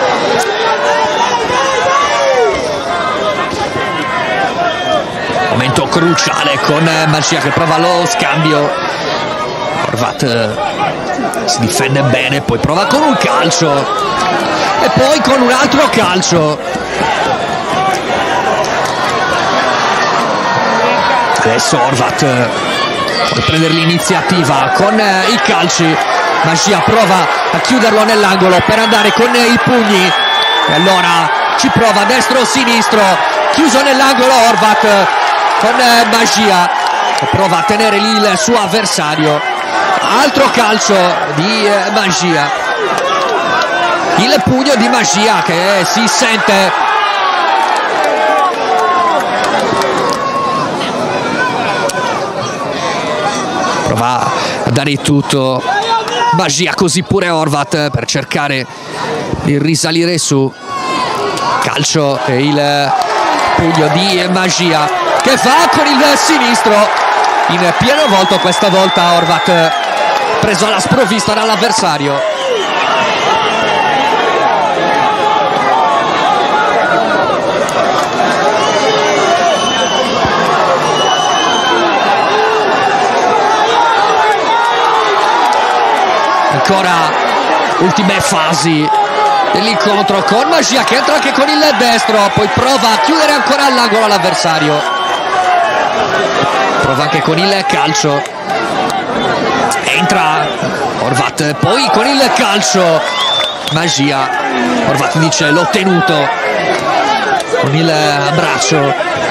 Momento cruciale con Magia che prova lo scambio. Horvat si difende bene, poi prova con un calcio e poi con un altro calcio. Adesso Horvat vuole prendere l'iniziativa con i calci. Magia prova a chiuderlo nell'angolo per andare con i pugni e allora ci prova destro-sinistro, chiuso nell'angolo Horvat con Magia che prova a tenere lì il suo avversario. Altro calcio di Magia, il pugno di Magia che si sente. Prova a dare tutto Magia, così pure Horvat per cercare di risalire su. Calcio e il pugno di Magia che va con il sinistro in pieno volto, questa volta Horvat preso alla sprovvista dall'avversario. Ancora ultime fasi dell'incontro con Magia che entra anche con il destro, poi prova a chiudere ancora all'angolo l'avversario, prova anche con il calcio, entra Horvat poi con il calcio. Magia, Horvat dice l'ho tenuto con il braccio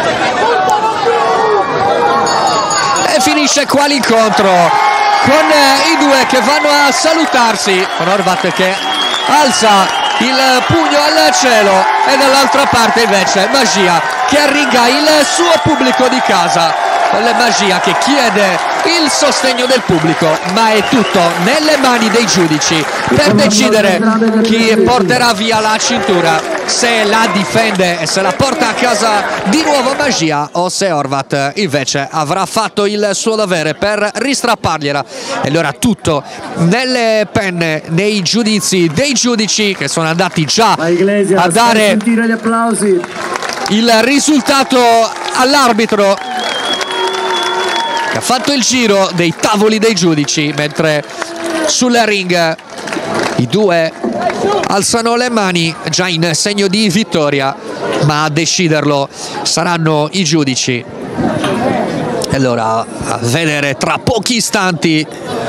e finisce qua l'incontro con i due che vanno a salutarsi, con Horvat che alza il pugno al cielo e dall'altra parte invece Magia che arringa il suo pubblico di casa, con Magia che chiede il sostegno del pubblico, ma è tutto nelle mani dei giudici per decidere chi porterà via la cintura, se la difende e se la porta a casa di nuovo Magia o se Horvat invece avrà fatto il suo dovere per ristrappargliela. E allora tutto nelle penne, nei giudizi dei giudici che sono andati già a dare il risultato all'arbitro, che ha fatto il giro dei tavoli dei giudici, mentre sul ring i due alzano le mani già in segno di vittoria, ma a deciderlo saranno i giudici. E allora a vedere tra pochi istanti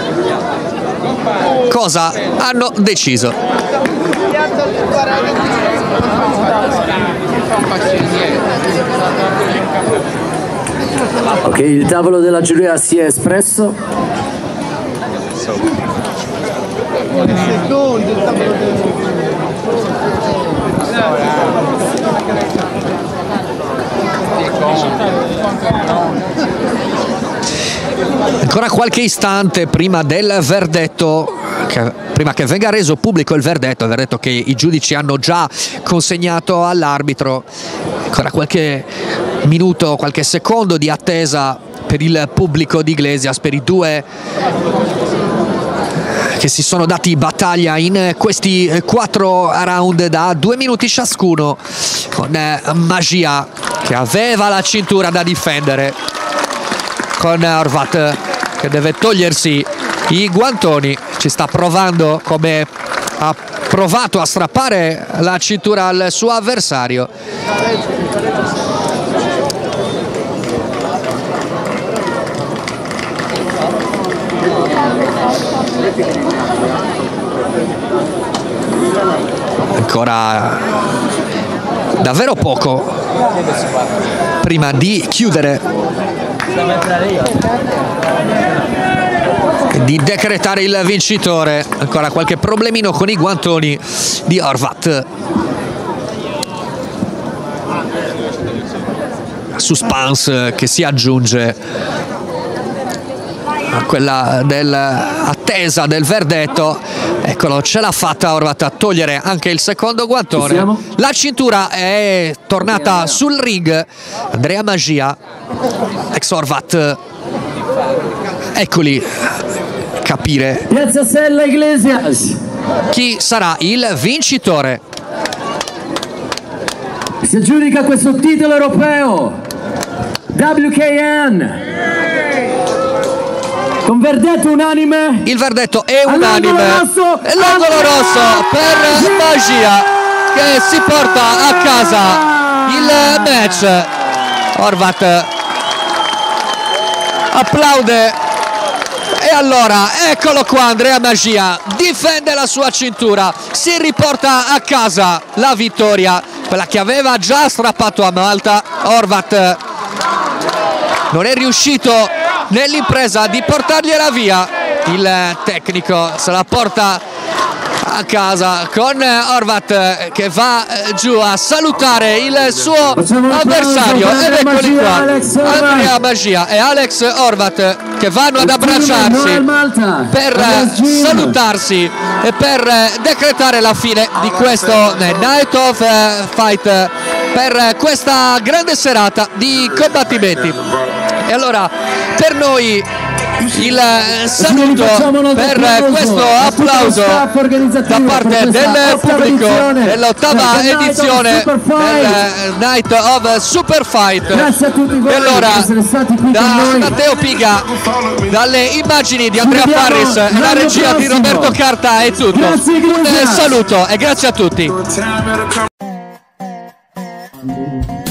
cosa hanno deciso. Ok, il tavolo della giuria si è espresso. Ancora qualche istante prima del verdetto, che, prima che venga reso pubblico il verdetto, il verdetto che i giudici hanno già consegnato all'arbitro. Ancora qualche minuto, qualche secondo di attesa per il pubblico di Iglesias, per i due che si sono dati battaglia in questi quattro round da due minuti ciascuno, con Magia che aveva la cintura da difendere, con Horvat che deve togliersi i guantoni, ci sta provando come ha provato a strappare la cintura al suo avversario. Ancora davvero poco prima di chiudere, di decretare il vincitore. Ancora qualche problemino con i guantoni di Horvat. Suspense che si aggiunge a quella dell'attesa del verdetto. Eccolo, ce l'ha fatta Horvat a togliere anche il secondo guantone. La cintura è tornata sul ring. Andrea Magia, ex Horvat, eccoli capire Piazza Sella Iglesias chi sarà il vincitore. Si aggiudica questo titolo europeo W K N con verdetto unanime. Il verdetto è unanime e l'angolo rosso per Magia, che si porta a casa il match. Horvat applaude e allora eccolo qua, Andrea Magia difende la sua cintura, si riporta a casa la vittoria, quella che aveva già strappato a Malta. Horvat non è riuscito nell'impresa di portargliela via, il tecnico se la porta a casa con Horvat che va giù a salutare il suo avversario, ed eccoli qua Andrea Magia e Alex Horvat che vanno ad abbracciarsi per salutarsi e per decretare la fine di questo Night of Fight, per questa grande serata di combattimenti. E allora per noi il saluto per questo applauso da parte del pubblico dell'ottava edizione del Night of Super Fight. E allora da Matteo Piga, dalle immagini di Andrea Parris e la regia di Roberto Carta è tutto. Un saluto e grazie a tutti.